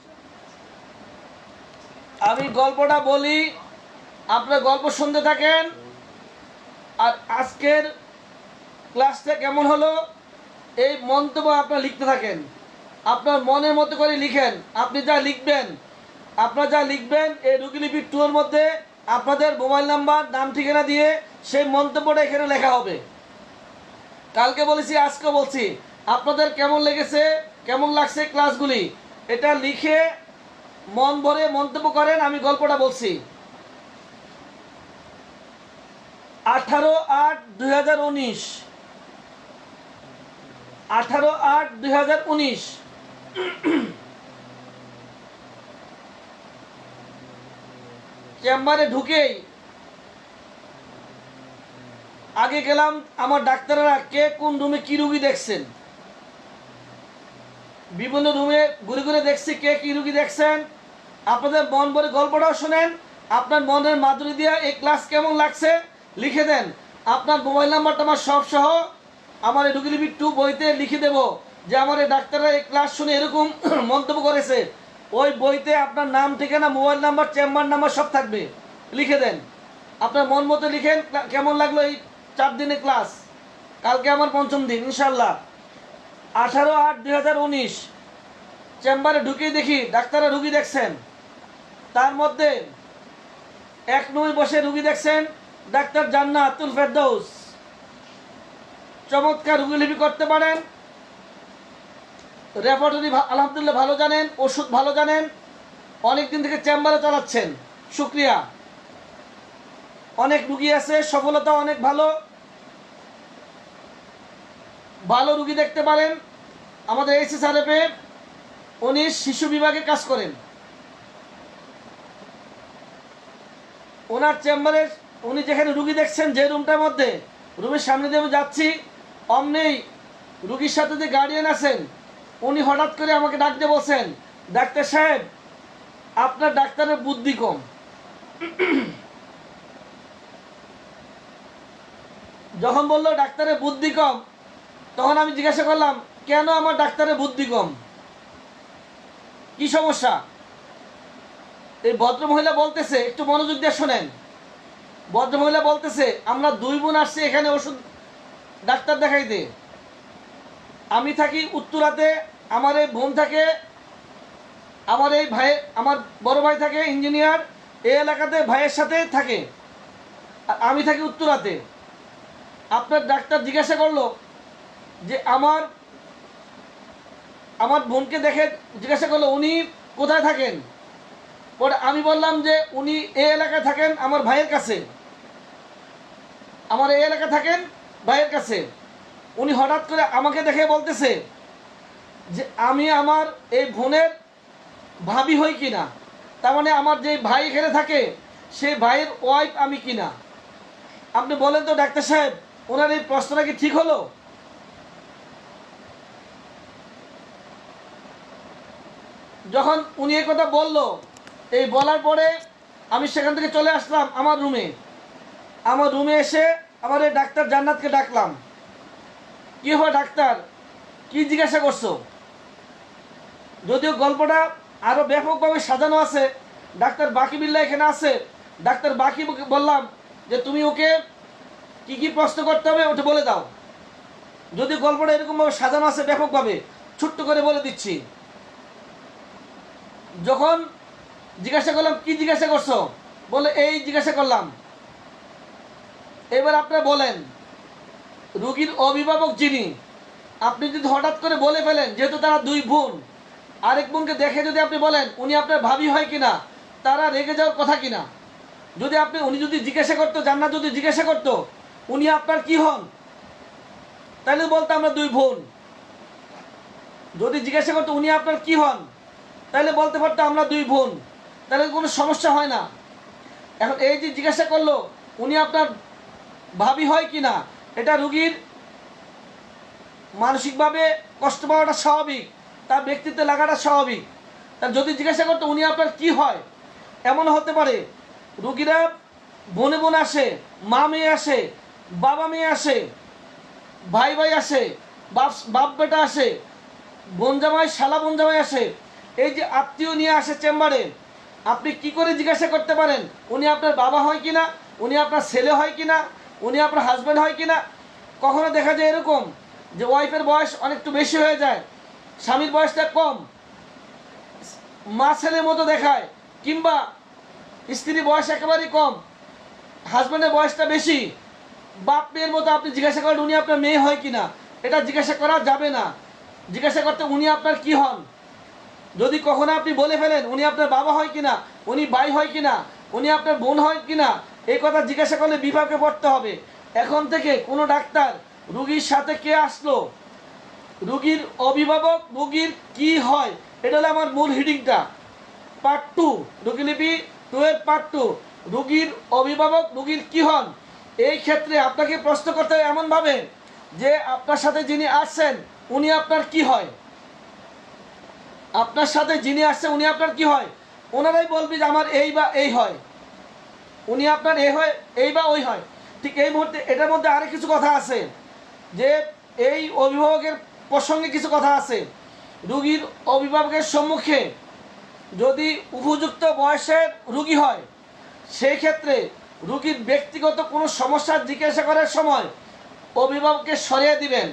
Speaker 1: আমি গল্পটা বলি, আপনারা গল্প শুনতে থাকেন। আর আজকের ক্লাসটা কেমন হলো এই মন্তব্য আপনারা লিখতে থাকেন। আপনার মনের মতো করে লিখেন। আপনি যা লিখবেন, আপনারা যা লিখবেন এই রুগীলিপি টু এর মধ্যে আপনাদের মোবাইল নাম্বার, নাম, ঠিকানা দিয়ে সেই মন্তব্যটা এখানে লেখা হবে। কালকে বলেছি, আজকে বলছি, আপনাদের কেমন লেগেছে, কেমন লাগছে ক্লাসগুলি, এটা লিখে মন ভরে মন্তব্য করেন। আমি গল্পটা বলছি। আঠারো আট দুই হাজার উনিশ, আঠারো আট দুই হাজার উনিশ। চেম্বারে ঢুকেই আগে গেলাম, আমার ডাক্তাররা কে কোন রুমে কি রুগী দেখছেন, বিভিন্ন রুমে ঘুরে ঘুরে দেখছি কে কি রুগী দেখছেন। আপনাদের মন ভরে গল্পটাও শোনেন, আপনার মনের মাধুরী দিয়ে এই ক্লাস কেমন লাগছে লিখে দেন। আপনার মোবাইল নাম্বারটা আমার সব সহ আমার এই রুগীলিপি টু বইতে লিখে দেব যে আমার এই ডাক্তাররা এই ক্লাস শুনে এরকম মন্তব্য করেছে। ওই বইতে আপনার নাম, ঠিকানা, মোবাইল নাম্বার, চেম্বার নাম্বার সব থাকবে, লিখে দেন। আপনার মন মতো লিখেন কেমন লাগলো এই চার দিনের ক্লাস। কালকে আমার পঞ্চম দিন ইনশাল্লাহ। আঠারো আট দুই হাজার উনিশ চেম্বারে ঢুকিয়ে দেখি ডাক্তাররা রুগী দেখছেন। তার মধ্যে এক নম্বর বসে রুগী দেখছেন ডাক্তার জান্নাতুল ফেরদৌস। চমৎকার রুগীলিপি করতে পারেন, রেপার্টরি আলহামদুলিল্লাহ ভালো জানেন, ওষুধ ভালো জানেন, অনেক দিন থেকে চেম্বারে চালাচ্ছেন, শুক্রিয়া। অনেক রুগী আছে, সফলতা অনেক ভালো, ভালো রুগী দেখতে পারেন। আমাদের এসি সারেপে উনি শিশু বিভাগে কাজ করেন। ওনার চেম্বারে উনি যেখানে রুগী দেখছেন, যে রুমটার মধ্যে, রুমের সামনে দিয়ে আমি যাচ্ছি, অমনেই রুগীর সাথে যে গার্ডিয়ান আছেন উনি হঠাৎ করে আমাকে ডাক দিয়ে বলছেন, ডাক্তার সাহেব আপনার ডাক্তারের বুদ্ধি কম। যখন বললো ডাক্তারের বুদ্ধি কম, তখন আমি জিজ্ঞাসা করলাম কেন আমার ডাক্তারের বুদ্ধি কম, কি সমস্যা? এই ভদ্রমহিলা বলতেছে, একটু মনোযোগ দিয়ে শোনেন। ভদ্রমহিলা বলতেছে, আমরা দুই বোন আসছি এখানে ওষুধ ডাক্তার দেখাইতে। আমি থাকি উত্তরাতে, আমার এই বোন থাকে, আমার এই ভাই, আমার বড় ভাই থাকে ইঞ্জিনিয়ার, এই এলাকাতে ভাইয়ের সাথে থাকে, আর আমি থাকি উত্তরাতে। আপনার ডাক্তার জিজ্ঞাসা করলো যে আমার আমার বোনকে দেখে জিজ্ঞাসা করলো উনি কোথায় থাকেন। পরে আমি বললাম যে উনি এই এলাকায় থাকেন আমার ভাইয়ের কাছে, আমার এই এলাকায় থাকেন ভাইয়ের কাছে। উনি হঠাৎ করে আমাকে দেখে বলতেছে যে আমি আমার এই বোনের ভাবি হই কিনা, তার মানে আমার যে ভাই এখানে থাকে সেই ভাইয়ের ওয়াইফ আমি কিনা। আপনি বলেন তো ডাক্তার সাহেব, ওনার এই প্রশ্নটা কি ঠিক হলো? যখন উনি এই কথা বললো, এই বলার পরে আমি সেখান থেকে চলে আসলাম আমার রুমে। আমার রুমে এসে আমার এই ডাক্তার জান্নাতকে ডাকলাম। কি হয় ডাক্তার, কি জিজ্ঞাসা করছো? যদিও গল্পটা আরও ব্যাপকভাবে সাজানো আছে, ডাক্তার বাকি বিল্লা এখানে আছে। ডাক্তার বাকি বললাম যে তুমি ওকে কি কি প্রশ্ন করতে হবে ওটা বলে দাও। যদি গল্পটা এরকমভাবে সাজানো আছে ব্যাপকভাবে, ছোট্ট করে বলে দিচ্ছি। যখন জিজ্ঞাসা করলাম কি জিজ্ঞাসা করছো, বলে এই জিজ্ঞাসা করলাম। এবার আপনারা বলেন, রুগীর অভিভাবক যিনি, আপনি যদি হঠাৎ করে বলে ফেলেন, যেহেতু তারা দুই বোন, আরেক বোনকে দেখে যদি আপনি বলেন উনি আপনার ভাবি হয় কিনা, তারা রেগে যাওয়ার কথা কিনা? যদি আপনি উনি যদি জিজ্ঞাসা করতো, জান্নাত যদি জিজ্ঞাসা করতো উনি আপনার কি হন, তাহলে বলতো আমরা দুই বোন। যদি জিজ্ঞাসা করতো উনি আপনার কি হন, তাহলে বলতে পারতো আমরা দুই বোন, তাহলে কোনো সমস্যা হয় না। এখন এই যে জিজ্ঞাসা করলো উনি আপনার ভাবি হয় কিনা, এটা রুগীর মানসিকভাবে কষ্ট পাওয়াটা স্বাভাবিক, তার ব্যক্তিত্বে লাগাটা স্বাভাবিক। তার যদি জিজ্ঞাসা করতো উনি আপনার কি হয়, এমন হতে পারে রুগীরা বোনে বোন আসে, মা মেয়ে আসে, বাবা মেয়ে আসে, ভাই ভাই আসে, বাপ বাপ বেটা আসে, বোন জামাই শালা বোন জামাই আসে, এই যে আত্মীয় নিয়ে আসে চেম্বারে। আপনি কি করে জিজ্ঞাসা করতে পারেন উনি আপনার বাবা হয় কিনা, উনি আপনার ছেলে হয় কিনা, উনি আপনার হাজব্যান্ড হয় কিনা? কখনো দেখা যায় এরকম যে ওয়াইফের বয়স অনেকটু বেশি হয়ে যায়, স্বামীর বয়সটা কম, মা ছেলের মতো দেখায়, কিংবা স্ত্রীর বয়স একেবারেই কম, হাজব্যান্ডের বয়সটা বেশি, বাপ মেয়ের মতো আপনি জিজ্ঞাসা করেন উনি আপনার মেয়ে হয় কিনা, এটা জিজ্ঞাসা করা যাবে না। জিজ্ঞাসা করতে উনি আপনার কি হন। যদি কখনো আপনি বলে ফেলেন উনি আপনার বাবা হয় কিনা, উনি ভাই হয় কিনা, উনি আপনার বোন হয় কিনা, এই কথা জিজ্ঞাসা করলে বিভাগে পড়তে হবে। এখন থেকে কোনো ডাক্তার রুগীর সাথে কে আসলো, রুগীর অভিভাবক, রুগীর কি হয়, এটা হলো আমার মূল হিডিংটা। পার্ট টু, রুগীলিপি টু এর পার্ট টু, রুগীর অভিভাবক, রুগীর কি হন। এই ক্ষেত্রে আপনাকে প্রশ্ন করতে হবে এমনভাবে যে আপনার সাথে যিনি আসছেন উনি আপনার কি হয়, আপনার সাথে যিনি আসছে উনি আপনার কি হয়। ওনারাই বলবি যে আমার এই বা এই হয়, উনি আপনার এই হয় এই বা ওই হয়। ঠিক এই মুহূর্তে এটার মধ্যে আরেক কিছু কথা আছে, যে এই অভিভাবকের প্রসঙ্গে কিছু কথা আছে। রুগীর অভিভাবকের সম্মুখে যদি উপযুক্ত বয়সের রুগী হয়, সেই ক্ষেত্রে রুগীর ব্যক্তিগত কোনো সমস্যা জিজ্ঞাসা করার সময় অভিভাবককে সরিয়ে দিবেন।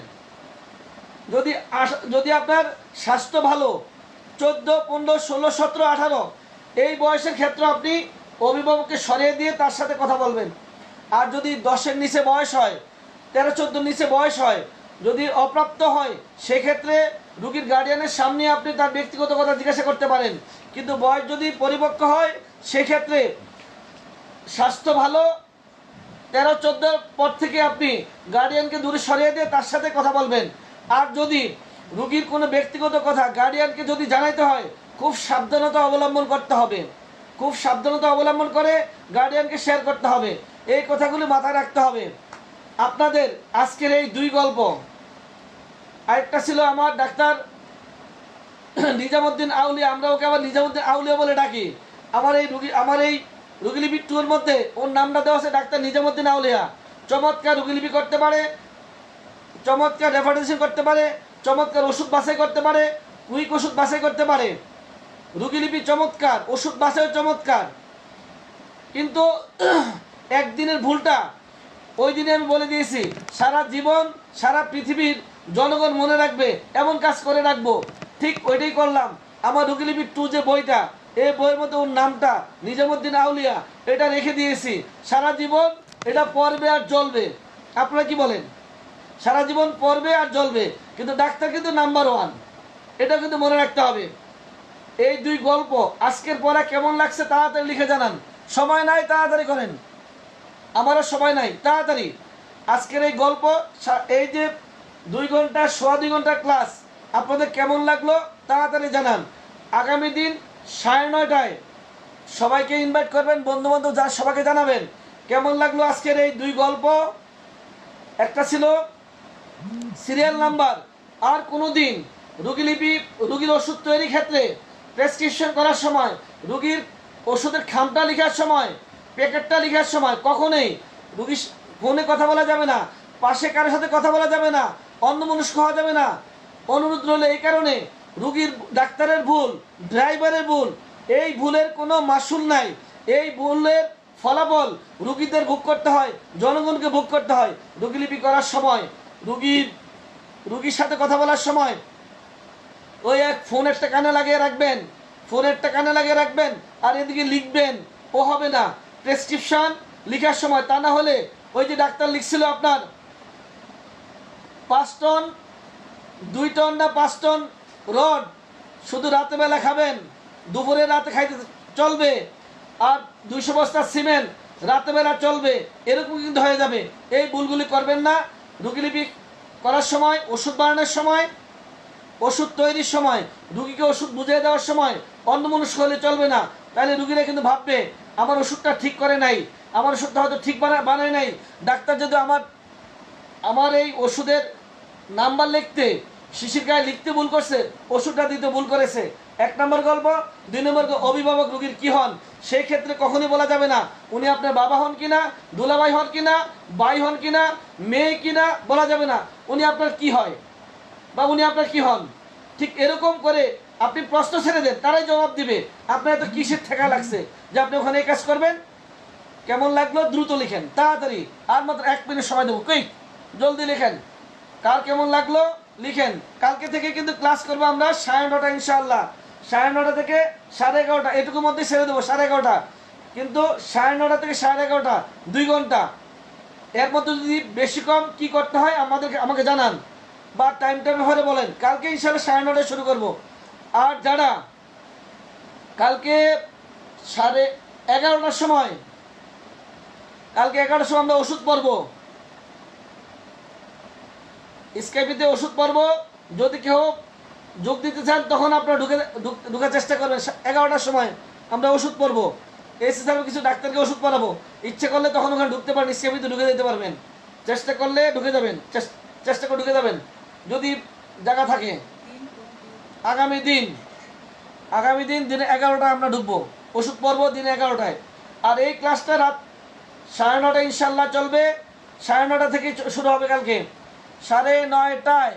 Speaker 1: যদি যদি আপনার স্বাস্থ্য ভালো, চোদ্দো পনেরো ষোলো সতেরো আঠারো এই বয়সের ক্ষেত্রে আপনি অভিভাবককে সরিয়ে দিয়ে তার সাথে কথা বলবেন। আর যদি দশের নিচে বয়স হয়, তেরো চোদ্দোর নিচে বয়স হয়, যদি অপ্রাপ্ত হয়, সেক্ষেত্রে রুগীর গার্ডিয়ানের সামনে আপনি তার ব্যক্তিগত কথা জিজ্ঞাসা করতে পারেন। কিন্তু বয়স যদি পরিপক্ক হয়, সেক্ষেত্রে স্বাস্থ্য ভালো, তেরো চোদ্দোর পর থেকে আপনি গার্ডিয়ানকে দূরে সরিয়ে দিয়ে তার সাথে কথা বলবেন। আর যদি রুগীর কোনো ব্যক্তিগত কথা গার্ডিয়ানকে যদি জানাইতে হয়, খুব সাবধানতা অবলম্বন করতে হবে, খুব সাবধানতা অবলম্বন করে গার্ডিয়ানকে শেয়ার করতে হবে। এই কথাগুলি মাথায় রাখতে হবে। আপনাদের আজকের এই দুই গল্প, আরেকটা ছিল আমার ডাক্তার নিজামুদ্দিন আউলিয়া, আমরা ওকে আবার নিজামুদ্দিন আউলিয়া বলে ডাকি। আমার এই রুগী আমার এই রুগীলিপি টুর মধ্যে ওর নামটা দেওয়া আছে ডাক্তার নিজামুদ্দিন আউলিয়া। চমৎকার রুগীলিপি করতে পারে, চমৎকার রেফারেন্সিং করতে পারে, চমৎকার ওষুধ বাছাই করতে পারে, কুইক ওষুধ বাছাই করতে পারে। রুগীলিপি চমৎকার, ওষুধ বাছাই চমৎকার। কিন্তু একদিনের ভুলটা ওই দিনে আমি বলে দিয়েছি, সারা জীবন সারা পৃথিবীর জনগণ মনে রাখবে এমন কাজ করে রাখবো। ঠিক ওইটাই করলাম। আমার রুগীলিপি টু যে বইটা, এই বইয়ের মধ্যে ওর নামটা নিজামুদ্দিন আউলিয়া এটা রেখে দিয়েছি। সারা জীবন এটা পড়বে আর জ্বলবে। আপনারা কি বলেন? সারা জীবন পড়বে আর জ্বলবে। কিন্তু ডাক্তার কিন্তু নাম্বার ওয়ান, এটা কিন্তু মনে রাখতে হবে। এই দুই গল্প আজকের পড়া কেমন লাগছে তাড়াতাড়ি লিখে জানান। সময় নাই, তাড়াতাড়ি করেন। আমারও সময় নাই, তাড়াতাড়ি। আজকের এই গল্প, এই যে দুই ঘন্টা সোয়া দুই ঘন্টার ক্লাস আপনাদের কেমন লাগলো তাড়াতাড়ি জানান। আগামী দিন সাড়ে নয়টায় সবাইকে ইনভাইট করবেন, বন্ধু বান্ধব যা সবাইকে জানাবেন কেমন লাগলো আজকের এই দুই গল্প। একটা ছিল সিরিয়াল নাম্বার। আর কোনো দিন রুগীলিপি রুগীর ওষুধ তৈরির ক্ষেত্রে প্রেসক্রিপশন করার সময়, রুগীর ওষুধের খামটা লেখার সময়, প্যাকেটটা লেখার সময় কখনোই রুগীর ফোনে কথা বলা যাবে না, পাশে কারোর সাথে কথা বলা যাবে না, অন্যমনস্ক হওয়া যাবে না। অনুরোধ রইল এই কারণে, রুগীর ডাক্তারের ভুল, ড্রাইভারের ভুল, এই ভুলের কোনো মাসুল নাই। এই ভুলের ফলাফল রুগীদের ভোগ করতে হয়, জনগণকে ভোগ করতে হয়। রুগীলিপি করার সময়, রুগীর রুগীর সাথে কথা বলার সময় ওই এক ফোন একটা কানে লাগিয়ে রাখবেন, ফোন একটা কানে লাগিয়ে রাখবেন আর এদিকে লিখবেন। ও হবে না প্রেসক্রিপশন লেখার সময়। তা না হলে ওই যে ডাক্তার লিখছিল আপনার পাঁচ টন দুই টন না পাঁচ টন রড শুধু রাতেবেলা খাবেন, দুপুরে রাতে খাইতে চলবে, আর দুইশো বস্তা সিমেন্ট রাতেবেলা চলবে, এরকম কিন্তু হয়ে যাবে। এই ভুলগুলি করবেন না। রুগীলিপি করার সময়, ওষুধ বানানোর সময়, ওষুধ তৈরির সময়, রুগীকে ওষুধ বুঝিয়ে দেওয়ার সময় অন্যমনস্ক হলে চলবে না। তাহলে রুগীরা কিন্তু ভাববে আমার ওষুধটা ঠিক করে নাই, আমার ওষুধটা হয়তো ঠিক বানায় নাই। ডাক্তার যদি আমার আমার এই ওষুধের নাম্বার লিখতে, শিশির গায়ে লিখতে ভুল করছে, ওষুধটা দিতে ভুল করেছে। এক নম্বর গল্প। দুই নম্বর, অভিভাবক রুগীর কি হন সেই ক্ষেত্রে কখনই বলা যাবে না উনি আপনার বাবা হন কিনা, দুলাভাই হন কিনা, ভাই হন কিনা, মেয়ে কিনা, বলা যাবে না। উনি আপনার কি হয় বা উনি আপনার কি হন। ঠিক এরকম করে আপনি প্রশ্ন ছেড়ে দেন, তারাই জবাব দিবে। আপনার এত কিসের ঠেকা লাগছে যে আপনি ওখানে এই কাজ করবেন? কেমন লাগলো দ্রুত লিখেন, তাড়াতাড়ি। আর মাত্র এক মিনিট সময় দেবো, কুইক জলদি লিখেন। কার কেমন লাগলো লিখেন। কালকে থেকে কিন্তু ক্লাস করবো আমরা সাড়ে নটা ইনশাআল্লাহ। সাড়ে নটা থেকে সাড়ে এগারোটা, এটুকুর মধ্যে ছেড়ে দেবো সাড়ে এগারোটা। কিন্তু সাড়ে নটা থেকে সাড়ে এগারোটা দুই ঘন্টা। এর মধ্যে যদি বেশি কম কি করতে হয় আমাদেরকে আমাকে জানান বা টাইমটার ব্যাপারে বলেন। কালকে ইনশাআল্লাহ সাড়ে নটায় শুরু করব। আর যারা কালকে সাড়ে এগারোটার সময় কালকে এগারোটার সময় আমরা ওষুধ পড়বো, স্কাইপিতে ওষুধ পড়বো। যদি কেউ যোগ দিতে চান তখন আপনারা ঢুকে ঢুকার চেষ্টা করবেন। এগারোটার সময় আমরা ওষুধ পড়বো। এসে যাবে কিছু ডাক্তারকে ওষুধ পড়াবো। ইচ্ছে করলে তখন ওখানে ঢুকতে পারেন, স্কাইপিতে ঢুকে যেতে পারবেন। চেষ্টা করলে ঢুকে যাবেন, চেষ্টা করে ঢুকে যাবেন যদি জায়গা থাকে। আগামী দিন আগামী দিন দিনে এগারোটায় আমরা ঢুকবো, ওষুধ পর্ব দিনে এগারোটায়। আর এই ক্লাসটা রাত সাড়ে নটায় ইনশাল্লাহ চলবে, সাড়ে নটা থেকে শুরু হবে কালকে সাড়ে নয়টায়।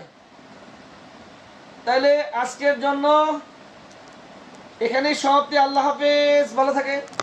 Speaker 1: তাহলে আজকের জন্য এখানেই সমাপ্তি। আল্লাহ হাফেজ, ভালো থাকে।